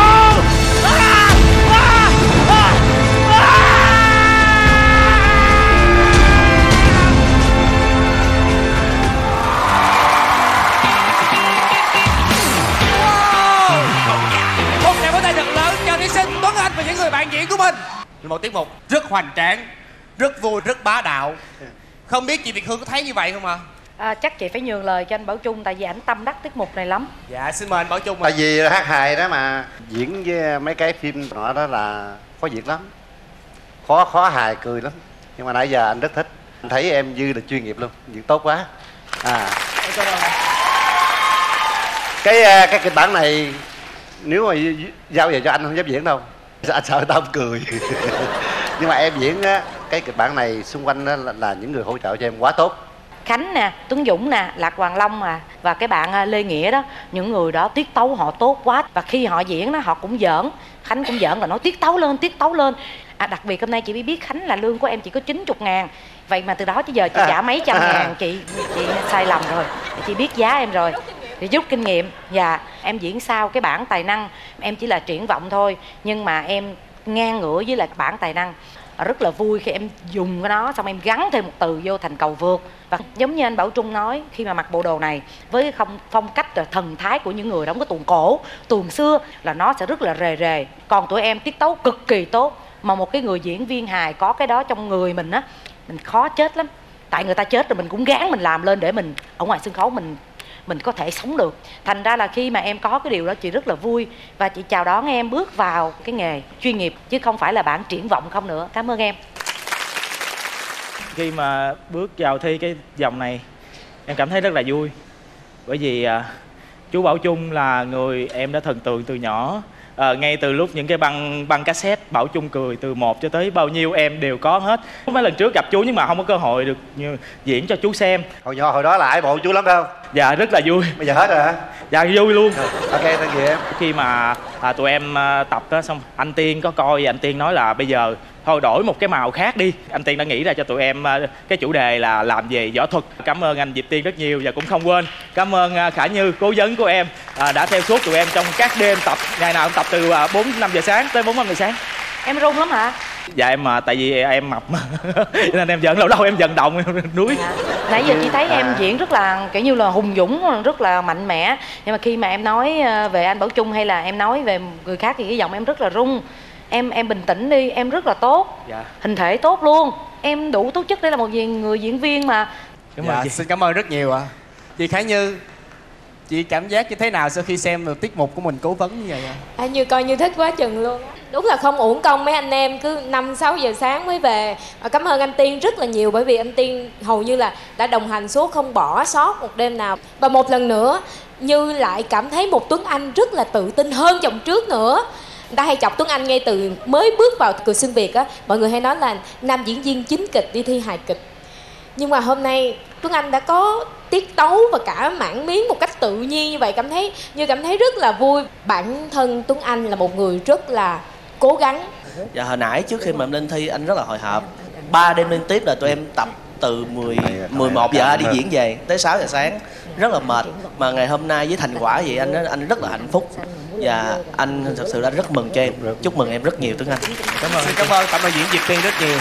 Một tràng pháo tay thật lớn cho thí sinh Tuấn Anh và những người bạn diễn của mình. Một tiết mục rất hoành tráng, rất vui, rất bá đạo. Không biết chị Việt Hương có thấy như vậy không ạ? À, chắc chị phải nhường lời cho anh Bảo Trung, tại vì ảnh tâm đắc tiết mục này lắm. Dạ xin mời anh Bảo Trung. Tại vì hát hài đó mà diễn với mấy cái phim nọ đó là khó diễn lắm, khó khó hài cười lắm. Nhưng mà nãy giờ anh rất thích, anh thấy em Dư là chuyên nghiệp luôn, diễn tốt quá. À cái cái kịch bản này nếu mà giao về cho anh không dám diễn đâu, anh sợ tao không cười. Nhưng mà em diễn á cái kịch bản này xung quanh đó là, là những người hỗ trợ cho em quá tốt. Khánh nè, Tuấn Dũng nè, Lạc Hoàng Long à, và cái bạn Lê Nghĩa đó, những người đó tiết tấu họ tốt quá. Và khi họ diễn đó họ cũng giỡn, Khánh cũng giỡn là nói tiết tấu lên, tiết tấu lên. À, đặc biệt hôm nay chị mới biết Khánh là lương của em chỉ có chín mươi ngàn. Vậy mà từ đó tới giờ chị trả mấy trăm ngàn, chị chị sai lầm rồi. Chị biết giá em rồi, thì rút kinh nghiệm. Và em diễn sau cái bản tài năng, em chỉ là triển vọng thôi, nhưng mà em ngang ngửa với lại bản tài năng. Rất là vui khi em dùng cái đó xong em gắn thêm một từ vô thành cầu vượt. Và giống như anh Bảo Trung nói, khi mà mặc bộ đồ này với cái không phong cách thần thái của những người đóng cái tuồng cổ, tuồng xưa là nó sẽ rất là rề rề. Còn tụi em tiết tấu cực kỳ tốt, mà một cái người diễn viên hài có cái đó trong người mình á, mình khó chết lắm. Tại người ta chết rồi mình cũng gán mình làm lên để mình ở ngoài sân khấu mình mình có thể sống được. Thành ra là khi mà em có cái điều đó chị rất là vui. Và chị chào đón em bước vào cái nghề chuyên nghiệp, chứ không phải là bạn triển vọng không nữa. Cảm ơn em. Khi mà bước vào thi cái vòng này em cảm thấy rất là vui. Bởi vì à, chú Bảo Trung là người em đã thần tượng từ nhỏ. À, ngay từ lúc những cái băng băng cassette Bảo Trung cười từ một cho tới bao nhiêu em đều có hết. Mấy lần trước gặp chú nhưng mà không có cơ hội được như, diễn cho chú xem. Hồi nhỏ hồi đó là ai bộ chú lắm phải không? Dạ rất là vui. Bây giờ hết rồi hả? Dạ vui luôn. Ok, thank you em. Khi mà à, tụi em à, tập đó xong anh Tiên có coi, anh Tiên nói là bây giờ thôi đổi một cái màu khác đi. Anh Tiên đã nghĩ ra cho tụi em à, cái chủ đề là làm về võ thuật. Cảm ơn anh Diệp Tiên rất nhiều và cũng không quên cảm ơn à, Khả Như, cố vấn của em à, đã theo suốt tụi em trong các đêm tập. Ngày nào cũng tập từ à, bốn năm giờ sáng tới bốn năm giờ sáng. Em run lắm hả? Dạ em mà tại vì em mập mà nên em giận lâu đâu em vận động núi. Dạ. Nãy giờ chị thấy em diễn rất là kiểu như là hùng dũng, rất là mạnh mẽ. Nhưng mà khi mà em nói về anh Bảo Trung hay là em nói về người khác thì cái giọng em rất là rung. Em em bình tĩnh đi, em rất là tốt. Dạ. Hình thể tốt luôn. Em đủ tố chất để là một người diễn viên mà. Cảm ơn dạ, chị. Xin cảm ơn rất nhiều ạ. À. Chị Khả Như, chị cảm giác như thế nào sau khi xem được tiết mục của mình cố vấn như vậy ạ? À, Như coi như thích quá chừng luôn. Đúng là không uổng công mấy anh em cứ năm sáu giờ sáng mới về. À, cảm ơn anh Tiên rất là nhiều, bởi vì anh Tiên hầu như là đã đồng hành suốt, không bỏ sót một đêm nào. Và một lần nữa Như lại cảm thấy một Tuấn Anh rất là tự tin hơn vòng trước nữa. Người ta hay chọc Tuấn Anh ngay từ mới bước vào Cười Xuyên Việt á, mọi người hay nói là nam diễn viên chính kịch đi thi hài kịch. Nhưng mà hôm nay Tuấn Anh đã có tiết tấu và cả mảng miếng một cách tự nhiên như vậy, cảm thấy Như cảm thấy rất là vui. Bản thân Tuấn Anh là một người rất là cố gắng. Dạ hồi nãy trước khi mà em lên thi anh rất là hồi hộp. Ba đêm liên tiếp là tụi em tập từ mười, mười một giờ đi diễn về tới sáu giờ sáng, rất là mệt. Mà ngày hôm nay với thành quả vậy anh anh rất là hạnh phúc. Và anh thật sự đã rất mừng cho em. Chúc mừng em rất nhiều Tuấn Anh. Cảm ơn. Xin cảm ơn cảm ơn diễn Diệp Tiên rất nhiều.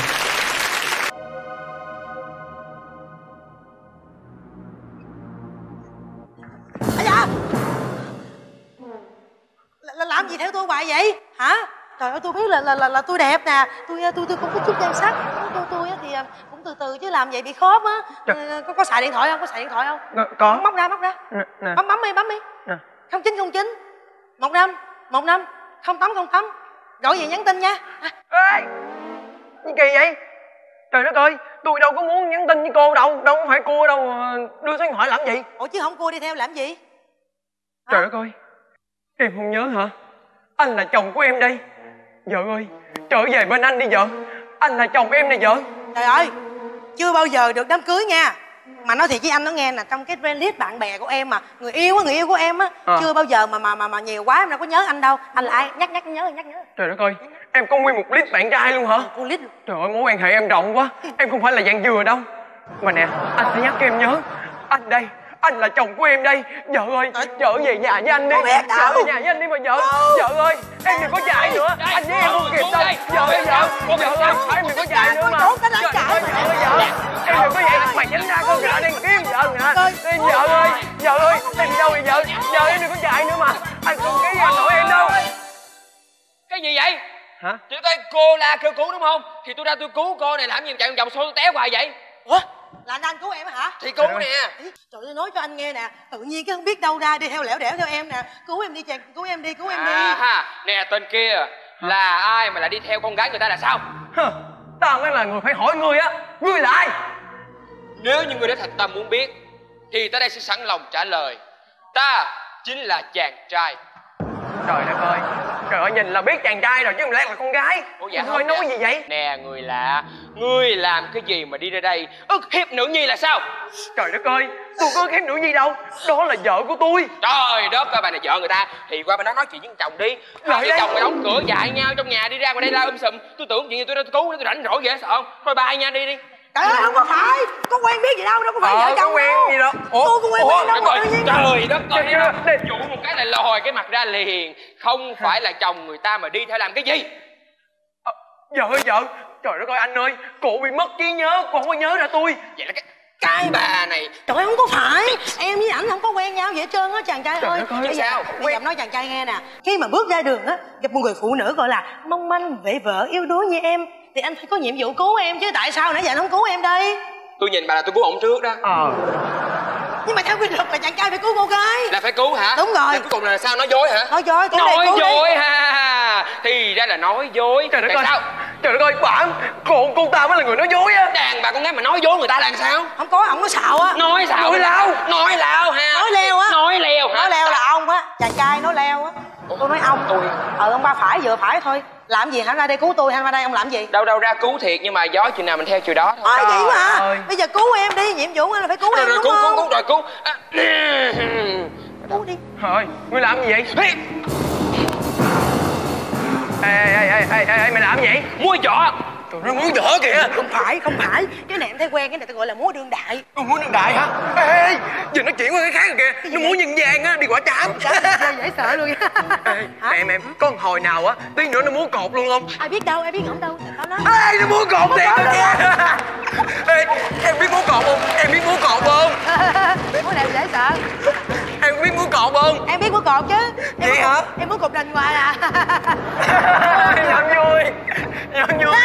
Là làm gì theo tôi hoài vậy hả? Trời ơi, tôi biết là là là, là tôi đẹp nè, tôi tôi tôi cũng có chút nhan sắc. Tôi tôi thì cũng từ từ chứ làm vậy bị khớp á. Có có xài điện thoại không? Có xài điện thoại không? Có. Móc ra móc ra. Nè. Bấm bấm đi bấm đi. Không chín không chín một năm một năm không tám không tám. Gọi gì nhắn tin nha. Ê, gì kỳ vậy? Trời đất ơi, tôi đâu có muốn nhắn tin với cô đâu, đâu có phải cô đâu đưa số điện thoại làm gì? Ủa chứ không cô đi theo làm gì? Trời đất ơi, em không nhớ hả? Anh là chồng của em đây. Vợ ơi, trở về bên anh đi vợ. Anh là chồng em này vợ. Trời ơi, chưa bao giờ được đám cưới nha. Mà nói thiệt với anh nó nghe nè, trong cái friend list bạn bè của em mà, người yêu á, người yêu của em á, à. chưa bao giờ mà mà mà mà nhiều quá em đâu có nhớ anh đâu. Anh là ai? Nhắc nhắc nhớ nhắc nhớ. Trời đất ơi, em có nguyên một list bạn trai luôn hả? Một list. Trời ơi, mối quan hệ em rộng quá. Em không phải là dạng dừa đâu. Mà nè, anh phải nhắc cho em nhớ. Anh đây, anh là chồng của em đây. Vợ ơi, trở về nhà với anh đi. Trở về nhà với anh đi mà vợ. Vợ ơi, em đừng có chạy nữa. Anh với em không kịp đâu. Vợ ơi, vợ. Vợ ơi, em đừng có chạy nữa mà. Trời ơi, vợ ơi, vợ. Em đừng có vậy. Mày tránh ra con gã đang kiếm vợ nè. Em vợ ơi, vợ ơi, em đi đâu vậy vợ? Vợ em đừng có chạy nữa mà. Anh không ký anh nổi em đâu. Cái gì vậy? Hả? Chị coi cô la kêu cứu đúng không? Thì tôi ra tôi cứu cô này, làm gì chạy vòng vòng xô tôi té hoài vậy? Ủa? Là anh cứu em hả? Thì cứu nè. Trời ơi, nói cho anh nghe nè, tự nhiên cái không biết đâu ra đi theo lẻo đẻo theo em nè. Cứu em đi chàng, cứu em đi, cứu em đi. À ha, nè tên kia là ai mà lại đi theo con gái người ta là sao? Tao mới là người phải hỏi ngươi á. Ngươi là ai? Nếu như ngươi đã thật tâm muốn biết thì ta đây sẽ sẵn lòng trả lời. Ta chính là chàng trai. Trời đất ơi, trời ơi, nhìn là biết chàng trai rồi chứ không lẽ là con gái. Ủa dạ Thôi không nói dạ. gì vậy? Nè người lạ, ngươi làm cái gì mà đi ra đây ức hiếp nữ nhi là sao? Trời đất ơi, tôi có hiếp nữ nhi đâu, đó là vợ của tôi. Trời đất ơi, bà này vợ người ta thì qua bên đó nói chuyện với chồng đi. Hai vợ chồng mày đóng cửa dại nhau trong nhà, đi ra ngoài đây la um sùm. Tôi tưởng chuyện gì tôi ra tôi cứu, tôi rảnh rỗi vậy sợ không? Thôi bye nha, đi đi. Trời ơi, không có phải, có quen biết gì đâu, đâu có phải vợ chồng quen đâu. gì đâu. Tôi có quen biết đâu mà tự nhiên. Trời đất ơi, dụ một cái là lòi cái mặt ra liền. Không phải là chồng người ta mà đi theo làm cái gì? À, vợ ơi vợ, trời đất ơi anh ơi, cô bị mất trí nhớ, cô không có nhớ ra tôi. Vậy là cái cái bà này. Trời ơi, không có phải, em với ảnh không có quen nhau vậy hết trơn á chàng trai ơi. Trời sao? Bây giờ nói chàng trai nghe nè, khi mà bước ra đường á, gặp một người phụ nữ gọi là mong manh, vệ vợ, yếu đuối như em thì anh phải có nhiệm vụ cứu em chứ, tại sao nãy giờ anh không cứu em đây? Tôi nhìn bà là tôi cứu ổng trước đó. Ờ Nhưng mà theo quy luật là chàng trai phải cứu cô gái. Là phải cứu hả? Đúng rồi. Là cuối cùng là sao, nói dối hả? Nói dối, cứu nói đây, cứu dối đây. ha. Thì ra là nói dối. Trời đất ơi, sao? Trời đất ơi, bạn, cô, cô ta mới là người nói dối á. Đàn bà con gái mà nói dối người ta là sao? Không có, ổng có xạo á. Nói xạo. Nói láo. Nói láo ha. Nói leo á. Nói leo hả? Nói leo là ông á, chàng trai nói leo á. Tôi nói ông. Tôi. Ờ, ông ba phải vừa phải thôi. Làm gì hả, ra đây cứu tôi hay ra đây ông làm gì? Đâu đâu ra cứu thiệt, nhưng mà gió chừng nào mình theo chiều đó thôi. Ờ vậy mà ơi. bây giờ cứu em đi, nhiệm vụ là phải cứu Rồi, em rồi, đúng cứu, không? cứu, cứu, rồi cứu. À, cứu đi. Thôi, ngươi làm gì vậy? Ê, ê, ê, ê, ê, ê, mày làm gì vậy? Mua vỏ. Trời, nó muốn vỡ kìa. Không phải, không phải. Cái này em thấy quen, cái này ta gọi là múa đương đại. Nó muốn đương đại hả? Ê, ê, giờ nó chuyển qua cái khác rồi kìa. Nó muốn nhân gian á, đi quả chám. Dễ sợ luôn. Ê, em, em, có một hồi nào á, tí nữa nó muốn cột luôn không? Ai biết đâu, ai biết ổng đâu. Tao nói. Ê, nó muốn cột thiệt rồi kìa. Ê, em biết muốn cột không? Em biết muốn cột không? Múa đẹp dễ sợ. Em biết muốn cột không? Em biết múa cột chứ. Em Vậy hả? Em muốn cột đành hoài à. Giỡn vui. Giỡn vui.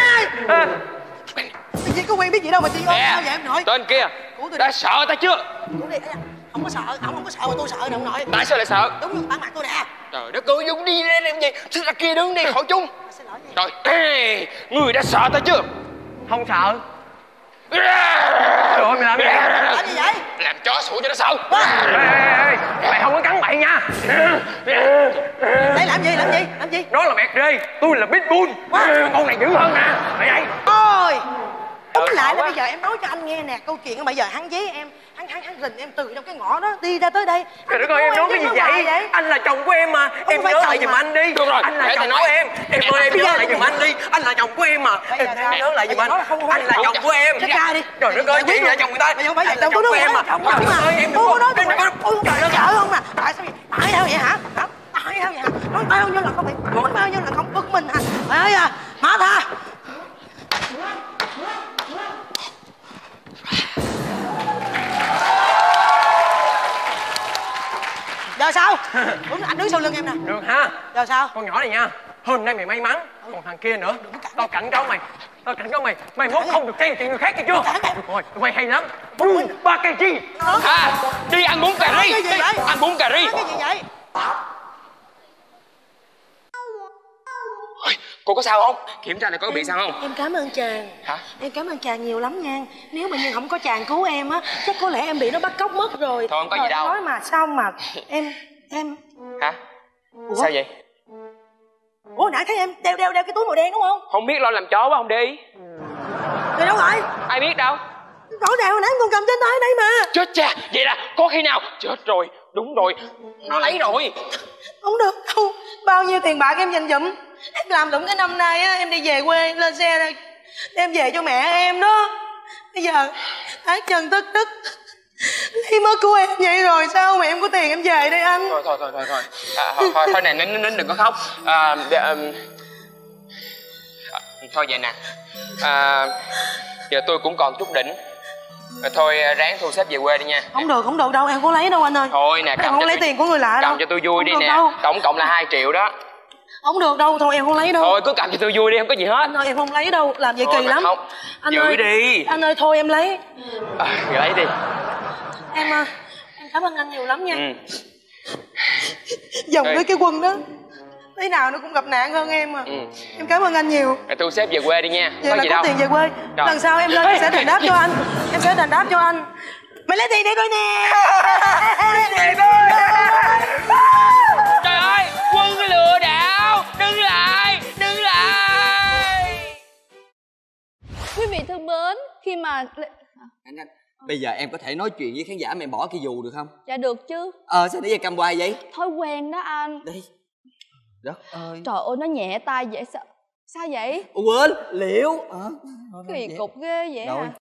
Tự nhiên có quen biết gì đâu mà chị ơi. Sao vậy em nội? Tên kia đã sợ ta chưa? Cứu đi. Không có sợ, ổng không có sợ mà tôi sợ nè ông nội. Tại sao lại sợ? Đúng rồi, bán mặt tôi nè. Trời đất ơi, Dung đi lên làm gì? Xin ra kia đứng đi khỏi chung. Trời, ê, người đã sợ ta chưa? Không sợ. Trời ơi, mày làm gì vậy? Làm gì vậy? Làm chó sủa cho nó sợ. Ê, ê, ê, mày không có cắn bậy nha. Đây làm gì, làm gì, làm gì? Nó là mẹt rê, tôi là pitbull. Con này dữ hơn nè. Mày đây. Ôi, tóm lại là bây giờ em nói cho anh nghe nè, câu chuyện bây giờ hắn với em, hắn hắn hắn rình em từ trong cái ngõ đó đi ra tới đây. Trời đất ơi, em nói cái gì vậy? vậy? Anh là chồng của em mà. Em nhớ lại giùm anh đi. Được rồi, anh là để chồng thầy nói. của em. Em ơi, em nhớ lại giùm anh đi. Anh là chồng của em mà. Em nhớ lại giùm anh. Anh là chồng của em. Chết ra đi. Trời đất ơi, chị là chồng người ta. Mày không phải Anh vậy, là chồng chồng tôi của em mà. chồng tôi mà. Ơi, em Tôi nói đừng có. ôi trời ơi, sợ không à? Tại sao vậy? Tại sao vậy hả? Hả? Tại sao vậy hả? Nói bao nhiêu lần không phải, nói bao nhiêu lần không bực mình hả? Trời ơi à, má tha. Giờ sao? Đúng, anh đứng sau lưng em nè. Được ha. Giờ sao? Con nhỏ này nha, hôm nay mày may mắn. Còn thằng kia nữa, tao cảnh cáo mày. Tao cảnh cáo mày, mày mốt không được khen chuyện người khác, nghe chưa? Được rồi, mày hay lắm. Ba cây chi. À, đi ăn bún cà ri. Cái gì vậy? Ăn bún cà ri. Cái gì vậy? Cô có sao không? Kiểm tra này có bị sao không? Em cảm ơn chàng. Hả? Em cảm ơn chàng nhiều lắm nha. Nếu mà như không có chàng cứu em á, chắc có lẽ em bị nó bắt cóc mất rồi. Thôi không có gì Trời, đâu. nói mà sao mà em em Hả? Ủa? Sao vậy? Ủa nãy thấy em đeo đeo đeo cái túi màu đen đúng không? Không biết, lo làm chó quá không để ý. Rồi đâu rồi? Ai biết đâu. Rõ ràng hồi nãy em còn cầm trên tay đây mà. Chết cha, vậy là có khi nào? Chết rồi, đúng rồi, nó lấy rồi. Không được đâu. Bao nhiêu tiền bạc em dành dụm. Em làm lụng cái năm nay á, em đi về quê lên xe đây đem về cho mẹ em đó. Bây giờ ác chân tức tức lấy mất của em vậy rồi sao mà em có tiền em về đây anh? Thôi thôi thôi thôi thôi à, thôi, thôi thôi nè, nín nín nín đừng có khóc. À, để, um, à, thôi vậy nè. À, giờ tôi cũng còn chút đỉnh. À, thôi ráng thu xếp về quê đi nha. Không được, không được đâu, em không lấy đâu anh ơi. Thôi nè, em cầm không cho lấy tôi, tiền của người lạ đâu. cầm cho tôi vui không đi được nè. đâu. Tổng cộng là hai triệu đó. Không được đâu, thôi em không lấy đâu. Thôi cứ cầm cho tôi vui đi, không có gì hết. Anh ơi em không lấy đâu, làm vậy Thôi kỳ mà lắm. không. Anh Giữ ơi, đi. Anh ơi thôi em lấy. À, lấy đi. Em ơi, em cảm ơn anh nhiều lắm nha. Ừ. Dòng Ê. với cái quần đó thế nào nó cũng gặp nạn hơn em mà. Ừ. Em cảm ơn anh nhiều. Để tôi xếp về quê đi nha. Vậy Có là gì có đâu. tiền về quê. Rồi. Lần sau em lên em sẽ đền đáp cho anh. Em sẽ đền đáp cho anh. Mày lấy tiền để coi nè. Trời ơi, quân lừa đảo. Đứng lại, đứng lại. Quý vị thân mến, khi mà Anh anh, bây giờ em có thể nói chuyện với khán giả mà em bỏ cái dù được không? dạ được chứ. Ờ sao nãy giờ cầm hoài vậy? Thói quen đó anh. Đây. Đất ơi. Trời ơi nó nhẹ tay vậy sao? Sao vậy? Ủa, quên liễu. Ờ. Kỳ cục ghê vậy Rồi. hả?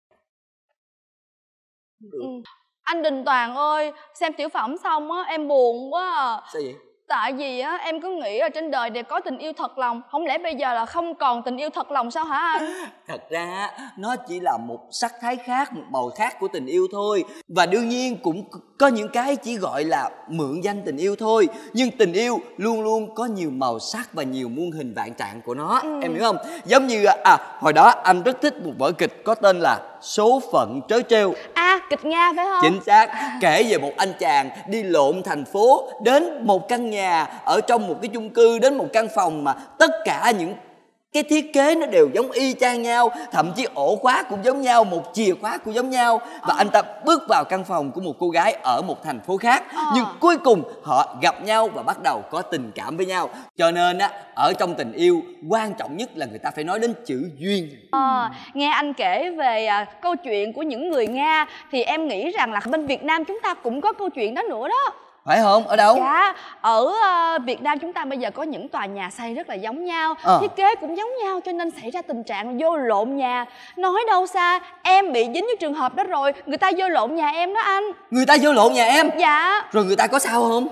Ừ. Anh Đình Toàn ơi, xem tiểu phẩm xong á em buồn quá à. Sao vậy? Tại vì á em cứ nghĩ là trên đời này có tình yêu thật lòng, không lẽ bây giờ là không còn tình yêu thật lòng sao hả anh? Thật ra nó chỉ là một sắc thái khác, một màu khác của tình yêu thôi. Và đương nhiên cũng có những cái chỉ gọi là mượn danh tình yêu thôi. Nhưng tình yêu luôn luôn có nhiều màu sắc và nhiều muôn hình vạn trạng của nó. Ừ. Em hiểu không? Giống như à hồi đó anh rất thích một vở kịch có tên là Số Phận Trớ Trêu. À kịch Nga phải không? Chính xác. Kể về một anh chàng đi lộn thành phố đến một căn nhà, ở trong một cái chung cư, đến một căn phòng mà tất cả những cái thiết kế nó đều giống y chang nhau, thậm chí ổ khóa cũng giống nhau, một chìa khóa cũng giống nhau. Và anh ta bước vào căn phòng của một cô gái ở một thành phố khác, nhưng cuối cùng họ gặp nhau và bắt đầu có tình cảm với nhau. Cho nên á, ở trong tình yêu quan trọng nhất là người ta phải nói đến chữ duyên. À, nghe anh kể về à, câu chuyện của những người Nga thì em nghĩ rằng là bên Việt Nam chúng ta cũng có câu chuyện đó nữa đó. Phải không? Ở đâu? Dạ, ở uh, Việt Nam chúng ta bây giờ có những tòa nhà xây rất là giống nhau, à. thiết kế cũng giống nhau, cho nên xảy ra tình trạng vô lộn nhà. Nói đâu xa, em bị dính với trường hợp đó rồi, người ta vô lộn nhà em đó anh. Người ta vô lộn nhà em? Dạ. Rồi người ta có sao không?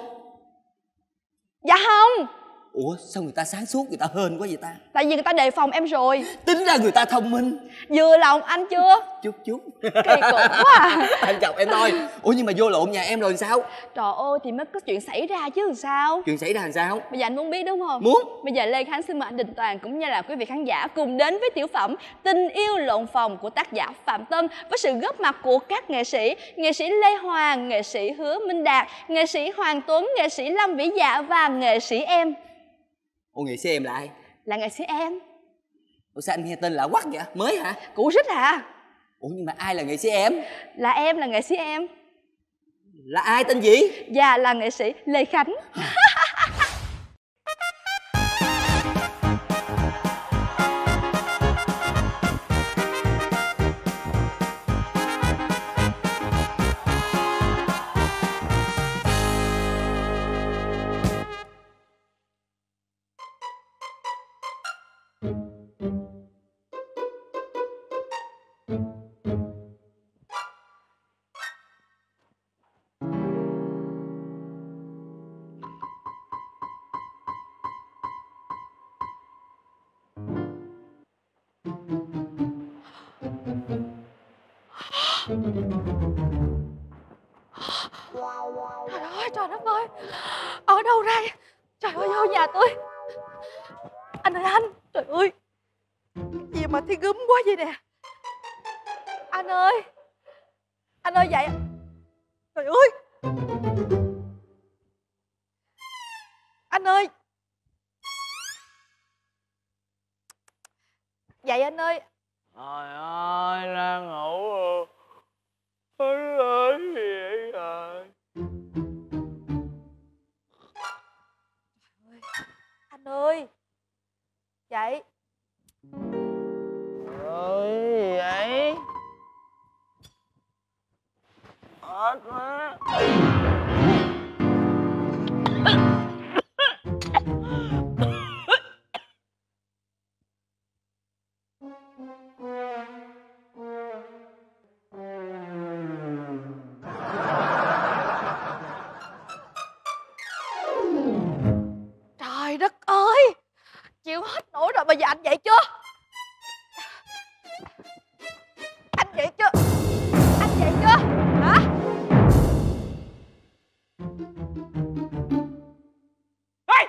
Dạ không. Ủa sao người ta sáng suốt, người ta hên quá vậy ta? Tại vì người ta đề phòng em rồi. Tính ra người ta thông minh. Vừa lòng anh chưa? Chút chút. Kỳ cục quá à. Anh chọc em thôi. Ủa nhưng mà vô lộn nhà em rồi sao? Trời ơi thì mới có chuyện xảy ra chứ làm sao. Chuyện xảy ra làm sao? Bây giờ anh muốn biết đúng không? Muốn. Bây giờ Lê Khánh xin mời anh Đình Toàn cũng như là quý vị khán giả cùng đến với tiểu phẩm Tình Yêu Lộn Phòng của tác giả Phạm Tân, với sự góp mặt của các nghệ sĩ: nghệ sĩ Lê Hoàng, nghệ sĩ Hứa Minh Đạt, nghệ sĩ Hoàng Tuấn, nghệ sĩ Lâm Vĩ Dạ và nghệ sĩ em. Ủa nghệ sĩ em là ai? Là nghệ sĩ em. Ủa sao anh nghe tên lạ quắc vậy? Mới hả? Cũ rích à. Ủa nhưng mà ai là nghệ sĩ em? Là em, là nghệ sĩ em. Là ai, tên gì? Dạ là nghệ sĩ Lê Khánh. Trời ơi, trời đất ơi, ở đâu ra? Trời ơi, vô nhà tôi. Anh ơi anh, trời ơi, gì mà thấy gớm quá vậy nè. Anh ơi, anh ơi dậy. Trời ơi, anh ơi, dậy anh ơi. Trời ơi, đang ngủ rồi. Anh ơi, gì vậy trời? Anh ơi, dậy. Ơi, gì vậy? Ớt quá. Trời đất ơi, chịu hết nổi rồi. Bây giờ anh dậy chưa? Anh dậy chưa? Anh dậy chưa? Hả? Ê!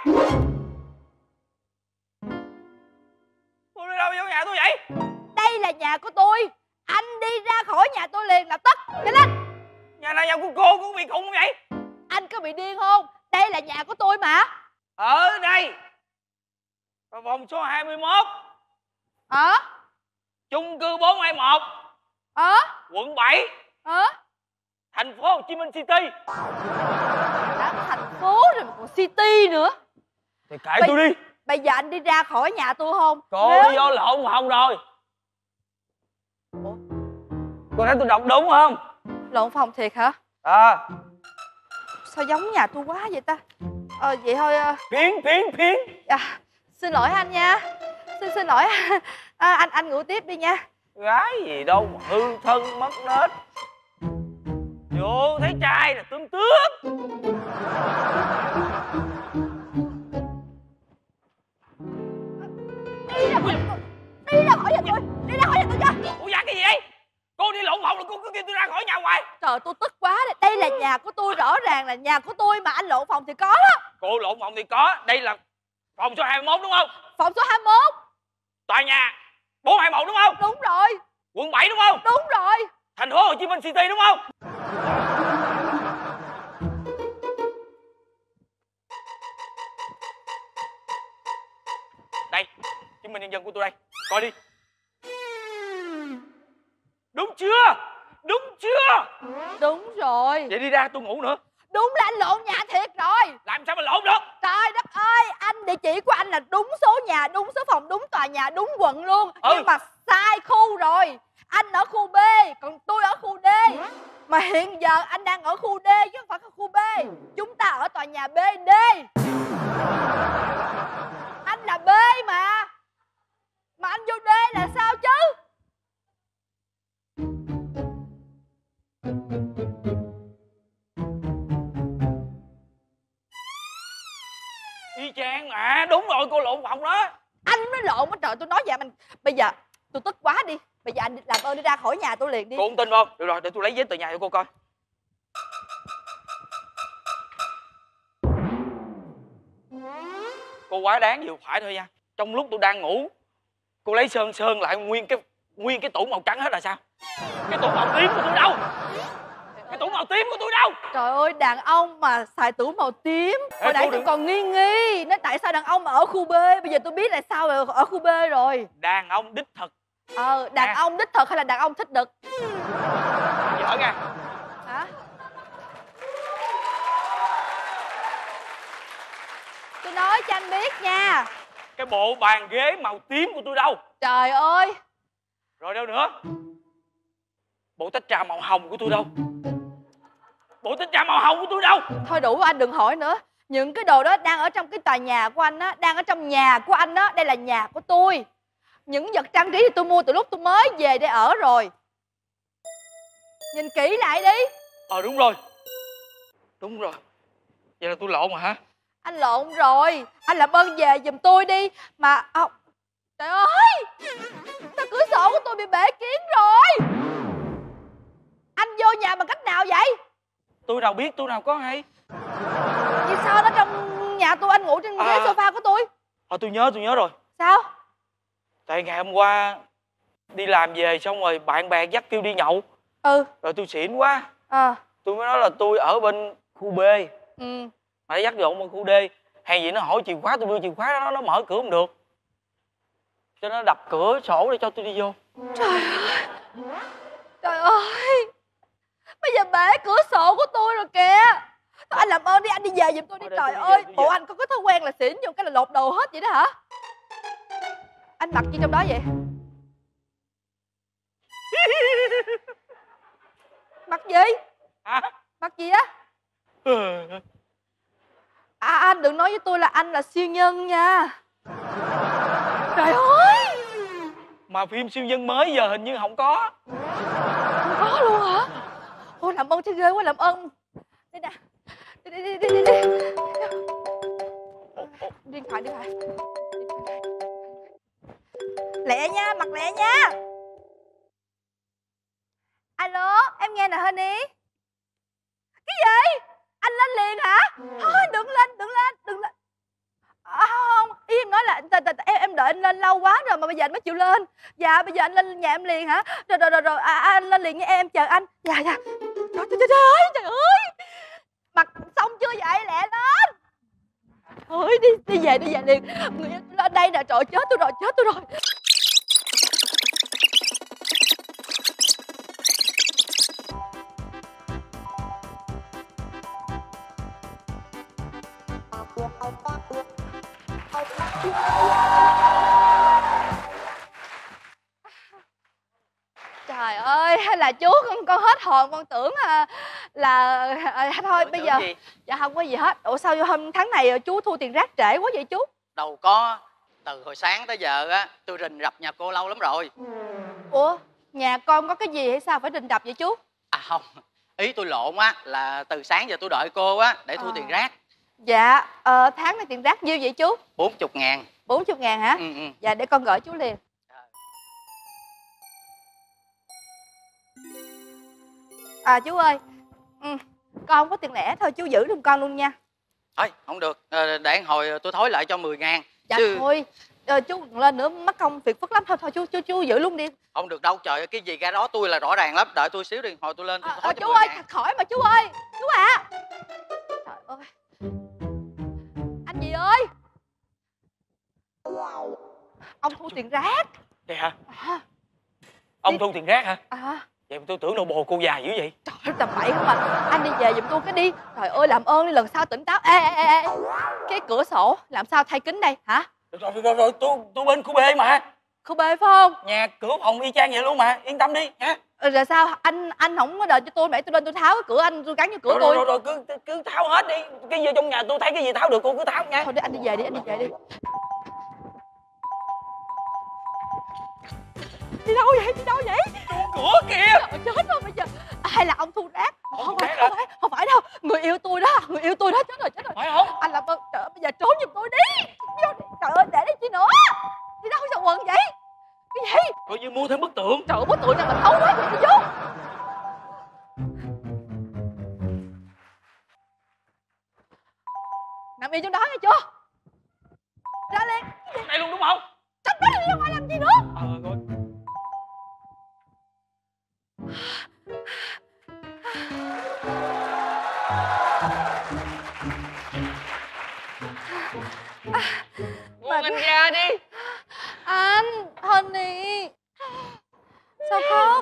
Cô đi đâu vô nhà tôi vậy? Đây là nhà của tôi. Anh đi ra khỏi nhà tôi liền lập tức. Nhanh lên. Nhà này nhà của cô, cô bị khùng không vậy? Anh có bị điên không? Đây là nhà của tôi mà. Ở đây ở phòng số hai mươi mốt. Ở chung cư bốn hai mốt. Ở quận bảy. Ở thành phố Hồ Chí Minh City. đã thành phố rồi mà còn city nữa. Thì kệ tôi đi. Bây giờ anh đi ra khỏi nhà tôi không? Cô Nếu... đi vô lộn phòng rồi. Ủa? Cô thấy tôi đọc đúng không? Lộn phòng thiệt hả? À. Sao giống nhà tôi quá vậy ta? Ờ vậy thôi. Phiến phiến phiến. À, xin lỗi anh nha. Xin xin lỗi. À, anh anh ngủ tiếp đi nha. Gái gì đâu mà hư thân mất nết. Vô thấy trai là tươm tướp. Đi ra khỏi nhà tôi. Đi ra khỏi nhà tôi. Đi ra khỏi nhà tôi cho. Ủa dạ cái gì vậy? Cô đi lộn phòng là cô cứ kêu tôi ra khỏi nhà hoài. Trời tôi tức quá đây. Đây là nhà của tôi, rõ ràng là nhà của tôi mà anh lộn phòng thì có đó. Cô lộn phòng thì có. Đây là phòng số hai mươi mốt đúng không? Phòng số hai mươi mốt. Tòa nhà bốn hai mốt đúng không? Đúng rồi. Quận bảy đúng không? Đúng rồi. Thành phố Hồ Chí Minh City đúng không? Đây, chứng minh nhân dân của tôi đây. Coi đi. Đúng chưa? Đúng chưa? Đúng rồi. Vậy đi ra tôi ngủ nữa. Đúng là anh lộn nhà thiệt rồi. Làm sao mà lộn được? Trời đất ơi, anh địa chỉ của anh là đúng số nhà, đúng số phòng, đúng tòa nhà, đúng quận luôn. Ừ. Nhưng mà sai khu rồi. Anh ở khu B, còn tôi ở khu D. Mà hiện giờ anh đang ở khu D chứ không phải ở khu B. Chúng ta ở tòa nhà bê đê. Anh là B mà. Mà anh vô D là sao chứ? Y chang mà, đúng rồi, cô lộn phòng đó. Anh mới lộn á, trời, tôi nói vậy mình. Bây giờ tôi tức quá đi. Bây giờ anh làm ơn đi ra khỏi nhà tôi liền đi. Cô không tin không? Được rồi, để tôi lấy giấy tờ nhà cho cô coi. Cô quá đáng vừa phải thôi nha. Trong lúc tôi đang ngủ, cô lấy sơn sơn lại nguyên cái nguyên cái tủ màu trắng hết là sao? Cái tủ màu tím của tôi đâu? Cái tủ màu tím của tôi đâu? Trời ơi, đàn ông mà xài tủ màu tím. Hồi nãy tôi đừng... còn nghi nghi. Nói tại sao đàn ông mà ở khu B. Bây giờ tôi biết là sao rồi, ở khu B rồi. Đàn ông đích thực. Ờ, đàn à. ông đích thực hay là đàn ông thích đực? Giỡn nha. Hả? Tôi nói cho anh biết nha. Cái bộ bàn ghế màu tím của tôi đâu? Trời ơi. Rồi đâu nữa? Bộ tách trà màu hồng của tôi đâu? Bộ tách trà màu hồng của tôi đâu? Thôi đủ, anh đừng hỏi nữa. Những cái đồ đó đang ở trong cái tòa nhà của anh á. Đang ở trong nhà của anh á. Đây là nhà của tôi. Những vật trang trí thì tôi mua từ lúc tôi mới về đây ở rồi. Nhìn kỹ lại đi. Ờ đúng rồi. Đúng rồi. Vậy là tôi lộn mà hả? Anh lộn rồi. Anh làm ơn về giùm tôi đi. Mà à, trời ơi, sao cửa sổ của tôi bị bể kiến rồi? Anh vô nhà bằng cách nào vậy? Tôi nào biết, tôi nào có hay. Vì sao nó trong nhà tôi, anh ngủ trên ghế à, sofa của tôi? Ờ tôi nhớ, tôi nhớ rồi. Sao? Tại ngày hôm qua đi làm về xong rồi bạn bè dắt kêu đi nhậu. Ừ. Rồi tôi xỉn quá. À. Tôi mới nói là tôi ở bên khu B. Ừ. Mà nó dắt vô bên khu D. Hay gì nó hỏi chìa khóa, tôi đưa chìa khóa đó, nó mở cửa không được. Cho nó đập cửa sổ để cho tôi đi vô. Trời ơi. Trời ơi. Bây giờ bể cửa sổ của tôi rồi kìa. Thôi anh làm ơn đi, anh đi về giùm tôi đi. Trời tôi ơi, về, bộ về. Anh có cái thói quen là xỉn vô cái là lột đồ hết vậy đó hả? Anh mặc gì trong đó vậy? Mặc gì? Hả? Mặc gì á? À anh đừng nói với tôi là anh là siêu nhân nha. Trời ơi. Mà phim siêu nhân mới giờ hình như không có. Không có luôn hả? Ôi làm ơn chứ ghê quá, làm ơn. Đây nè. Đi đi đi đi đi. đi. Điện thoại, điện thoại. Lẹ nha, mặc lẹ nha. Alo, em nghe nè Honey. Cái gì? Anh lên liền hả? Thôi đừng lên, đừng lên, đừng lên. À, không, ý em nói là em em đợi anh lên lâu quá rồi mà bây giờ anh mới chịu lên. Dạ bây giờ anh lên nhà em liền hả? Rồi rồi rồi, rồi. À, anh lên liền nha em, em chờ anh. Dạ dạ. Trời trời trời ơi, trời ơi. Mặc xong chưa vậy? Lẹ lên. Thôi đi đi về đi về liền. Người em lên đây nè, trời chết tôi rồi, chết tôi rồi. Trời ơi, hay là chú con con hết hồn, con tưởng là là à, thôi Tưởng bây tưởng giờ gì? dạ không có gì hết. Ủa sao hôm tháng này chú thu tiền rác trễ quá vậy chú? Đâu có, từ hồi sáng tới giờ á tôi rình rập nhà cô lâu lắm rồi. Ủa, nhà con có cái gì hay sao phải đình đập vậy chú? À không, ý tôi lộn á là từ sáng giờ tôi đợi cô á để thu À. tiền rác. Dạ, ờ, tháng này tiền rác nhiêu vậy chú? Bốn chục ngàn. Bốn chục ngàn hả? Ừ, ừ. Dạ để con gửi chú liền. À chú ơi, ừ, con không có tiền lẻ thôi chú giữ giùm con luôn nha. Thôi không được, ờ, để hồi tôi thối lại cho mười ngàn. Dạ Chứ thôi, ờ, chú đừng lên nữa mất công việc phức lắm. Thôi thôi chú chú chú giữ luôn đi. không được đâu, trời ơi, cái gì ra đó tôi là rõ ràng lắm. Đợi tôi xíu đi, hồi tôi lên tôi À, thối à, cho chú mười ơi, ngàn. thật khỏi mà chú ơi, chú ạ. À. Trời ơi, anh gì ơi, ông thu tiền rác. Vậy hả? À, Ông thu tiền rác hả? à. Vậy mà tôi tưởng đâu bồ cô già dữ vậy. Trời ơi, tầm bậy không mà. Anh đi về giùm tôi cái đi. Trời ơi, làm ơn đi, lần sau tỉnh táo. Ê ê ê ê, cái cửa sổ làm sao thay kính đây hả? Rồi rồi rồi, rồi tôi tôi bên khu B mà. Khu B phải không? Nhà cửa phòng y chang vậy luôn mà, yên tâm đi nha. Ừ, rồi sao anh anh không có đợi cho tôi, mẹ tôi lên tôi tháo cái cửa anh, tôi gắn vô cửa Rồi tôi. rồi rồi, rồi cứ cứ tháo hết đi. Cái gì trong nhà tôi thấy cái gì tháo được cô cứ tháo nha. Thôi đi anh đi về đi, anh đi về đi. Đi đâu vậy? Đi đâu vậy? Cửa kìa. Trời, chết rồi bây giờ. À, hay là ông thu rác? Ông Không thu phải, rác không phải, không phải đâu. Người yêu tôi đó, người yêu tôi đó, chết rồi, chết rồi. Phải không? Anh làm ơn, trời ơi, bây giờ trốn giùm tôi đi. Vô đi. Trời ơi, để đi chi nữa. Đi đâu sao quần vậy? Cái gì? Coi như mua thêm bức tượng. Trời ơi, bức tượng này mà xấu quá vậy đi vô. Nằm yên trong đó nghe chưa? Ra lên. Đây luôn đúng không? Tránh nó đi ra ngoài làm gì nữa? Ờ rồi. Buông anh ra đi. Anh, Honey. Sao khóc?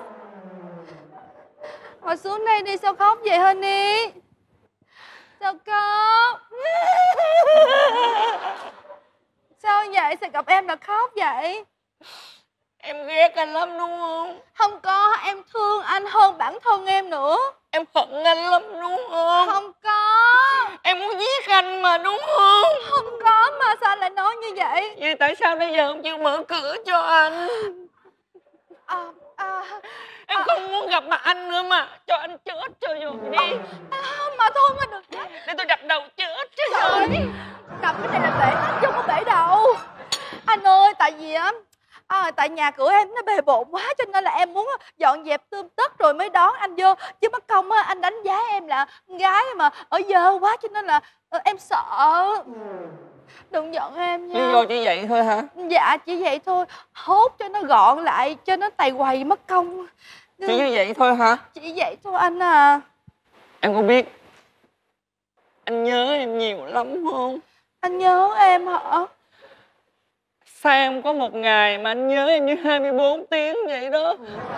Ngồi xuống đây đi, sao khóc vậy Honey? Sao khóc? Sao vậy? Sao gặp em là khóc vậy? Em ghét anh lắm đúng không? Không có, em thương anh hơn bản thân em nữa. Em hận anh lắm đúng không? Không có. Em muốn giết anh mà đúng không? Không có mà sao anh lại nói như vậy? Vậy tại sao bây giờ không chịu mở cửa cho anh? À, à, Em à, không muốn gặp mặt anh nữa mà. Cho anh chết cho rồi đi. à, mà thôi mà được chết. Để tôi đập đầu chết cho Trời rồi. ơi, cầm cái này là bể nát chứ không có bể đầu. Anh ơi, tại vì á à, tại nhà cửa em nó bề bộn quá cho nên là em muốn dọn dẹp tươm tất rồi mới đón anh vô. Chứ mất công á anh đánh giá em là con gái mà ở dơ quá cho nên là ờ, em sợ. Đừng giận em nha. Nhưng vô chỉ vậy thôi hả? Dạ chỉ vậy thôi. Hốt cho nó gọn lại cho nó tài quầy mất công. Chỉ như vậy thôi hả? Chỉ vậy thôi anh à. Em có biết anh nhớ em nhiều lắm không? Anh nhớ em hả? Sao em có một ngày mà anh nhớ em như hai mươi bốn tiếng vậy đó?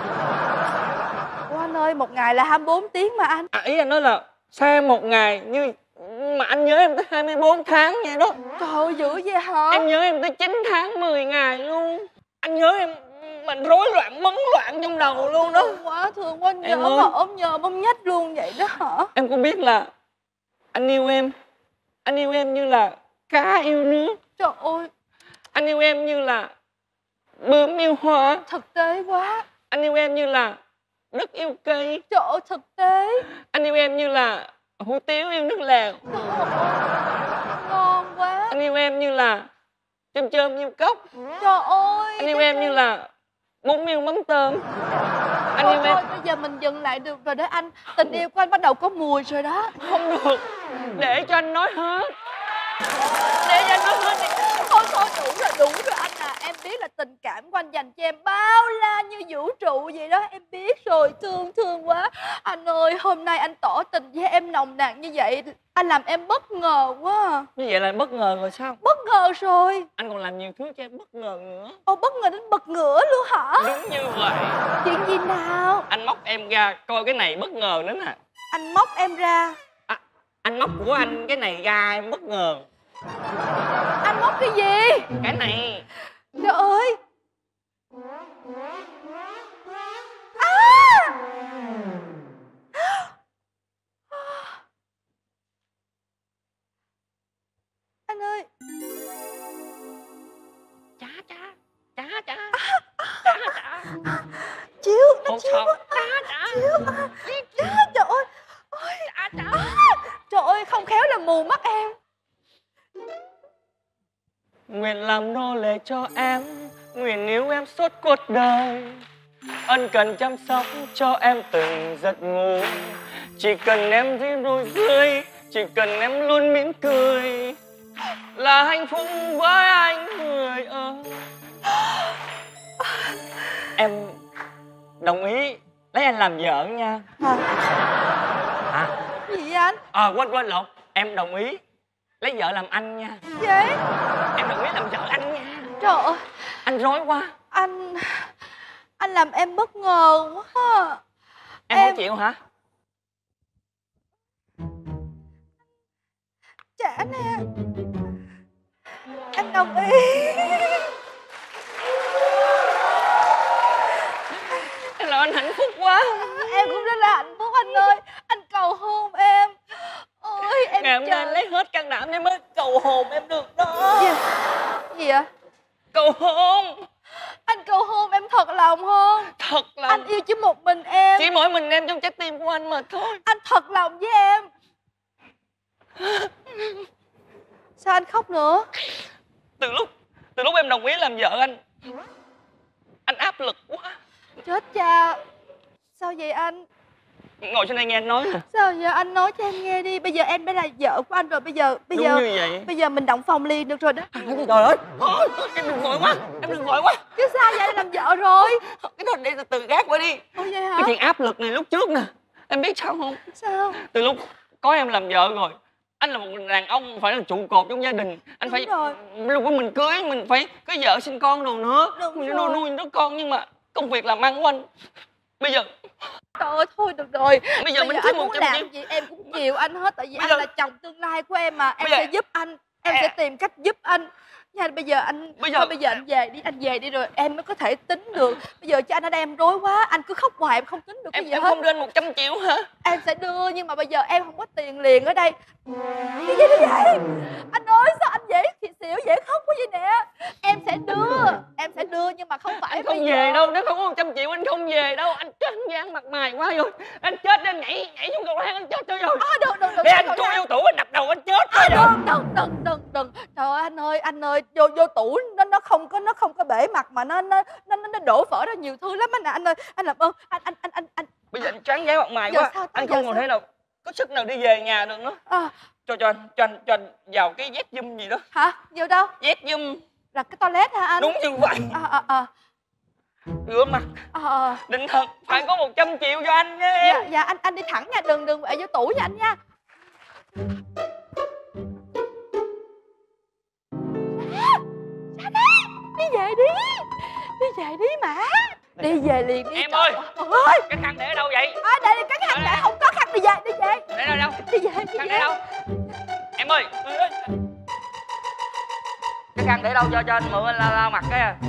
Ủa anh ơi, một ngày là hai mươi bốn tiếng mà anh. À, ý anh nói là sao em một ngày như mà anh nhớ em tới hai mươi bốn tháng vậy đó. Trời ơi, dữ vậy hả? Em nhớ em tới chín tháng mười ngày luôn. Anh nhớ em mình rối loạn bấn loạn trong đầu luôn đó. Thương quá, thương quá, nhớ Em ơi. mà ốm nhớ bông nhách luôn vậy đó hả? Em có biết là anh yêu em, anh yêu em như là cá yêu nước. Trời ơi, Anh yêu em như là bướm yêu hoa. thực tế quá. Anh yêu em như là đất yêu cây. Trời ơi, thực tế. Anh yêu em như là hủ tiếu yêu nước lèo. Ngon quá. Anh yêu em như là chôm chôm yêu cốc. Trời ơi. Anh yêu em như là bún yêu mắm tôm. Anh Thôi yêu em. thôi, bây giờ mình dừng lại được rồi đó anh. Tình yêu của anh bắt đầu có mùi rồi đó. Không được. Để cho anh nói hết. Để cho anh nói hết đi. Thôi thôi, đủ rồi, đủ rồi anh à. Em biết là tình cảm của anh dành cho em bao la như vũ trụ vậy đó. Em biết rồi, thương thương quá. Anh ơi, hôm nay anh tỏ tình với em nồng nàn như vậy, anh làm em bất ngờ quá. Như vậy là bất ngờ rồi sao? Bất ngờ rồi. Anh còn làm nhiều thứ cho em bất ngờ nữa. Ồ, bất ngờ đến bật ngửa luôn hả? Đúng như vậy. Chuyện gì nào? Anh móc em ra coi cái này bất ngờ nữa nè. Anh móc em ra. À, anh móc của anh cái này ra em bất ngờ. Anh móc cái gì? Cái này. Trời ơi. À! Anh ơi. Chá chá. Chá chá. Chá chá. Chiếu, nó chiếu. Chá chá. Chiếu. Chá, trời ơi. Ôi. Chá chá. Trời ơi, không khéo là mù mắt em. Nguyện làm nô lệ cho em, nguyện níu em suốt cuộc đời, ân cần chăm sóc cho em từng giấc ngủ. Chỉ cần em thấy nụ cười, chỉ cần em luôn mỉm cười, là hạnh phúc với anh người ơi. Em đồng ý lấy anh làm vợ nha. Hả? Gì anh? Ờ à, quên quên lộn, em đồng ý lấy vợ làm anh nha. Vậy? Em đồng ý làm vợ anh nha. Trời ơi. Anh rối quá. Anh... Anh làm em bất ngờ quá. Em, em... không chịu hả? Chả nè. Anh đồng ý. Em làm anh hạnh phúc quá. Em cũng rất là hạnh phúc anh ơi. Anh cầu hôn em. Ôi em ngày hôm nay lấy hết can đảm để mới cầu hôn em được đó. Gì, gì ạ? Cầu hôn. Anh cầu hôn em thật lòng không? Thật lòng. Anh yêu chỉ một mình em. Chỉ mỗi mình em trong trái tim của anh mà thôi. Anh thật lòng với em. Sao anh khóc nữa? Từ lúc Từ lúc em đồng ý làm vợ anh, anh áp lực quá. Chết cha. Sao vậy anh? Ngồi trên đây nghe anh nói nè. Sao giờ anh nói cho em nghe đi. Bây giờ em đã là vợ của anh rồi. Bây giờ bây Đúng giờ như vậy. Bây giờ mình động phòng liền được rồi đó. Trời ơi. Thôi, em đừng vội quá. Em đừng vội quá. Chứ sao vậy, làm vợ rồi. Cái đó đi từ từ gác qua đi. Ủa vậy hả? Cái chuyện áp lực này lúc trước nè, em biết sao không? Sao? Từ lúc có em làm vợ rồi, anh là một đàn ông phải là trụ cột trong gia đình. Anh phải rồi. Lúc của mình cưới mình phải cưới vợ sinh con đồ nữa. Đúng mình rồi. nuôi nuôi đứa con, nhưng mà công việc làm ăn của anh bây giờ. Trời ơi thôi được rồi. Bây giờ mình anh cứ muốn một trăm làm triệu. gì em cũng chiều anh hết. Tại vì Bây anh giờ- là chồng tương lai của em mà. Em Bây giờ- sẽ giúp anh. Em sẽ tìm cách giúp anh nha. Bây giờ anh Bây giờ- thôi bây giờ anh về đi. Anh về đi rồi em mới có thể tính được. Bây giờ cho anh ở đây em rối quá. Anh cứ khóc hoài em không tính được cái Em gì em hết. không đưa anh một trăm triệu hả? Em sẽ đưa nhưng mà bây giờ em không có tiền liền ở đây. Cái gì vậy? Anh ơi sao anh dễ thì xỉu dễ khóc quá vậy nè. Em sẽ đưa. Em sẽ đưa nhưng mà không phải Anh không bây về giờ. đâu, nếu không có một trăm triệu anh không về đâu. Anh chết anh gian mặt mày quá rồi. Anh chết anh nhảy nhảy xuống cầu thang anh chết rồi. À, đừng đừng đừng. Để anh chui vô tủ anh đập đầu anh chết À, rồi. đừng đừng đừng đừng đừng. Trời ơi anh ơi anh ơi vô vô tủ nó nó không có nó không có bể mặt mà nó nó nó nó đổ vỡ ra nhiều thứ lắm anh ạ. Anh ơi anh làm ơn anh anh anh anh anh. Bây giờ anh choáng váng mặt mày Giờ quá. sao ta? Anh Giờ không còn sao? thể nào có sức nào đi về nhà được nữa. À, Cho cho anh cho anh cho anh vào cái Z Zoom gì đó. hả? Vô đâu? Z Zoom. Là cái toilet hả anh? Đúng như vậy. À à à. Rửa mặt. À, à. Định thật phải có một trăm triệu cho anh nha Dạ em. dạ anh anh đi thẳng nha, đừng đừng về vô tủ nha anh nha. Sao thế? Đi về đi. Đi về đi mà. Đi về liền đi. Em trời ơi. ơi. Cái khăn để ở đâu vậy? À, để đi cái khăn để không có khăn đi về đi về. Để đâu đâu? Đi về đi Khăn về. để đâu? Em ơi. Cái khăn để đâu cho cho anh mượn anh lau, lau mặt cái à.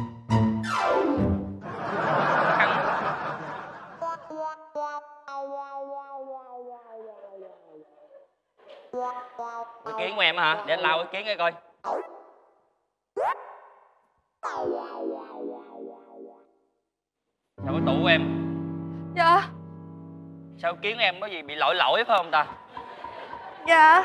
Khăn. Cái kiến của em hả? Để anh lau cái kiến cái coi. Sao cái tủ của em? Dạ. Sao cái kiến của em có gì bị lỗi lỗi phải không ta? Dạ.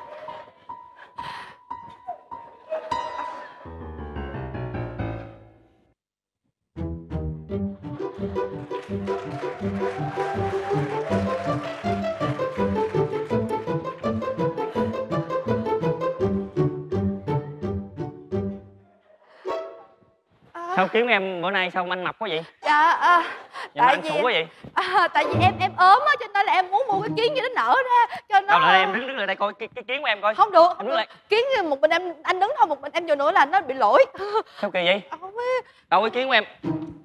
Sao kiếm em bữa nay sao anh mập quá vậy? Dạ à, Vậy mà tại anh vì xù quá vậy? à, tại vì em em ốm á cho nên là em muốn mua cái kiến gì nó nở ra cho nó. Đâu lại em đứng đứng lại đây coi cái, cái kiến của em coi. Không được, Em không đứng được. lại. Kiến một mình em anh đứng thôi, một mình em vô nữa là nó bị lỗi. Sao kỳ vậy? Không biết. Đâu cái kiến của em?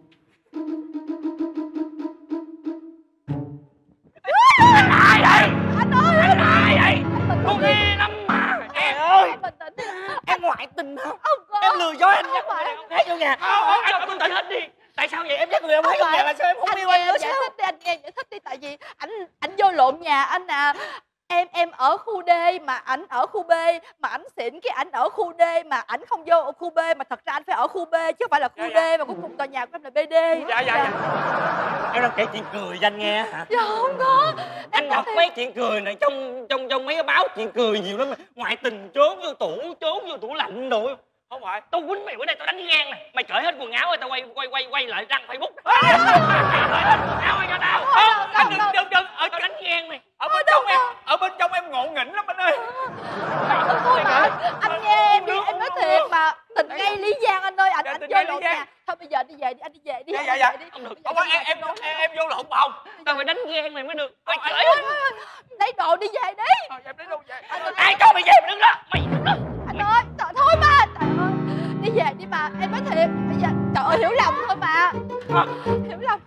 Anh ai đây? Anh ơi, anh ai vậy? Anh bình Cô tĩnh đi. ghê lắm mà. Em ơi. Anh bình tĩnh đi. Em ngoại ngoại tình hả? Không có. Em lừa dối anh Không dắt phải. người đàn ông khác vô nhà. Không, Anh không, cho tôi giải thích đi. Tại sao vậy? Em dắt người đàn ông Không khác vô phải. nhà là sao em không Anh yêu nghe anh nữa em giải sao? thích đi, anh nghe em giải thích đi. Tại vì ảnh ảnh vô lộn nhà anh à. Em em ở khu D mà ảnh ở khu B, mà ảnh xỉn cái ảnh ở khu D mà ảnh không vô ở khu B, mà thật ra anh phải ở khu B chứ không phải là khu Dạ, dạ. D, mà cuối cùng tòa nhà của em là bê đê. Dạ dạ dạ. Em đang kể chuyện cười cho anh nghe hả? Dạ không có. Anh đọc mấy chuyện cười này trong trong trong mấy cái báo chuyện cười nhiều lắm. Ngoại tình trốn vô tủ, trốn vô tủ lạnh rồi. Không phải, tao quýnh mày bữa nay tao đánh ghen này. Mày cởi hết quần áo rồi tao quay quay quay quay lại đăng Facebook. Áo ơi cho tao. Không, anh đừng đừng đừng ở đánh ghen này. Ở bên trong em, ở bên trong em ngộ nghĩnh lắm anh ơi. Thôi mà anh nghe em đi, em nói thiệt mà tình ngay Lý Giang anh ơi, anh anh vô lộn nhà. Thôi bây giờ đi về đi, anh đi về đi. Dạ dạ dạ. Không được. Không phải em em em em vô lộn bồng. Tao phải đánh ghen mày mới được. Mày cởi lấy đồ đi về đi. Em lấy đồ về. Ai cho mày về mày đứng đó. Mày đứng đó. Anh ơi, trời thôi mà, trời ơi. Đi về đi mà, em nói thiệt. Bây giờ trời ơi hiểu lầm thôi mà. Hiểu lầm.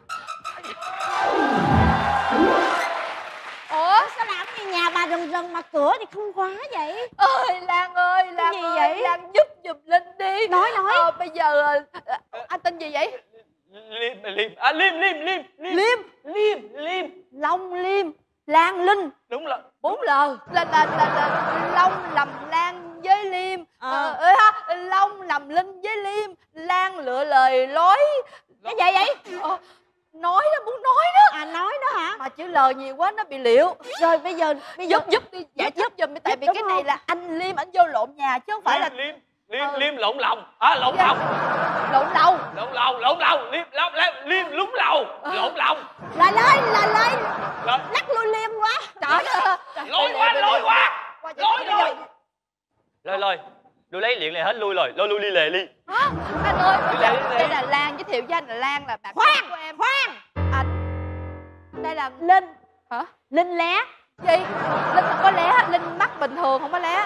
Ủa sao làm gì nhà bà rần rần mà cửa thì không khóa vậy? Ơi Lan ơi, Lan gì ơi, vậy? Lan giúp giùm Linh đi. Nói nói. Ờ, bây giờ ờ, anh tên gì vậy? Liêm liêm à liêm liêm liêm Liêm liêm liêm Long Liêm Lan Linh. Đúng là bốn L là là là, là Long lầm Lan với Liêm. Ờ ơi ha, Long lầm Linh với Liêm, Lan lựa lời lối. Cái gì vậy? Ờ, nói đó, muốn nói đó. À nói đó hả? Mà chữ L nhiều quá nó bị liệu. Rồi bây giờ bây giờ giúp giúp đi giải thích giùm đi, tại vì cái này là anh Liêm ảnh vô lộn nhà chứ không phải là liêm liêm liêm lộn lòng à lộn lòng lộn lầu lộn lầu lộn lầu liêm lộn liêm lúng lầu lộn lòng là lời là lời Rồi. lắc lôi liêm quá. Trời ơi. lôi qua lôi qua lôi rồi. lôi lôi lui lấy liền này hết lui rồi lôi lui đi lề đi. Hả? Anh ơi, bây giờ Đi, đi, đi. đây là Lan, giới thiệu với anh là Lan là bạn Khoan, của em. khoan. Anh đây là Linh. Hả? Linh lé. Gì? Linh không có lé, Linh mắt bình thường không có lé.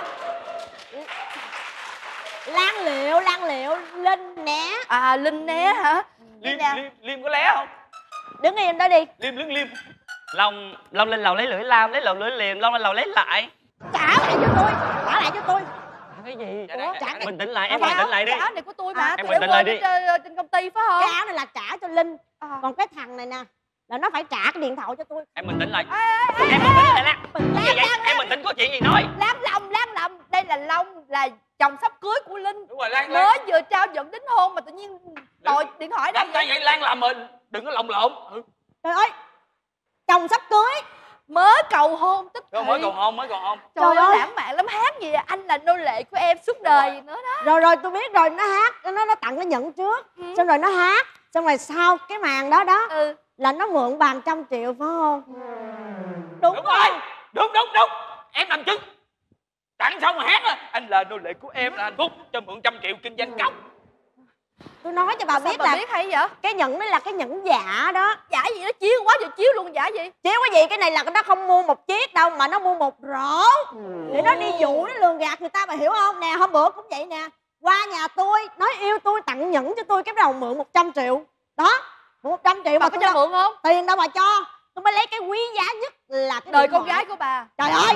Lan liệu, Lan liệu, Linh né. À Linh né hả? Liêm liêm liêm có lé không? Đứng yên đó đi. Liêm đứng liêm long long lên lầu lấy lưỡi lam lấy lầu lưỡi liềm long lên lầu lấy lại. Trả lại cho tôi, trả lại cho tôi. Cái gì? Ủa, trả cái... Bình tĩnh lại, em Cái bình tĩnh lại đi. Cái áo này của tôi mà. À, em Tôi bình tĩnh quên lại đi. trên, trên công ty phải không? Cái áo này là trả cho Linh. À. Còn cái thằng này nè là nó phải trả cái điện thoại cho tôi. Em bình tĩnh lại. Ê, ê, ê, Em bình tĩnh lại Lan. Bình Cái gì vậy? Em bình tĩnh có chuyện gì nói. Lan Long, Lan Long. Đây là Long, là chồng sắp cưới của Linh. Đúng rồi Lan Mới Lan. vừa trao dẫn đính hôn mà tự nhiên đòi điện thoại đây. Làm sao vậy Lan làm mình? Đừng có lộn lộn. Ừ. Trời ơi, chồng sắp cưới. Mới cầu hôn tức Rồi thì. mới còn hôn mới còn hôn. Trời, Trời ơi ơi. lãng mạn lắm, hát gì à? Anh là nô lệ của em suốt đời gì nữa đó. Rồi rồi tôi biết rồi, nó hát, nó nó tặng cái nhẫn trước. Ừ. Xong rồi nó hát, xong rồi sau cái màn đó đó Ừ. là nó mượn bàn trăm triệu phải không? Đúng, đúng rồi. Đúng đúng đúng. Em làm chứng. Tặng xong rồi hát rồi. Anh là nô lệ của em là hạnh phúc cho mượn trăm triệu kinh doanh cốc. Tôi nói cho bà Sao biết bà là biết hay vậy? cái nhẫn đó là cái nhẫn giả đó. Giả gì nó chiếu quá trời chiếu luôn, giả gì? Chiếu cái gì? Cái này là nó không mua một chiếc đâu mà nó mua một rổ để nó đi dụ, nó lường gạt người ta, bà hiểu không? Nè hôm bữa cũng vậy nè, qua nhà tôi nói yêu tôi tặng nhẫn cho tôi, cái đầu mượn một trăm triệu đó, mượn một trăm triệu Bà mà có tôi cho đâu- mượn không? tiền đâu mà cho, tôi mới lấy cái quý giá nhất là cái Đời điện con thoại. gái của bà. Trời ơi.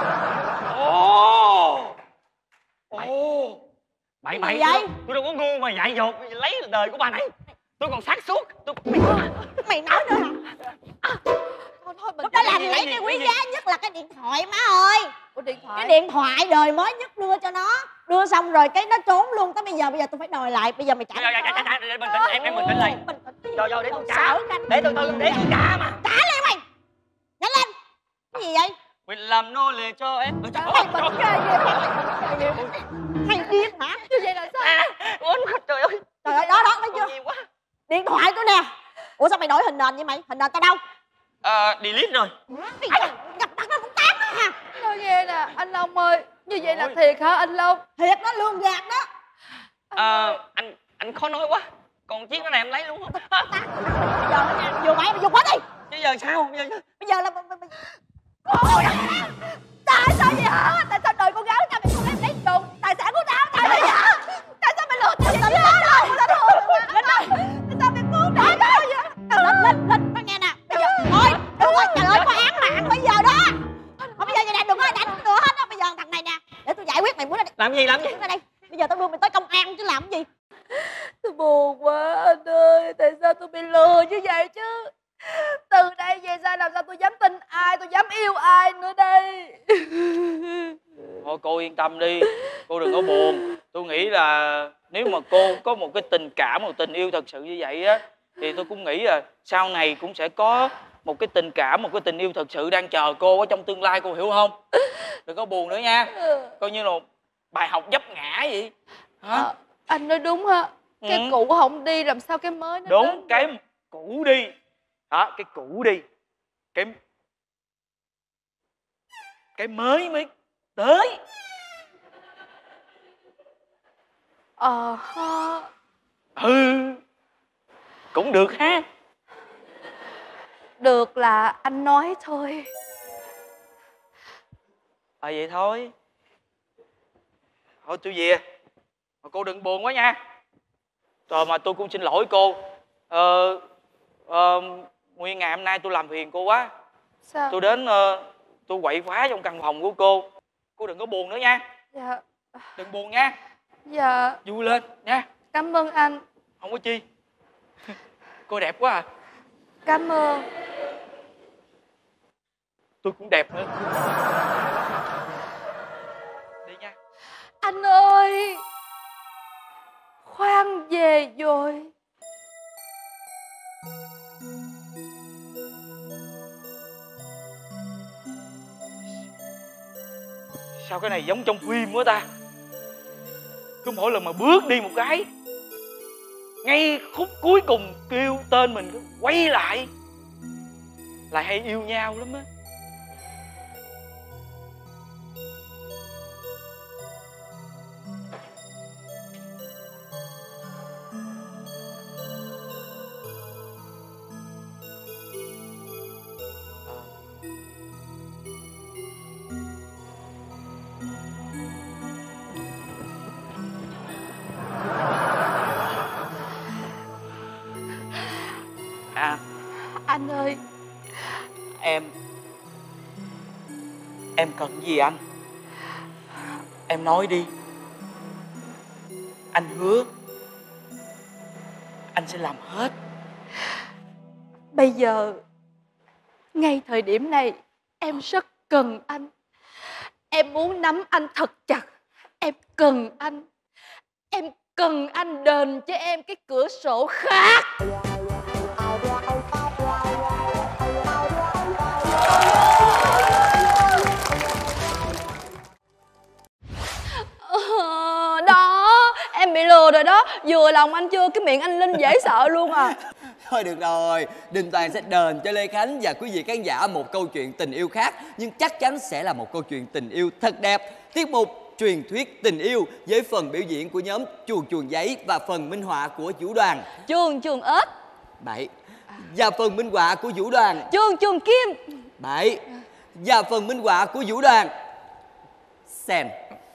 Ồ. Ồ. Mày mày Gì vậy? tôi, tôi đâu có ngu mà dại dột lấy đời của bà này. Tôi còn sáng suốt. Tôi Mày nói nữa hả? Thôi thôi mình Lúc đó là cái gì, lấy cái cái gì, quý cái gì? giá nhất là cái điện thoại má ơi. Ủa điện thoại. Cái điện thoại đời mới nhất đưa cho nó. Đưa xong rồi cái nó trốn luôn tới bây giờ, bây giờ tôi phải đòi lại, bây giờ mày trả. Dạ, dạ, dạ, dạ, dạ, dạ, bình tĩnh em em bình tĩnh lại. Bình tĩnh. Rồi rồi để tôi trả. Sợ anh. Để tôi tôi để tôi trả mà. Trả liền mày. Nhanh lên. Cái gì vậy? Mình làm nô lệ cho em. Trời Mày bật ra ghê. Mày điên hả? Như vậy là sao? Ôi trời ơi. Trời ơi, đó đó thấy chưa? Nhiều quá. Điện thoại tôi nè. Ủa sao mày đổi hình nền vậy mày? Hình nền tao đâu? Ờ, delete rồi. Mày gặp mặt nó cũng tám đó hả? Nói nghe nè, anh Long ơi. Như vậy là thiệt hả anh Long? Thiệt nó lương gạt đó. Ờ, anh anh khó nói quá. Còn chiếc đó này em lấy luôn không? Bây giờ nó nha, vừa mày mày dùng quá đi. Bây giờ sao? Bây giờ Bây giờ là mày- mày- mày- Tại sao vậy hả? Tại sao đời con gái của tao mày không em lấy đồ tài sản của tao? Tại sao vậy hả? Tại sao mày lừa tao vậy? Tao đâu? Tao đâu? Lên đây. Tại sao mày cứu tao vậy? lên lên lên nó nghe nè. Bây giờ thôi, đúng rồi, trời ơi có án mạng bây giờ đó. Thôi bây giờ vậy nè, đừng có đánh nữa hết á. Bây giờ thằng này nè, để tôi giải quyết mày muốn đi. làm gì làm gì? Đứng ra đây. Bây Bây giờ tao đưa mày tới công an chứ làm cái gì? Tôi buồn quá anh ơi. Tại sao tôi bị lừa như vậy chứ? Từ đây về sau làm sao tôi dám tin ai, tôi dám yêu ai nữa đây? Thôi cô yên tâm đi, cô đừng có buồn. Tôi nghĩ là nếu mà cô có một cái tình cảm, một tình yêu thật sự như vậy á, thì tôi cũng nghĩ là sau này cũng sẽ có một cái tình cảm, một cái tình yêu thật sự đang chờ cô ở trong tương lai, cô hiểu không? Đừng có buồn nữa nha. Coi như là bài học vấp ngã vậy. Hả? À, anh nói đúng ha. Cái Ừ. cũ không đi làm sao cái mới nó Đúng, đến. cái cũ đi. Đó, cái cũ đi. Cái Cái mới mới tới. Ờ ha. Ừ, cũng được ha. Được là anh nói thôi. À vậy thôi. Thôi tôi về. Mà cô đừng buồn quá nha. Trời, mà tôi cũng xin lỗi cô. Ờ, ờ, nguyên ngày hôm nay tôi làm phiền cô quá. Sao? Tôi đến ờ, tôi quậy phá trong căn phòng của cô. Cô đừng có buồn nữa nha. Dạ. Đừng buồn nha. Dạ. Vui lên nha. Cảm ơn anh. Không có chi. Cô đẹp quá à. Cảm ơn. Tôi cũng đẹp nữa. Đi nha. Anh ơi, khoan về rồi. Sao cái này giống trong phim quá ta. Cứ mỗi lần mà bước đi một cái, ngay khúc cuối cùng kêu tên mình cứ quay lại, lại hay yêu nhau lắm á. À, Anh ơi, em Em cần gì anh? Em nói đi. Anh hứa anh sẽ làm hết. bây giờ ngay thời điểm này em rất cần anh. Em muốn nắm anh thật chặt. Em cần anh. Em cần anh đền cho em cái cửa sổ khác. Ờ, đó, em bị lừa rồi đó. Vừa lòng anh chưa, cái miệng anh Linh dễ sợ luôn à. Thôi được rồi, Đình Toàn sẽ đền cho Lê Khánh và quý vị khán giả một câu chuyện tình yêu khác. Nhưng chắc chắn sẽ là một câu chuyện tình yêu thật đẹp. Tiết mục Truyền thuyết tình yêu với phần biểu diễn của nhóm Chuồn Chuồn Giấy và phần minh họa của Vũ Đoàn. Chuồn Chuồn ếch. Bảy. Và phần minh họa của Vũ Đoàn. Chuồn Chuồn Kim. Bảy. Và phần minh họa của Vũ Đoàn. Sen.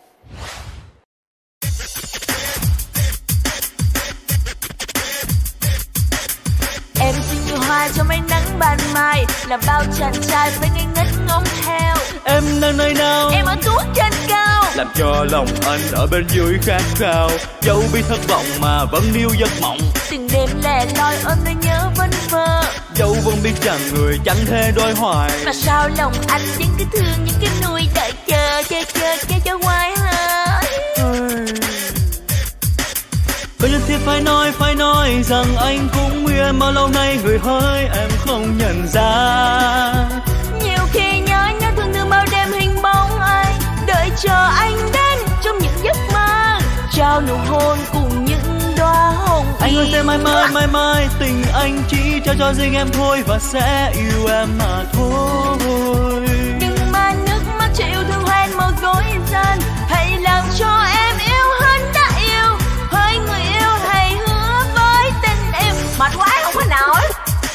Em xin như hoa cho mấy nắng ban mai, làm bao chàng trai phải ngây ngất ngóng theo. Em đang nơi nào? Em ở tuốt trên cao, làm cho lòng anh ở bên dưới khát khao. Dẫu biết thất vọng mà vẫn níu giấc mộng. từng đêm lẻ loi ôm nỗi nhớ vấn vơ. Dẫu vẫn biết rằng người chẳng thể đòi hoài. Mà sao lòng anh vẫn cứ thương những cái nuôi đợi chờ, chờ chờ chờ cho hoài hả? Có nhất thiết phải nói, phải nói rằng anh cũng nguyện bao lâu nay người hỡi em không nhận ra. Nhiều khi nhớ nhớ thương thương bao đêm hình bóng ai, đợi chờ anh đến trong những giấc mơ, trao nụ hôn cùng những đóa hồng. Anh ơi sẽ mãi mãi mãi mãi tình anh chỉ trao cho riêng em thôi và sẽ yêu em mà thôi. Đừng mang nước mắt cho yêu thương hoen một gối gian, hãy làm cho em yêu hơn đã yêu. Hỡi người yêu hãy hứa với tình em. Mệt quá không có nổi.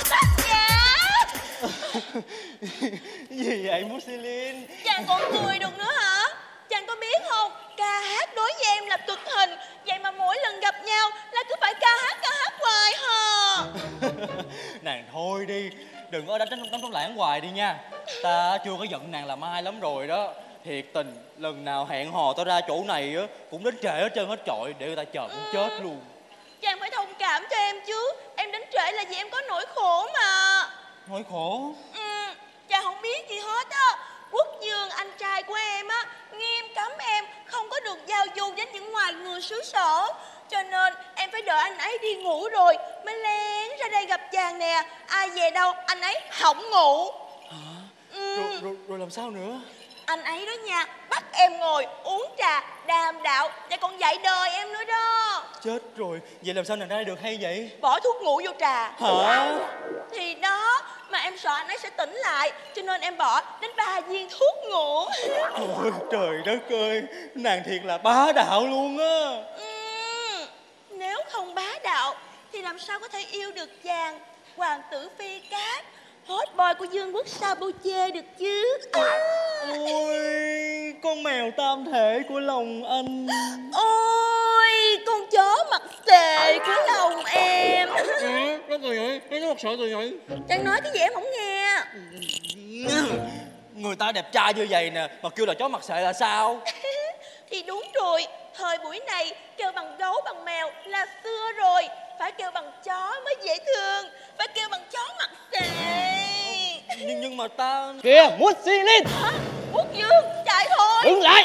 Gì vậy Muslin? Chàng còn cười được nữa hả? Chàng có biết không, ca hát đối với em là cực hình. Vậy mà mỗi lần gặp nhau là cứ phải ca hát ca hát hoài hả? Nàng thôi đi, đừng có đánh trống trống lãng hoài đi nha. Ta chưa có giận nàng làm ai lắm rồi đó. Thiệt tình, lần nào hẹn hò tao ra chỗ này á cũng đến trễ hết trơn hết trọi, để người ta chờ cũng chết luôn. Chàng phải thông cảm cho em chứ. Em đến trễ là vì em có nỗi khổ mà. Nỗi khổ? Ừ, chàng không biết gì hết á. Quốc Dương, anh trai của em á, nghiêm cấm em không có được giao du với những ngoài người xứ sở. Cho nên em phải đợi anh ấy đi ngủ rồi mới lén ra đây gặp chàng nè. Ai về đâu anh ấy hỏng ngủ. Hả? Ừ. Rồi, rồi, rồi làm sao nữa? Anh ấy đó nha, bắt em ngồi uống trà, đàm đạo và còn dạy đời em nữa đó. Chết rồi, vậy làm sao nàng ra được hay vậy? Bỏ thuốc ngủ vô trà. Hả? Thì đó, mà em sợ anh ấy sẽ tỉnh lại, cho nên em bỏ đến ba viên thuốc ngủ. Ôi trời đất ơi, nàng thiệt là bá đạo luôn á. Ừ, nếu không bá đạo thì làm sao có thể yêu được chàng hoàng tử Phi Cát, hot boy của Dương quốc Saboche được chứ. À. Ôi, con mèo tam thể của lòng anh. Ôi, con chó mặt xệ của lòng em. Ừ, nó cười vậy, nó mặt sợ cười vậy. Chàng nói cái gì em không nghe. Người ta đẹp trai như vậy nè mà kêu là chó mặt xệ là sao? Thì đúng rồi, thời buổi này kêu bằng gấu bằng mèo là xưa rồi. Phải kêu bằng chó mới dễ thương. Phải kêu bằng chó mặt xệ. Nhưng nhưng mà ta... Kìa, Muslin! Hả? Quốc Dương, chạy thôi. Đứng lại!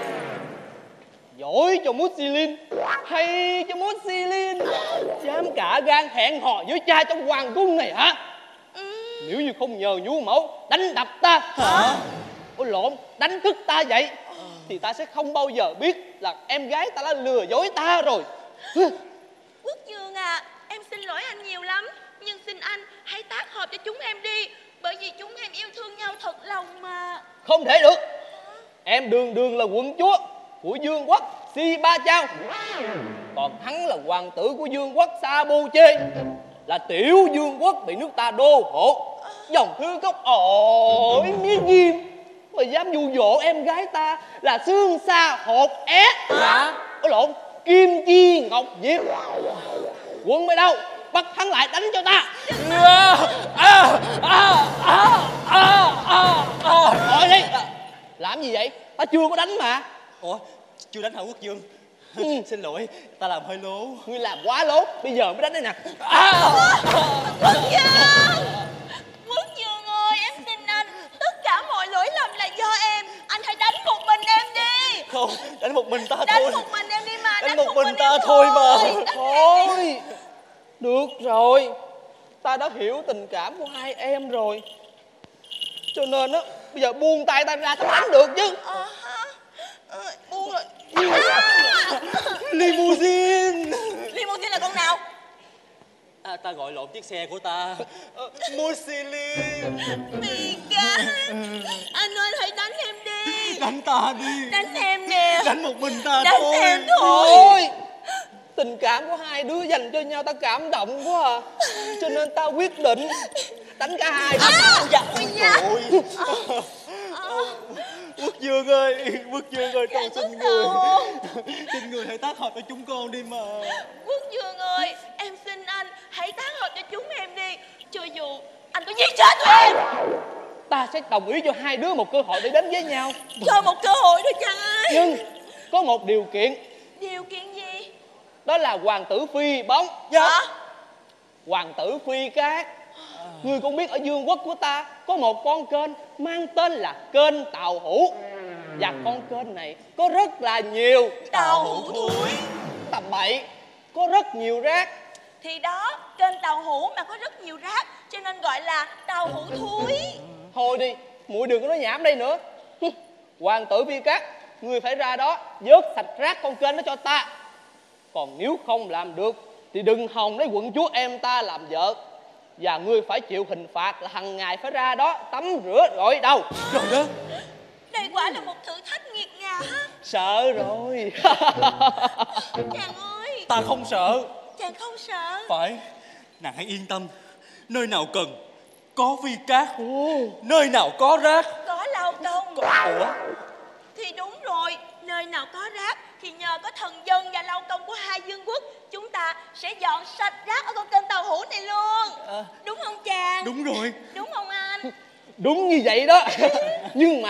Giỏi cho Muslin, hay cho Muslin. Dám cả gan hẹn hò với cha trong hoàng cung này hả? Ừ. Nếu như không nhờ nhu mẫu đánh đập ta hả? Ôi lộn, đánh thức ta vậy thì ta sẽ không bao giờ biết là em gái ta đã lừa dối ta rồi. Quốc Dương à, em xin lỗi anh nhiều lắm. Nhưng xin anh hãy tác hợp cho chúng em đi. Bởi vì chúng em yêu thương nhau thật lòng mà. Không thể được. Em đường đường là quận chúa của Dương quốc Si Ba Chao, còn hắn là hoàng tử của Dương quốc Sa Bu Chê, là tiểu Dương quốc bị nước ta đô hộ. Dòng thư gốc ổi mía diêm mà dám dụ dỗ em gái ta là xương xa hột é. Hả? Ôi lộn, Kim Chi Ngọc Diệp. Quân mới đâu, bắt hắn lại đánh cho ta. À, à, à, à, à, à, à. Thôi đi. Làm gì vậy? Ta chưa có đánh mà. Ủa, chưa đánh hả Quốc Dương? Xin lỗi, ta làm hơi lố. Ngươi làm quá lố, bây giờ mới đánh đây nè. À. Quốc Dương! Quốc Dương ơi, em xin anh, tất cả mọi lỗi lầm là do em. Anh hãy đánh một mình em đi. Không, đánh một mình ta đánh thôi. Đánh một mình em đi mà. Đánh, Đánh một, một mình, mình ta em thôi mà. Thôi, được rồi. Ta đã hiểu tình cảm của hai em rồi. Cho nên á, bây giờ buông tay ta ra ta đánh được chứ. Ờ hả? Ờ, buông rồi. Limousine. Limousine là con nào? À, ta gọi lộn chiếc xe của ta. Muslin. Phi Cát, anh ơi hãy đánh em đi. Đánh ta đi. Đánh em nè. Đánh một mình ta đánh thôi. Đánh em thôi. Thôi, tình cảm của hai đứa dành cho nhau ta cảm động quá à. Cho nên ta quyết định đánh cả hai. À, dạ. Ôi. Quốc Dương ơi, Quốc Dương ơi, con xin người. Xin người hãy tác hợp cho chúng con đi mà. Quốc Dương ơi, em xin anh hãy tác hợp cho chúng em đi. Cho dù anh có giết chết tụi em, ta sẽ đồng ý cho hai đứa một cơ hội để đến với nhau. cho một cơ hội thôi chàng ơi. Nhưng có một điều kiện. Điều kiện gì? Đó là hoàng tử Phi Bóng. Dạ. Hoàng tử Phi Cát. Ngươi cũng biết ở Dương quốc của ta có một con kênh mang tên là kênh Tàu Hủ. Và con kênh này có rất là nhiều tàu hủ thúi. Tầm bậy, có rất nhiều rác. Thì đó, kênh Tàu Hủ mà có rất nhiều rác, cho nên gọi là tàu hủ thúi. Thôi đi, muội đừng có nói nhảm đây nữa. Hoàng tử Phi Cát, ngươi phải ra đó vớt sạch rác con kênh đó cho ta. Còn nếu không làm được thì đừng hòng lấy quận chúa em ta làm vợ. Và ngươi phải chịu hình phạt là hằng ngày phải ra đó tắm rửa gội đầu. Trời đó. Đây quả là một thử thách nghiệt ngã. Sợ rồi. Chàng ơi. Ta không sợ. Chàng không sợ. Phải. Nàng hãy yên tâm. Nơi nào cần có Phi Cát. Nơi nào có rác có lao công. Ủa? Thì đúng rồi, nơi nào có rác thì nhờ có thần dân và lao công của hai vương quốc, chúng ta sẽ dọn sạch rác ở con kênh Tàu Hủ này luôn. À, đúng không chàng? Đúng rồi. Đúng không anh? Đúng như vậy đó. Nhưng mà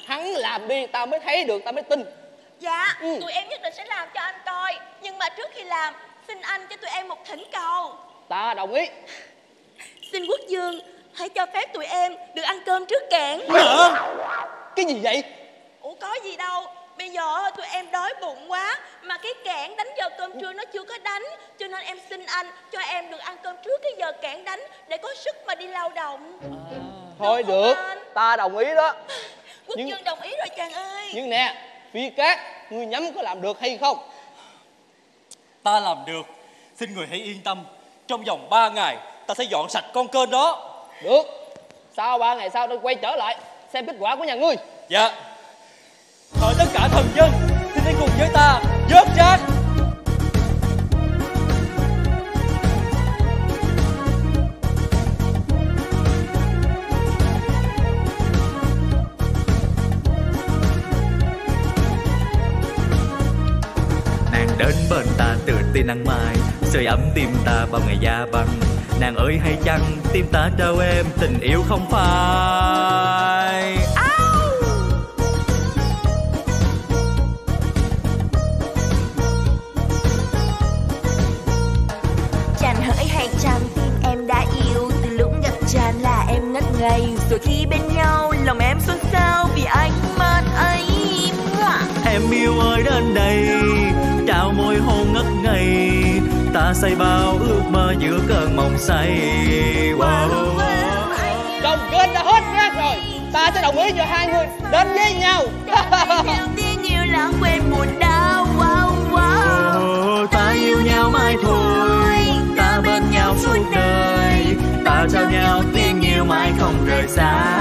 Hắn làm đi tao mới thấy được, tao mới tin. Dạ, ừ. tụi em nhất định sẽ làm cho anh coi. Nhưng mà trước khi làm, xin anh cho tụi em một thỉnh cầu. Ta đồng ý. Xin quốc vương hãy cho phép tụi em được ăn cơm trước kẽn. Cái gì vậy? Ủa có gì đâu. Bây giờ tụi em đói bụng quá, mà cái kẽn đánh giờ cơm trưa nó chưa có đánh, cho nên em xin anh cho em được ăn cơm trước cái giờ kẽn đánh, để có sức mà đi lao động. À, thôi được, ta đồng ý đó. Quốc nhưng... vương đồng ý rồi chàng ơi. Nhưng nè, Phi Cát, ngươi nhắm có làm được hay không? Ta làm được. Xin người hãy yên tâm. Trong vòng ba ngày ta sẽ dọn sạch con kênh đó. Được. Sau ba ngày sau tôi quay trở lại xem kết quả của nhà ngươi. Dạ. Mời tất cả thần dân xin hãy cùng với ta vớt rác. Đến bên ta tự tin nắng mai, sưởi ấm tim ta bao ngày da băng. Nàng ơi hay chăng tim ta trao em tình yêu không phai. Chàng hỡi hay chăng tim em đã yêu, từ lúc gặp chàng là em ngất ngây. Rồi khi bên nhau lòng em xôn xao vì ánh mắt ấy. Em yêu ơi đến đây, trao môi hôn ngất ngây, ta say bao ước mơ giữa cơn mộng say. Wow. Đồng kênh đã hết rác rồi, ta sẽ đồng ý cho hai người đến với nhau. Tiếng yêu lãng quên buồn đau. Wow, wow. Oh, ta yêu nhau mãi thôi, ta bên nhau suốt đời, ta trao nhau tiếng yêu mãi không rời xa.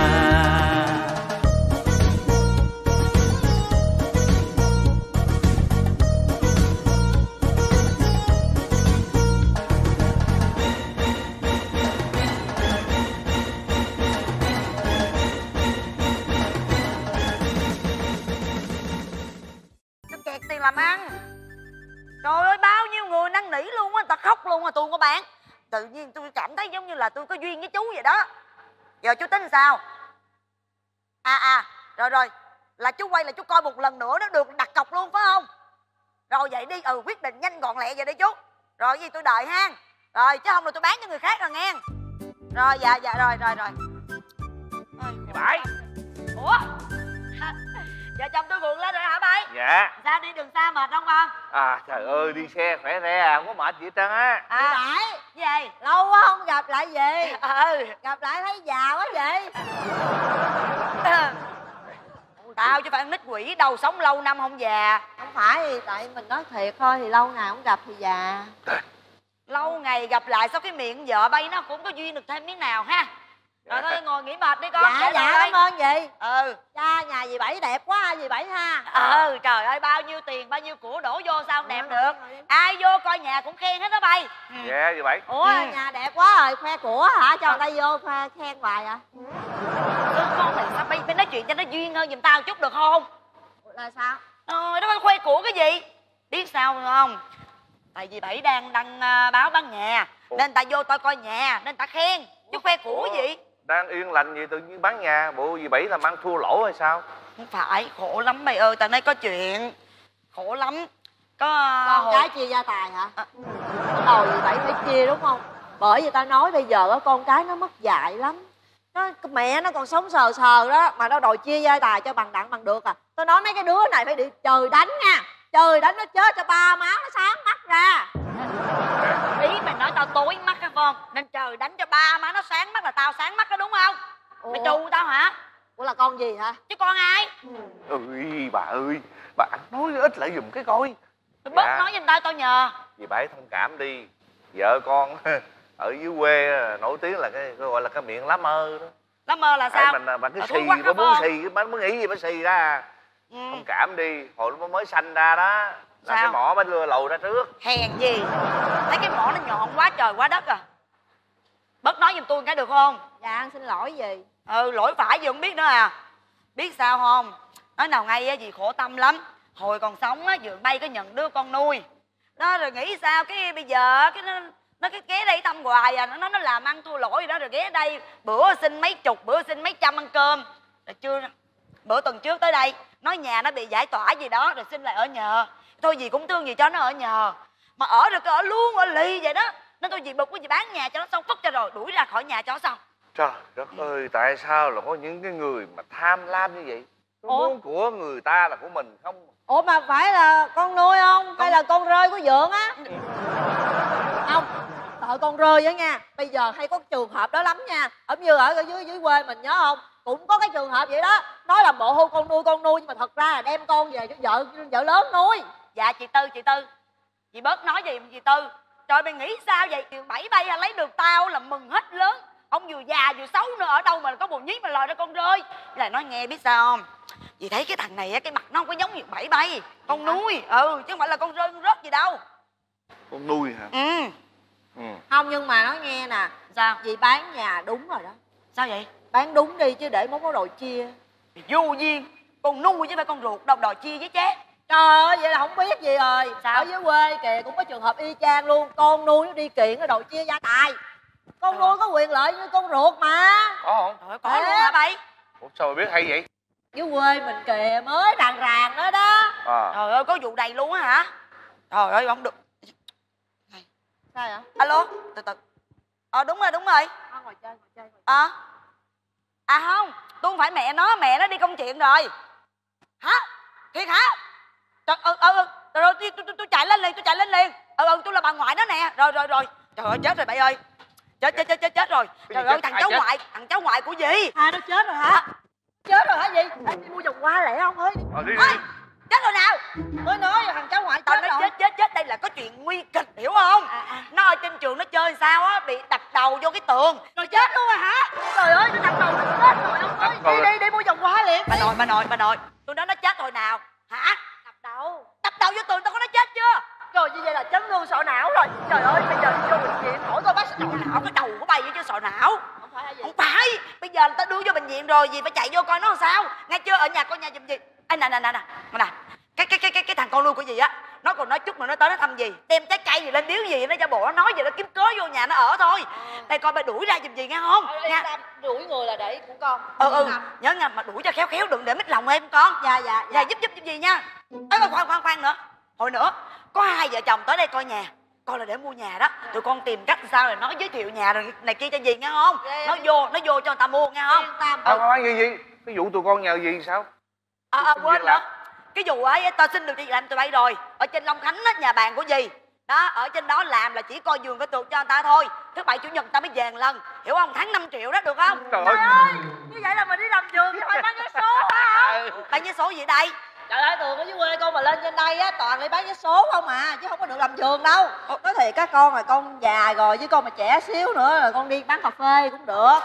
Tiền làm ăn. Trời ơi, bao nhiêu người năn nỉ luôn á, người ta khóc luôn à, tôi không có bán. Tự nhiên tôi cảm thấy giống như là tôi có duyên với chú vậy đó. Giờ chú tính sao? À à, rồi rồi, là chú quay là chú coi một lần nữa nó được đặt cọc luôn phải không? Rồi vậy đi, ừ quyết định nhanh gọn lẹ vậy đi chú. Rồi gì tôi đợi ha. Rồi chứ không là tôi bán cho người khác rồi nghe. Rồi dạ dạ rồi rồi rồi. Chị Bảy. Ủa? Vợ chồng tôi vượt lên rồi hả bay? Dạ. Sao đi đường xa mệt không con? À trời ơi, đi xe khỏe re à, không có mệt gì hết trơn á. À phải. Gì? Lâu quá không gặp lại gì? Ừ. Gặp lại thấy già quá vậy. Tao chứ phải con nít quỷ đâu sống lâu năm không già. Không phải, tại mình nói thiệt thôi, thì lâu ngày không gặp thì già. Lâu ngày gặp lại sao cái miệng vợ bay nó cũng có duyên được thêm miếng nào ha. Rồi thôi ngồi nghỉ mệt đi con. Dạ dạ cảm ơn dì. Ừ. Cha nhà dì Bảy đẹp quá dì Bảy ha. Ừ trời ơi, bao nhiêu tiền bao nhiêu của đổ vô sao không đẹp được. Ai vô coi nhà cũng khen hết đó bay. Dạ dì Bảy. Ủa ừ. Nhà đẹp quá rồi khoe của hả, cho người ta vô khoe khen hoài à. Ừ, con thì sao bay phải nói chuyện cho nó duyên hơn giùm tao chút được không? Là sao? Ờ, nó khoe của cái gì? Biết sao không? Tại vì Bảy đang đăng uh, báo bán nhà. Ủa? Nên ta vô tôi coi nhà nên ta khen. Chứ khoe của Ủa? Gì? Đang yên lành gì tự nhiên bán nhà, bộ dì Bảy làm ăn thua lỗ hay sao? Không phải, khổ lắm mày ơi, tao nói có chuyện. Khổ lắm. Có con hồi... cái chia gia tài hả? À. Đầu dì Bảy phải chia đúng không? Bởi vì tao nói bây giờ con cái nó mất dạy lắm. Nó, mẹ nó còn sống sờ sờ đó mà nó đòi chia gia tài cho bằng đặng bằng được à. Tôi nói mấy cái đứa này phải bị trời đánh nha. Trời đánh nó chết cho ba má nó sáng mắt ra. Ý mày nói tao tối mắt hay không? Nên trời đánh cho ba má nó sáng mắt là tao sáng mắt đó đúng không? Ủa? Mày trù tao hả? Ủa là con gì hả? Chứ con ai? Ơi bà ơi, bà nói ít lại giùm cái coi. Bớt dạ. Nói giùm tao tao nhờ. Dì Bảy thông cảm đi. Vợ con ở dưới quê nổi tiếng là cái gọi là cái miệng lá mơ đó. Lá mơ là sao? Mình bà cứ xì, bà muốn xì, bà muốn nghĩ gì bà xì ra. Ừ. Thông cảm đi, hồi nó mới sanh ra đó là cái mỏ bà lừa lầu ra trước. Hèn gì? Thấy cái mỏ nó nhọn quá trời quá đất à. Bớt nói giùm tôi cái được không? Dạ anh xin lỗi gì? Ừ lỗi phải gì không biết nữa à. Biết sao không? Nói nào ngay á dì khổ tâm lắm. Hồi còn sống á vừa bay có nhận đứa con nuôi. Đó rồi nghĩ sao cái bây giờ cái nó nó cái ghé đây thăm hoài à, nó nói nó làm ăn thua lỗ gì đó rồi ghé đây bữa xin mấy chục bữa xin mấy trăm ăn cơm. Rồi chưa Bữa tuần trước tới đây nói nhà nó bị giải tỏa gì đó rồi xin lại ở nhờ. Thôi dì cũng thương gì cho nó ở nhờ. Mà ở được ở luôn ở lì vậy đó. Nên tôi dì bực quá dì bán nhà cho nó xong phất cho rồi đuổi ra khỏi nhà cho nó xong. Trời đất ơi, tại sao là có những cái người mà tham lam như vậy? Nó muốn của người ta là của mình không? Ủa mà phải là con nuôi không? Con... hay là con rơi của Dượng á? Không, sợ con rơi á nha. Bây giờ hay có trường hợp đó lắm nha. Ở như ở dưới dưới quê mình nhớ không? Cũng có cái trường hợp vậy đó. Nói là bộ hôn con nuôi con nuôi nhưng mà thật ra là đem con về cho vợ vợ lớn nuôi. Dạ chị Tư, chị Tư, chị bớt nói gì chị Tư. Trời mày nghĩ sao vậy? Điều bảy bay à, lấy được tao là mừng hết lớn. Ông vừa già vừa xấu nữa, ở đâu mà có bồ nhí mà lòi ra con rơi. Là nói nghe biết sao không? Vì thấy cái thằng này á, cái mặt nó không có giống như bảy bay. Con nuôi, ừ, chứ không phải là con rơi con rớt gì đâu. Con nuôi hả? Ừ. Ừ. Không, nhưng mà nói nghe nè. Sao? Dì bán nhà đúng rồi đó. Sao vậy? Bán đúng đi chứ để món có đòi chia. Vô duyên. Con nuôi chứ phải con ruột đâu đòi chia với chế. Trời ơi, vậy là không biết gì rồi. Sao? Ở dưới quê kìa cũng có trường hợp y chang luôn. Con nuôi nó đi kiện nó đòi chia gia tài. Con nuôi có quyền lợi như con ruột mà. Có không? Trời, có luôn hả bay? Ủa sao mà biết hay vậy? Dưới quê mình kìa mới ràng ràng đó đó. À. Trời ơi, có vụ đầy luôn á hả? Trời ơi, không được. Sao vậy? Alo, từ từ. Ờ đúng rồi, đúng rồi. À, ngồi chơi, ngồi chơi, ngồi chơi. À. À không, tôi không phải mẹ nó, mẹ nó đi công chuyện rồi. Hả? Thiệt hả? Trời, ừ, ừ, ừ. Rồi, rồi, tôi, tôi, tôi chạy lên liền, tôi chạy lên liền. Ừ, ừ, tôi là bà ngoại nó nè. Rồi, rồi, rồi. Trời ơi, chết rồi bạn ơi. Chết, chết, chết, chết, chết rồi. Trời ơi, thằng cháu ngoại, thằng cháu ngoại của dì. À, nó chết rồi hả? À. Chết rồi hả gì? Ê, đi mua vòng hoa lẹ không ơi? Ờ, đi, đi, à, chết rồi nào? Mới nói thằng cháu ngoại Tao chết nói rồi. chết, chết, chết. Đây là có chuyện nguy kịch, hiểu không? À, à. Nó ở trên trường nó chơi sao á, bị đập đầu vô cái tường. Rồi chết luôn rồi hả? Trời ơi, nó đập đầu nó chết rồi ông ơi. Đi, đi, đi mua vòng hoa liền. Bà nội, bà nội, bà nội. Tôi nói nó chết hồi nào? Hả? Đập đầu. Đập đầu vô tường tao có nói chết chưa? Rồi như vậy là chấn thương sọ não rồi. Trời ơi, bây giờ đi vô bệnh viện hỏi coi bác sĩ sọ não, cái đầu của bay vậy chứ sọ não. Không phải gì? Không phải. Bây giờ người ta đưa vô bệnh viện rồi, gì phải chạy vô coi nó làm sao. Nghe chưa? Ở nhà coi nhà giùm gì. Ê nè nè nè nè. Nè. Cái cái cái cái cái thằng con nuôi của dì á, nó còn nói chút nữa nó tới nó thăm dì, đem trái cây gì lên biếu gì, nó giả bộ nó nói gì nó kiếm cớ vô nhà nó ở thôi. Đây coi bà đuổi ra giùm gì nghe không? Nha. Đuổi người là để của con. Ừ ừ. Nhớ nha, mà đuổi cho khéo khéo, đừng để mít lòng em con. Dạ dạ. Dạ giúp giúp giúp gì nha. Ê khoan khoan khoan nữa. Hồi nữa có hai vợ chồng tới đây coi nhà, coi là để mua nhà đó. Tụi con tìm cách sao rồi nói giới thiệu nhà rồi này kia cho gì nghe không? Nó vô nó vô cho người ta mua nghe không? À, khoan gì gì? Cái vụ tụi con nhờ gì sao? À, à quên nữa. Cái vụ ấy tao xin được chị làm tụi bay rồi. Ở trên Long Khánh á, nhà bạn của dì đó, ở trên đó làm là chỉ coi giường coi tược cho người ta thôi. Thứ bảy chủ nhật người ta mới về một lần, hiểu không? Tháng năm triệu đó được không? Trời, Trời ơi, như vậy là mình đi làm giường chứ phải bán vé số hả? Bán vé số gì đây? Trời ơi, thường ở dưới quê con mà lên trên đây á toàn đi bán vé số không à, chứ không có được làm giường đâu. Nói thiệt các con là con già rồi, với con mà trẻ xíu nữa là con đi bán cà phê cũng được.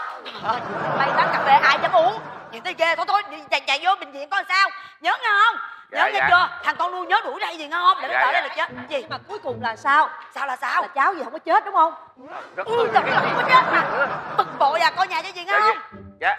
Mày bán cà phê ai dám uống? Chuyện tới ghê, thôi thôi chạy chạy vô bệnh viện coi sao. Nhớ nghe không? Nhớ Dạ, nghe dạ. chưa? Thằng con nuôi nhớ đuổi ra gì nghe không? Để nó Dạ, đợi dạ. đây là chết. Gì? Nhưng mà cuối cùng là sao? Sao là sao? Là cháu gì không có chết đúng không? Ừ, trời ơi, không có chết mà. Bực bội à, coi nhà cho gì nghe không? Dạ.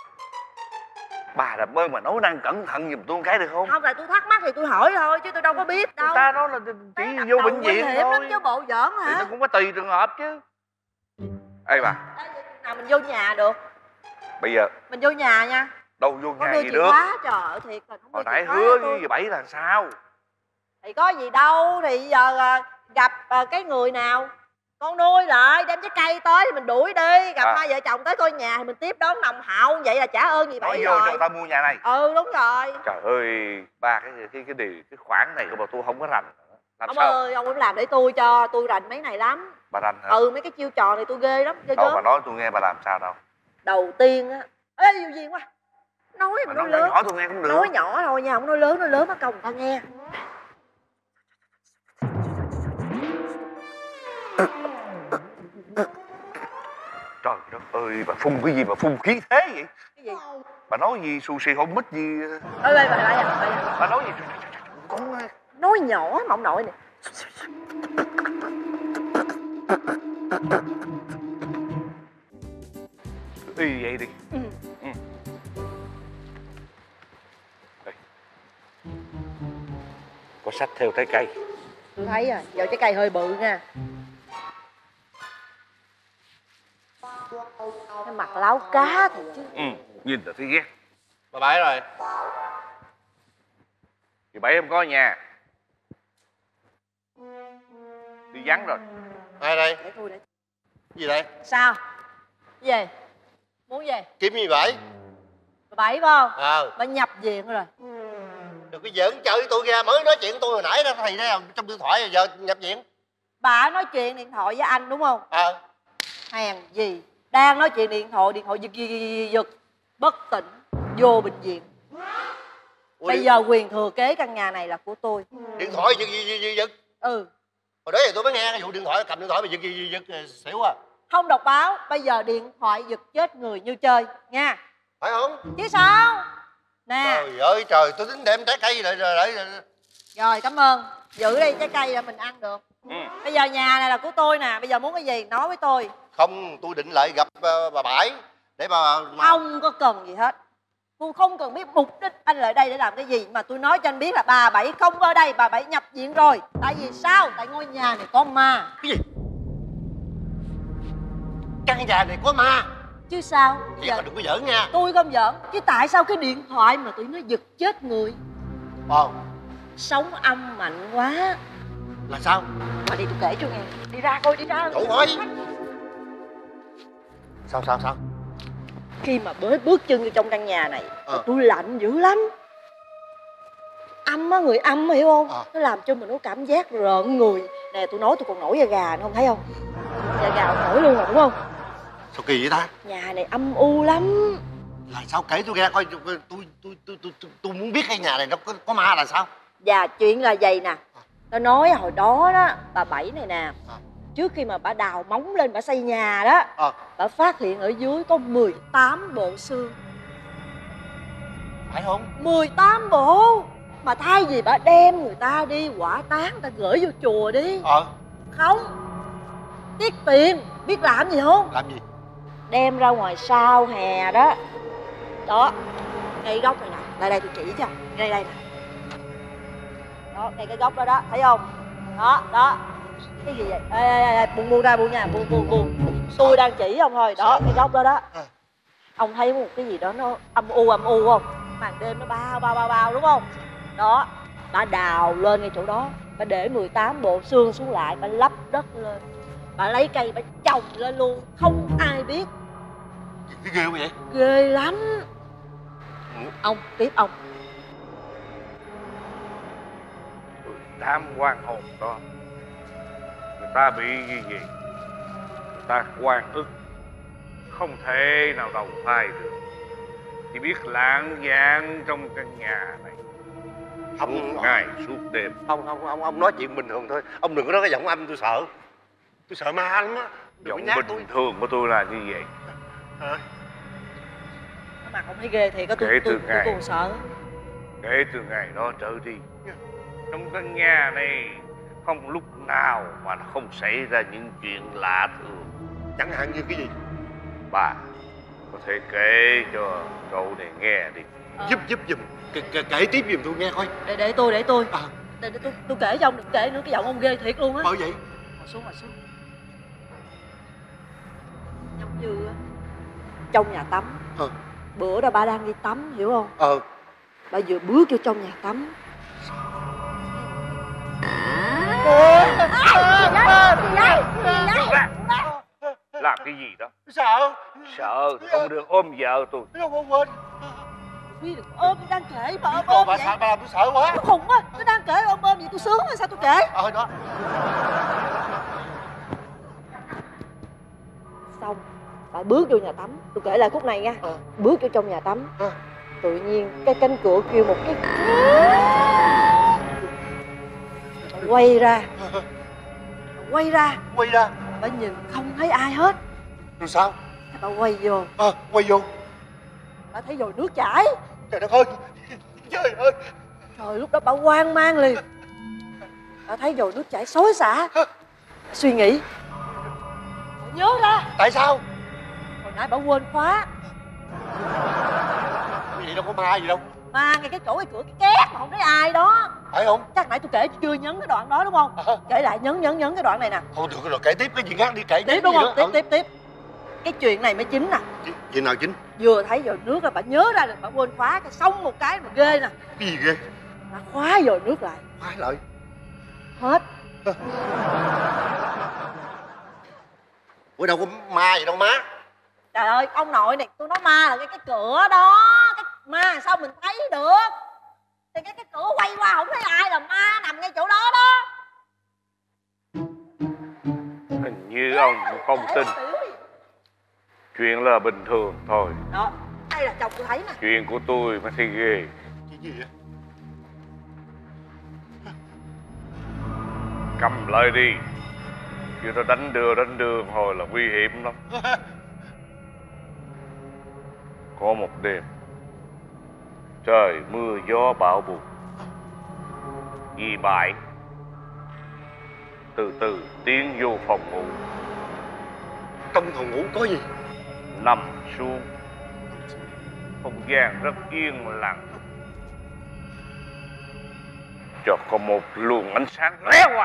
Bà làm ơn mà nấu năng cẩn thận giùm tôi một cái được không? Không, là tôi thắc mắc thì tôi hỏi thôi chứ tôi đâu có biết đâu. Người ta nói là chỉ vô bệnh viện nguy hiểm thôi. lắm chứ bộ giỡn Thì hả? nó cũng có tùy trường hợp chứ. Ê bà, Nào mình vô nhà được. bây giờ Mình vô nhà nha. đâu vô Có nhà đưa gì chìa được. khóa, trời ơi thiệt là không Hồi đưa nãy chìa khóa hứa cho tôi. với dì Bảy là sao? Thì có gì đâu, thì giờ à, gặp à, cái người nào con nuôi lại đem trái cây tới thì mình đuổi đi. Gặp À. hai vợ chồng tới coi nhà thì mình tiếp đón nồng hậu, vậy là trả ơn gì Nói Bảy vô cho rồi. người ta mua nhà này. Ừ đúng rồi. Trời ơi, ba cái cái cái điều cái khoản này của bà tôi không có rành. Làm Ông sao? ơi, ông cũng làm để tôi cho, tôi rành mấy này lắm. Bà rành hả? Ừ, mấy cái chiêu trò này tôi ghê lắm, ghê Đâu gớm. bà nói tôi nghe bà làm sao đâu. Đầu tiên á, ê dù gì quá, nói Bà mà nói nói lớn, nhỏ tôi nghe cũng được. nói nhỏ thôi nha, không nói lớn, nói lớn mất công người ta nghe. Trời đất ơi, bà phun cái gì mà phun khí thế vậy? Cái gì? Bà nói gì xù xì không mít gì? Ê, ê, bà lại à, bà à. Bà nói gì? Con Nói nhỏ mà ông nội nè. y vậy đi. Ừ. Ừ. Đây. Có sách theo trái cây. Tôi thấy à, giờ trái cây hơi bự nha. Cái mặt láo cá thì chứ. Ừ, nhìn là thấy ghét. Bà Bảy rồi. Chị Bảy không có ở nhà. Đi vắng rồi. Ai đây? Để tôi để. Gì đây? Sao? Về. Muốn về? Kiếm gì vậy? Bà Bảy phải không? Ờ. Bà nhập viện rồi. Đừng có giỡn chơi với tôi ra, mới nói chuyện với tôi hồi nãy đó thì đây trong điện thoại rồi giờ nhập viện. Bà nói chuyện điện thoại với anh đúng không? Ờ. Hèn gì? Đang nói chuyện điện thoại, điện thoại giật giật giật, giật bất tỉnh, vô bệnh viện. Ủa Bây điện... giờ quyền thừa kế căn nhà này là của tôi. Điện thoại giật giật giật giật. Ừ. Hồi đó giờ tôi mới nghe cái vụ điện thoại, cầm điện thoại mà giật giật giật, giật xỉu à. Không đọc báo, bây giờ điện thoại giật chết người như chơi nha. Phải không? Chứ sao? Nè. Trời ơi trời, tôi tính đem trái cây lại rồi lại. Rồi cảm ơn. Giữ đi, trái cây là mình ăn được. Ừ. Bây giờ nhà này là của tôi nè, bây giờ muốn cái gì nói với tôi. Không, tôi định lại gặp uh, bà Bảy để bà mà... Không có cần gì hết. Tôi không cần biết mục đích anh lại đây để làm cái gì, mà tôi nói cho anh biết là bà Bảy không ở đây, bà Bảy nhập viện rồi. Tại vì sao? Tại ngôi nhà này có ma. Cái gì? Căn nhà này có ma? Chứ sao? Chị giờ... đừng có giỡn nha. Tôi không giỡn. Chứ tại sao cái điện thoại mà tụi nó giật chết người? Ồ. Sóng âm mạnh quá. Là sao? Mà đi tôi kể cho nghe. Đi ra coi, đi ra. Trời ơi. Sao sao sao? Khi mà mới bước chân vô trong căn nhà này, ờ. tôi lạnh dữ lắm. Âm á, người âm hiểu không? Ờ. Nó làm cho mình có cảm giác rợn người. Nè tôi nói tôi còn nổi da gà nữa, không thấy không? Da gà không nổi luôn rồi đúng không? Sao kỳ vậy ta? Nhà này âm u lắm. Là sao, kể tôi nghe coi, tôi tôi tôi tôi tôi, tôi, tôi muốn biết cái nhà này nó có, có ma là sao? Và chuyện là vậy nè. Tao nói hồi đó đó, bà Bảy này nè, à. trước khi mà bà đào móng lên bà xây nhà đó, à. bà phát hiện ở dưới có mười tám bộ xương. Phải không? mười tám bộ. Mà thay vì bà đem người ta đi hỏa táng, người ta gửi vô chùa đi. Ờ. Không. Tiết tiền. Biết làm gì không? Làm gì? Đem ra ngoài sau hè đó. Đó. Ngay góc này nè. Lại đây tôi chỉ cho. Ngay đây nè. Đó, ngay cái góc đó đó, thấy không? Đó, đó. Cái gì vậy? Ê, ê, ê, buông buông ra, buông nha, buông, buông, buông. Tôi đang chỉ ông thôi, đó, cái góc đó đó. Ông thấy một cái gì đó nó âm u âm u không? Màn đêm nó bao bao bao bao đúng không? Đó, bà đào lên ngay chỗ đó, bà để mười tám bộ xương xuống lại, bà lấp đất lên. Bà lấy cây, bà trồng lên luôn, không ai biết. Cái ghê vậy? Ghê lắm. Ông, tiếp ông. Đám quan hồn đó, người ta bị gì gì, người ta oan ức, không thể nào đầu thai được, chỉ biết lãng vãng trong căn nhà này ông suốt ngày suốt đêm. Ông ông ông ông nói chuyện bình thường thôi, ông đừng có nói cái giọng âm tôi sợ, tôi sợ ma lắm á. Giọng bình tôi. thường của tôi là như vậy. À. Mặt ông thấy ghê thì có tôi Kể tôi, từ tôi, ngày, tôi còn sợ. Kể từ ngày đó trở đi, trong căn nhà này không lúc nào mà nó không xảy ra những chuyện lạ thường. Chẳng hạn như cái gì? Bà có thể kể cho cậu này nghe đi. À. Giúp giúp giùm, kể, kể, kể tiếp giùm tôi nghe coi. Để để tôi để tôi. À. Để, để tôi tôi kể cho ông, đừng kể nữa, cái giọng ông ghê thiệt luôn á. Bởi vậy. Ngồi xuống ngồi xuống. Giống như á, trong nhà tắm. Ờ. Bữa đó bà đang đi tắm hiểu không? Ờ. Bà vừa bước vô trong nhà tắm. Làm cái gì đó? Sợ. Sợ thì không được ôm vợ tôi. Không không quên. Huy đừng ôm, tôi đang kể mà ôm Còn ôm bà vậy. sợ, bà làm tôi sợ quá. Tôi khùng quá, tôi đang kể ôm ôm vậy tôi sướng rồi sao tôi kể? Ờ đó. Xong, bà bước vô nhà tắm, tôi kể lại khúc này nha. Ờ. Bước vô trong nhà tắm, ờ. tự nhiên cái cánh cửa kêu một cái. Bà quay ra, bà quay ra, quay ra, bà nhìn không thấy ai hết. Rồi sao? Bà quay vô, ờ, quay vô, bà thấy dồi nước chảy. Trời đất ơi, trời ơi. Trời, lúc đó bà hoang mang liền. Bà thấy dồi nước chảy xối xả, suy nghĩ, bà nhớ ra. Tại sao? Hồi nãy bà quên khóa. Cái gì đâu có ma gì đâu. Ma ngay cái chỗ cái cửa cái két mà không thấy ai đó. Phải không? Chắc nãy tôi kể chưa nhấn cái đoạn đó đúng không? À. Kể lại nhấn nhấn nhấn cái đoạn này nè. Thôi được rồi, kể tiếp cái gì khác đi, kể tiếp đúng không? Tiếp ừ. tiếp tiếp. cái chuyện này mới chính nè. Chuyện nào chính? Vừa thấy dội nước là bà nhớ ra được, bà quên khóa cái xong một cái mà ghê nè. Cái gì ghê? Bà khóa dội nước lại. Khóa lại? Hết. Ủa đâu có ma gì đâu má. Trời ơi ông nội này, tôi nói ma là cái cái cửa đó. Cái ma sao mình thấy được? Thì cái cái cửa quay qua không thấy ai là ma nằm ngay chỗ đó đó. Hình như ông không tin. Chuyện là bình thường thôi. Đó, đây là chồng tôi thấy nè. Chuyện của tôi mới thấy ghê. Chuyện gì vậy? Cầm lại đi. Chứ nó đánh đưa đánh đường hồi là nguy hiểm lắm. Có một đêm trời mưa gió bão bùng, dì Bảy từ từ tiến vô phòng ngủ. Trong phòng ngủ có gì? Nằm xuống. Không gian rất yên lặng. Cho có một luồng ánh sáng lóe qua.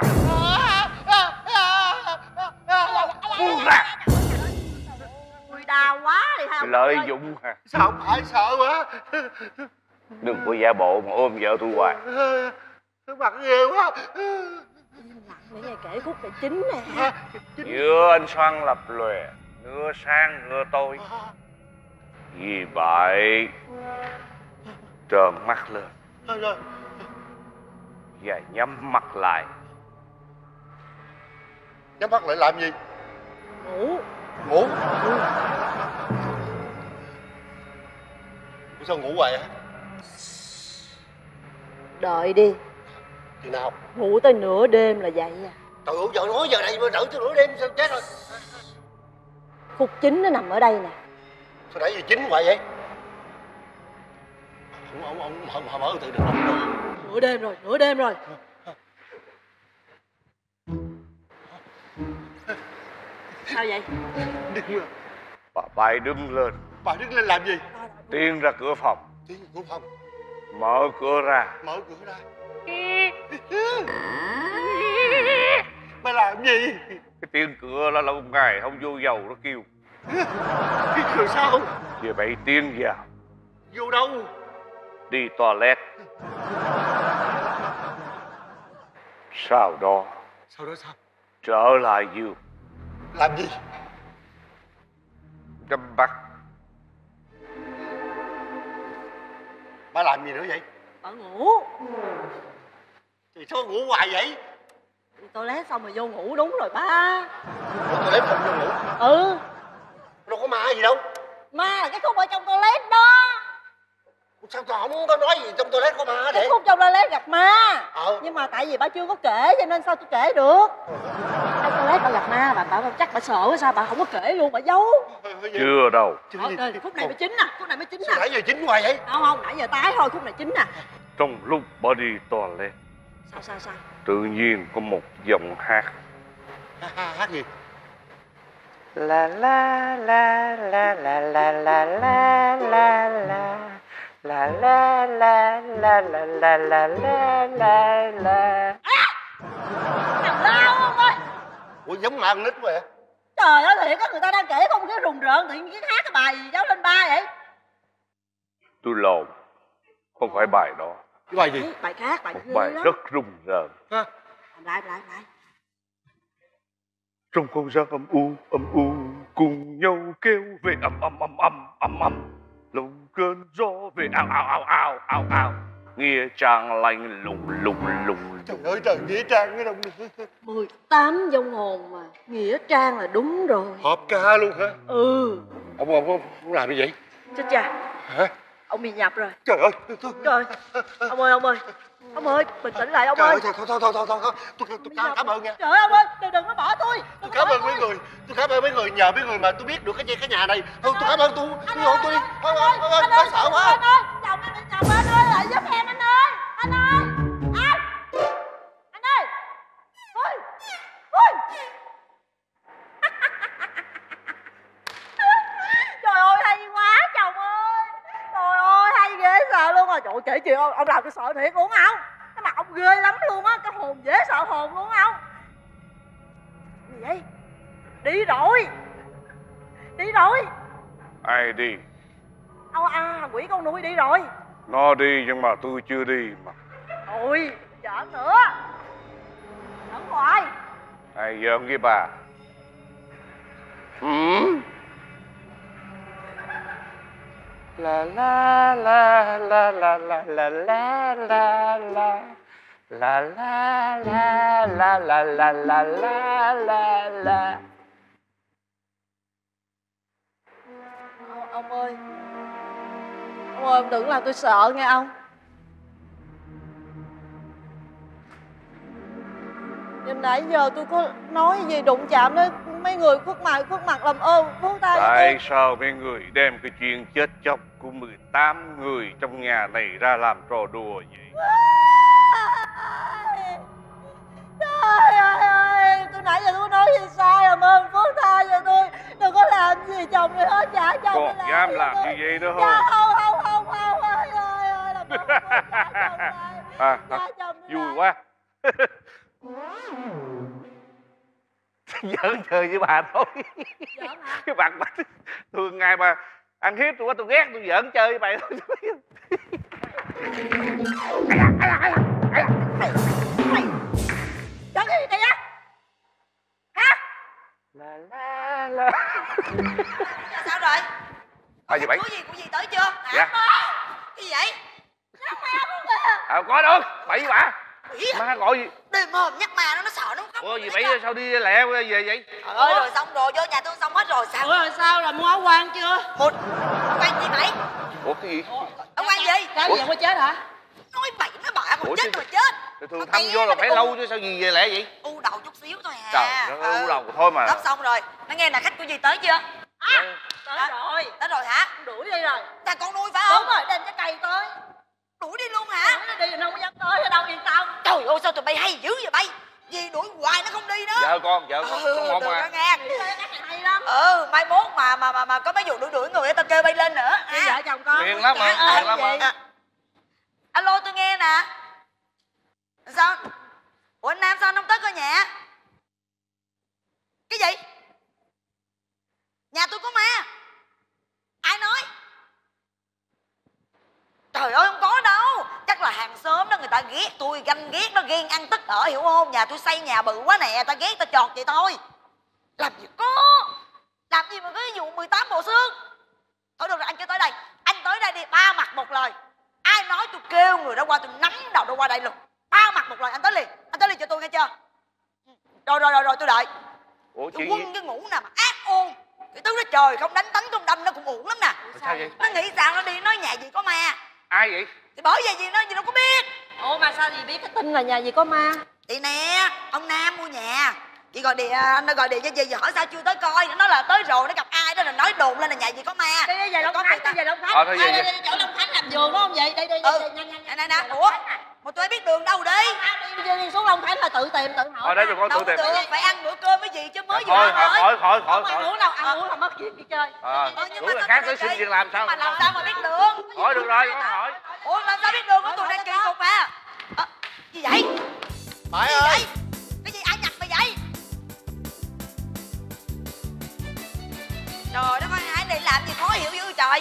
Buông ra. Ui đau quá thì sao? Lợi dụng hả? Sao phải sợ quá. Đừng có giả bộ mà ôm vợ tôi hoài. Mặt ghê quá. Để nghe kể khúc kể chính nè. Giữa ánh sáng lập lòe, nửa sáng nửa tối. Vì vậy trợn mắt lên và nhắm mắt lại. Nhắm mắt lại làm gì? Ngủ. Ngủ? Ừ. Sao ngủ hoài hả? Đợi đi. Chừng nào? Ngủ tới nửa đêm là vậy à. Trời ơi, giờ nói giờ này mà đợi tới nửa đêm sao chết rồi. Khúc chính nó nằm ở đây nè. Sao nãy giờ chín hoài vậy? Ông, ông, ông, ông mở từ được không? Nửa đêm rồi, nửa đêm rồi. Sao vậy? Đứng lên. Bà Bảy đứng lên. Bà đứng lên làm gì? Tiến ra cửa phòng. Tiến ra cửa phòng. Mở cửa ra. Mở cửa ra. Bà làm gì? Cái tiếng cửa là lâu ngày không vô dầu nó kêu. Rồi sao? Giờ Bảy tiến vào. Vô đâu? Đi toilet. Sau đó. Sau đó sao? Trở lại giường. Làm gì? Nhắm mắt. Bà làm gì nữa vậy? Bà ngủ. Thì sao ngủ hoài vậy? Đi toilet xong rồi vô ngủ đúng rồi ba. Vô toilet không vô ngủ? Ừ. Đâu có ma gì đâu. Ma là cái khúc ở trong toilet đó. Sao tao không có nói gì trong toilet có ma để? Cái khúc trong toilet gặp ma. Ờ. Nhưng mà tại vì bà chưa có kể cho nên sao tôi kể được. Trong toilet bà gặp ma, bà, bà, bà chắc bà sợ quá sao bà không có kể luôn, bà giấu. Chưa đâu. Ờ, ờ, khúc này mới chính nè, khúc này mới chính nè. Nãy giờ chính hoài vậy? Không không, nãy giờ tái thôi, khúc này chính nè. Trong lúc bà đi toilet, Sao sao sao? tự nhiên có một giọng hát. Ha, hát gì? La la la la la la la la la la la la la la la la la la la la. Thằng lao không ơi. Ủa giống ma con nít quá vậy? Trời ơi thiệt á, người ta đang kể không cái rùng rợn tự nhiên cái hát cái bài gì giáo lên ba vậy? Tôi lộn. Không phải bài đó. Cái bài gì? Đấy, bài khác, bài Một ghê bài lắm. rất rùng rợn. Làm lại, làm lại, làm lại. Trong không gian âm u, âm u, cùng nhau kêu về ầm ầm ầm ầm ầm ầm. Lồng cơn gió về ào ào ào ào ào ào. Nghĩa trang lạnh lùng lùng lùng. Trời ơi trời, nghĩa trang cái đâu nữa. mười tám vong hồn mà, nghĩa trang là đúng rồi. Hợp ca luôn hả? Ừ. Ông ông ông, ông làm như vậy? Chết cha. Hả? Ông bị nhập rồi. Trời ơi, tôi... Trời, ông ơi, ông ơi. Ông ơi, bình tĩnh lại ông Trời ơi. ơi, thôi thôi thôi thôi thôi thôi. Tôi, tôi, tôi cảm ơn nha. Trời ơi ông ơi, đừng, đừng có bỏ tôi. Tôi cảm ơn mấy người. Tôi cảm ơn mấy người, nhờ mấy người mà tôi biết được cái cái nhà này. Thôi tôi cảm ơn tôi. Tôi hộ tôi đi. Thôi ơi, ơi, ơi, sợ quá. Anh ơi, chồng anh, chồng anh ơi, lại giúp em anh ơi. Anh ơi. Anh. Anh ơi. Ôi. Ôi. Trời ơi hay quá chồng ơi. Trời ơi hay ghê sợ luôn rồi. Trời ơi kể chuyện ông, ông làm tôi sợ thiệt luôn không? Cái mặt ông ghê lắm luôn á, cái hồn dễ sợ hồn luôn không? Gì vậy? Đi rồi. Đi rồi. Ai đi? Ông à, thằng quỷ con nuôi đi rồi. Nó đi nhưng mà tôi chưa đi mà. Ôi, giỡn nữa. Giỡn hoài. Ai giỡn với bà? Ừ. La la la la la la la la la la la la la la la la la la la la. Ông ơi, ông ơi, ông đừng làm tôi sợ nghe ông. Nhưng nãy giờ tôi có nói gì đụng chạm đến mấy người khuất mặt khuất mặt làm ơn buông tay. Tại sao mấy người đem cái chuyện chết chóc của mười tám người trong nhà này ra làm trò đùa vậy? Trời ơi, tôi nãy giờ tôi nói gì sai, làm ơn phước tha cho tôi. Đừng có làm gì chồng tôi hết, trả chồng tôi. Còn dám làm như vậy nữa không? Dạ, không, không, không, không, ơi, ơi, ơi, làm ơn trả chồng lại. À, à vui quá. Giỡn chơi với bà thôi. Cái bạn bà thường ngày mà ăn hiếp tôi quá, tôi ghét, tôi giỡn chơi với bà thôi. Giỡn cái gì vậy á? Hả? La la la. Sao rồi? Ba giờ bảy. Có gì của gì tới chưa? Hả? Dạ. Cái gì vậy? À, có đâu, bậy với bà. Má gọi gì? Đừng mồm nhắc mà nó nó sợ nó không. Ủa gì bậy sao đi lẹ về vậy? Trời ơi, rồi xong rồi vô nhà tôi xong hết rồi sao? Ủa rồi sao, là mua áo quan chưa? Một áo quan gì mày? Ủa cái gì? Áo quan gì? Sao vậy, mới chết hả? Nói bậy nói bạ còn Ủa, chết chứ... rồi chết. Thì thường thăm vô là phải lâu chứ sao gì về lẹ vậy? U đầu chút xíu thôi à. Trời ơi, u đầu thôi mà. Đắp xong rồi. Nó nghe là khách của gì tới chưa? À, tới rồi. Tới rồi hả? Đuổi đi rồi. Là con nuôi phải không? Đúng rồi, đem cái cây tới. Đuổi đi luôn hả? Đuổi đi, nó không dám tới ở đâu yên tâm. Trời ơi, sao tụi bay hay dữ vậy bay? Gì đuổi hoài nó không đi nữa. Vợ con, vợ con, ừ, có một mà. Nghe. Hay lắm. Ừ, mai mốt mà mà mà mà có mấy vụ đuổi đuổi người tao kêu bay lên nữa. Đi vợ chồng con. Miệng lắm mà, miệng lắm mà. À. Alo, tôi nghe nè. Sao? Ủa anh Nam sao anh không tới coi nhà? Cái gì? Nhà tôi có ma? Ai nói? Trời ơi không có đâu. Chắc là hàng xóm đó người ta ghét tôi, ganh ghét nó ghen ăn tức ở hiểu không? Nhà tôi xây nhà bự quá nè, ta ghét ta chọt vậy thôi. Làm gì có. Làm gì mà có cái vụ mười tám bộ xương. Thôi được rồi, anh cứ tới đây. Anh tới đây đi, ba mặt một lời. Ai nói tôi kêu người đó qua, tôi nắm đầu nó qua đây luôn. Ba mặt một lời, anh tới liền. Anh tới liền cho tôi nghe chưa? Rồi rồi rồi rồi tôi đợi. Ủa tôi chị quân cái ngủ nào mà ác ôn. Cái thứ đó trời không đánh tấn không đâm nó cũng uổng lắm nè. Sao vậy? Nó nghĩ sao nó đi nói nhà gì có ma. Ai vậy? Thì bởi vì gì nó gì đâu có biết. Ủa mà sao gì biết cái tin là nhà gì có ma? Chị nè, ông Nam mua nhà. Chị gọi điện, anh đã gọi điện cho gì giờ hỏi sao chưa tới coi. Nó nói là tới rồi, nó gặp ai đó là nói đồn lên là nhà gì có ma. Đi về Long Khánh, đi về Long Khánh. Ờ, thôi về, Đây, về. đây, chỗ Long Khánh làm vườn đúng không vậy? Đây, đây, Ừ. đây, nhanh, nhanh, nhanh. Nè, nè, ủa? Mà tôi biết đường đâu đi. Đi, đi xuống Long Khánh là tự tìm, tự hỏi. Thôi đấy, con tự tìm. Đâu được, phải ăn bữa cơm với gì chứ mới vừa Thôi, ra khỏi, khỏi, khỏi, khỏi. Không ăn uống đâu, ăn uống là mất việc đi chơi. Ờ, đúng là khác tới xin việc làm sao? Mà làm sao mà biết đường? Hỏi được rồi, con hỏi. Ủa làm sao biết đường của tụi đang kỳ cục à? À, gì vậy? Phải Gì ơi. vậy? Cái gì ai nhặt mày vậy? Trời đất ơi, ai này làm gì khó hiểu dữ trời.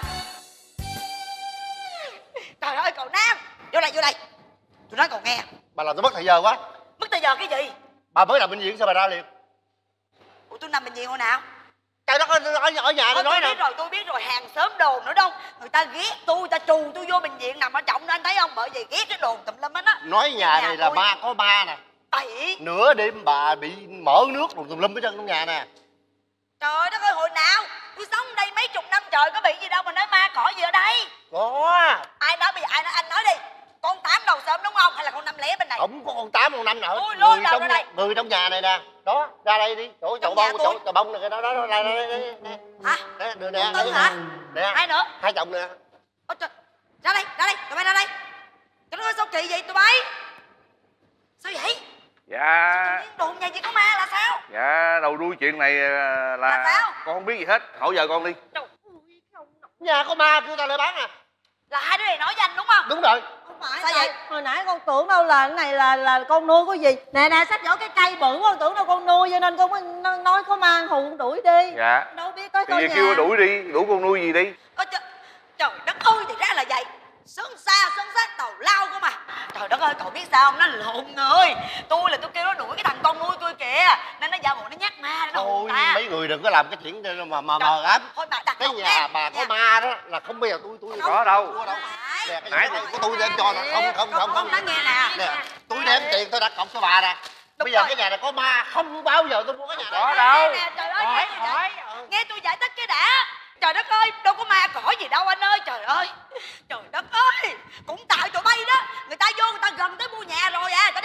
Trời ơi cậu Nam, vô đây vô đây. Tôi nói cậu nghe. Bà làm tôi mất thời giờ quá. Mất thời giờ cái gì? Bà mới nằm bệnh viện sao bà ra liền? Ủa tôi nằm bệnh viện hồi nào? Trời đất ơi, ở, ở nhà tôi Thôi, nói tôi nè. biết rồi, tôi biết rồi, hàng xóm đồn nữa đâu. Người ta ghét tôi, người ta trù tôi vô bệnh viện nằm ở trọng đó anh thấy không? Bởi vì ghét cái đồn tùm lum hết á. Nói nhà này là tôi- ma có ma nè. Bậy. Nửa đêm bà bị mở nước đùng tùm lum ở chân trong nhà nè. Trời đất ơi, hồi nào? Tôi sống đây mấy chục năm trời, có bị gì đâu mà nói ma cỏ gì ở đây. Có. Ai nói bây giờ ai nói, anh nói đi. Con tám đầu sớm đúng không? Hay là con năm lẻ bên này? Không có con tám con năm nào hết. Ôi, lôi Người đầu trong ra đây. người trong nhà này nè. Đó, ra đây đi. Chỗ chậu Trong nhà bông, tôi. chỗ chậu bông này cái đó đó, đó, đây đây đây. Nè. Hả? Nè, đưa nè. Tư hả? Nè. Ai nữa? Hai chồng nè. Ôi trời. Ra đây, ra đây, tụi bay ra đây. Trời đất ơi, sao kỳ vậy tụi bay? Sao vậy? Dạ. Đồn nhà gì có ma là sao? Dạ, đầu đuôi chuyện này là, Là sao? con không biết gì hết. Hỏi vợ con đi. Nhà có ma kêu ta lại bán à? Là hai đứa này nói với anh đúng không? Đúng rồi. phải. Sao vậy? vậy? Hồi nãy con tưởng đâu là cái này là là con nuôi của gì. Nè nè, sách vở cái cây bự con tưởng đâu con nuôi, cho nên con mới n- nói có mang hù con đuổi đi. Dạ. Đâu biết có Thì coi giờ nhà. kêu đuổi đi, đuổi con nuôi gì đi. Ơ trời, trời đất ơi, thì ra là vậy. Sơn xa sơn sát tàu lao cơ mà. Trời đất ơi, cậu biết sao không? Nó lộn người. Tôi là tôi kêu nó đuổi cái thằng con nuôi tôi kìa, nên nó giả bộ nó nhát ma nó hù Thôi ta. mấy người đừng có làm cái chuyện mà mà mờ ám. Thôi bà đặt Cái cọc nhà nha. bà có Nha. ma đó là không bao giờ tôi tôi Có đâu. Có đâu. Nè, cái Nãy này của tôi đem cho nè. Không không không không. Nói nghe nè. Nè, tôi đem tiền tôi đặt cọc cho bà nè. Bây giờ cái nhà này có ma, không bao giờ tôi mua cái nhà này. Có đâu. Nè, trời ơi, Hỏi, nghe tôi hỏi. giải- nghe tôi giải thích cái đã. Trời đất ơi, đâu có ma cỏ gì đâu anh ơi. Trời ơi, trời đất ơi, cũng tại tụi bay đó. Người ta vô người ta gần tới mua nhà rồi à, cho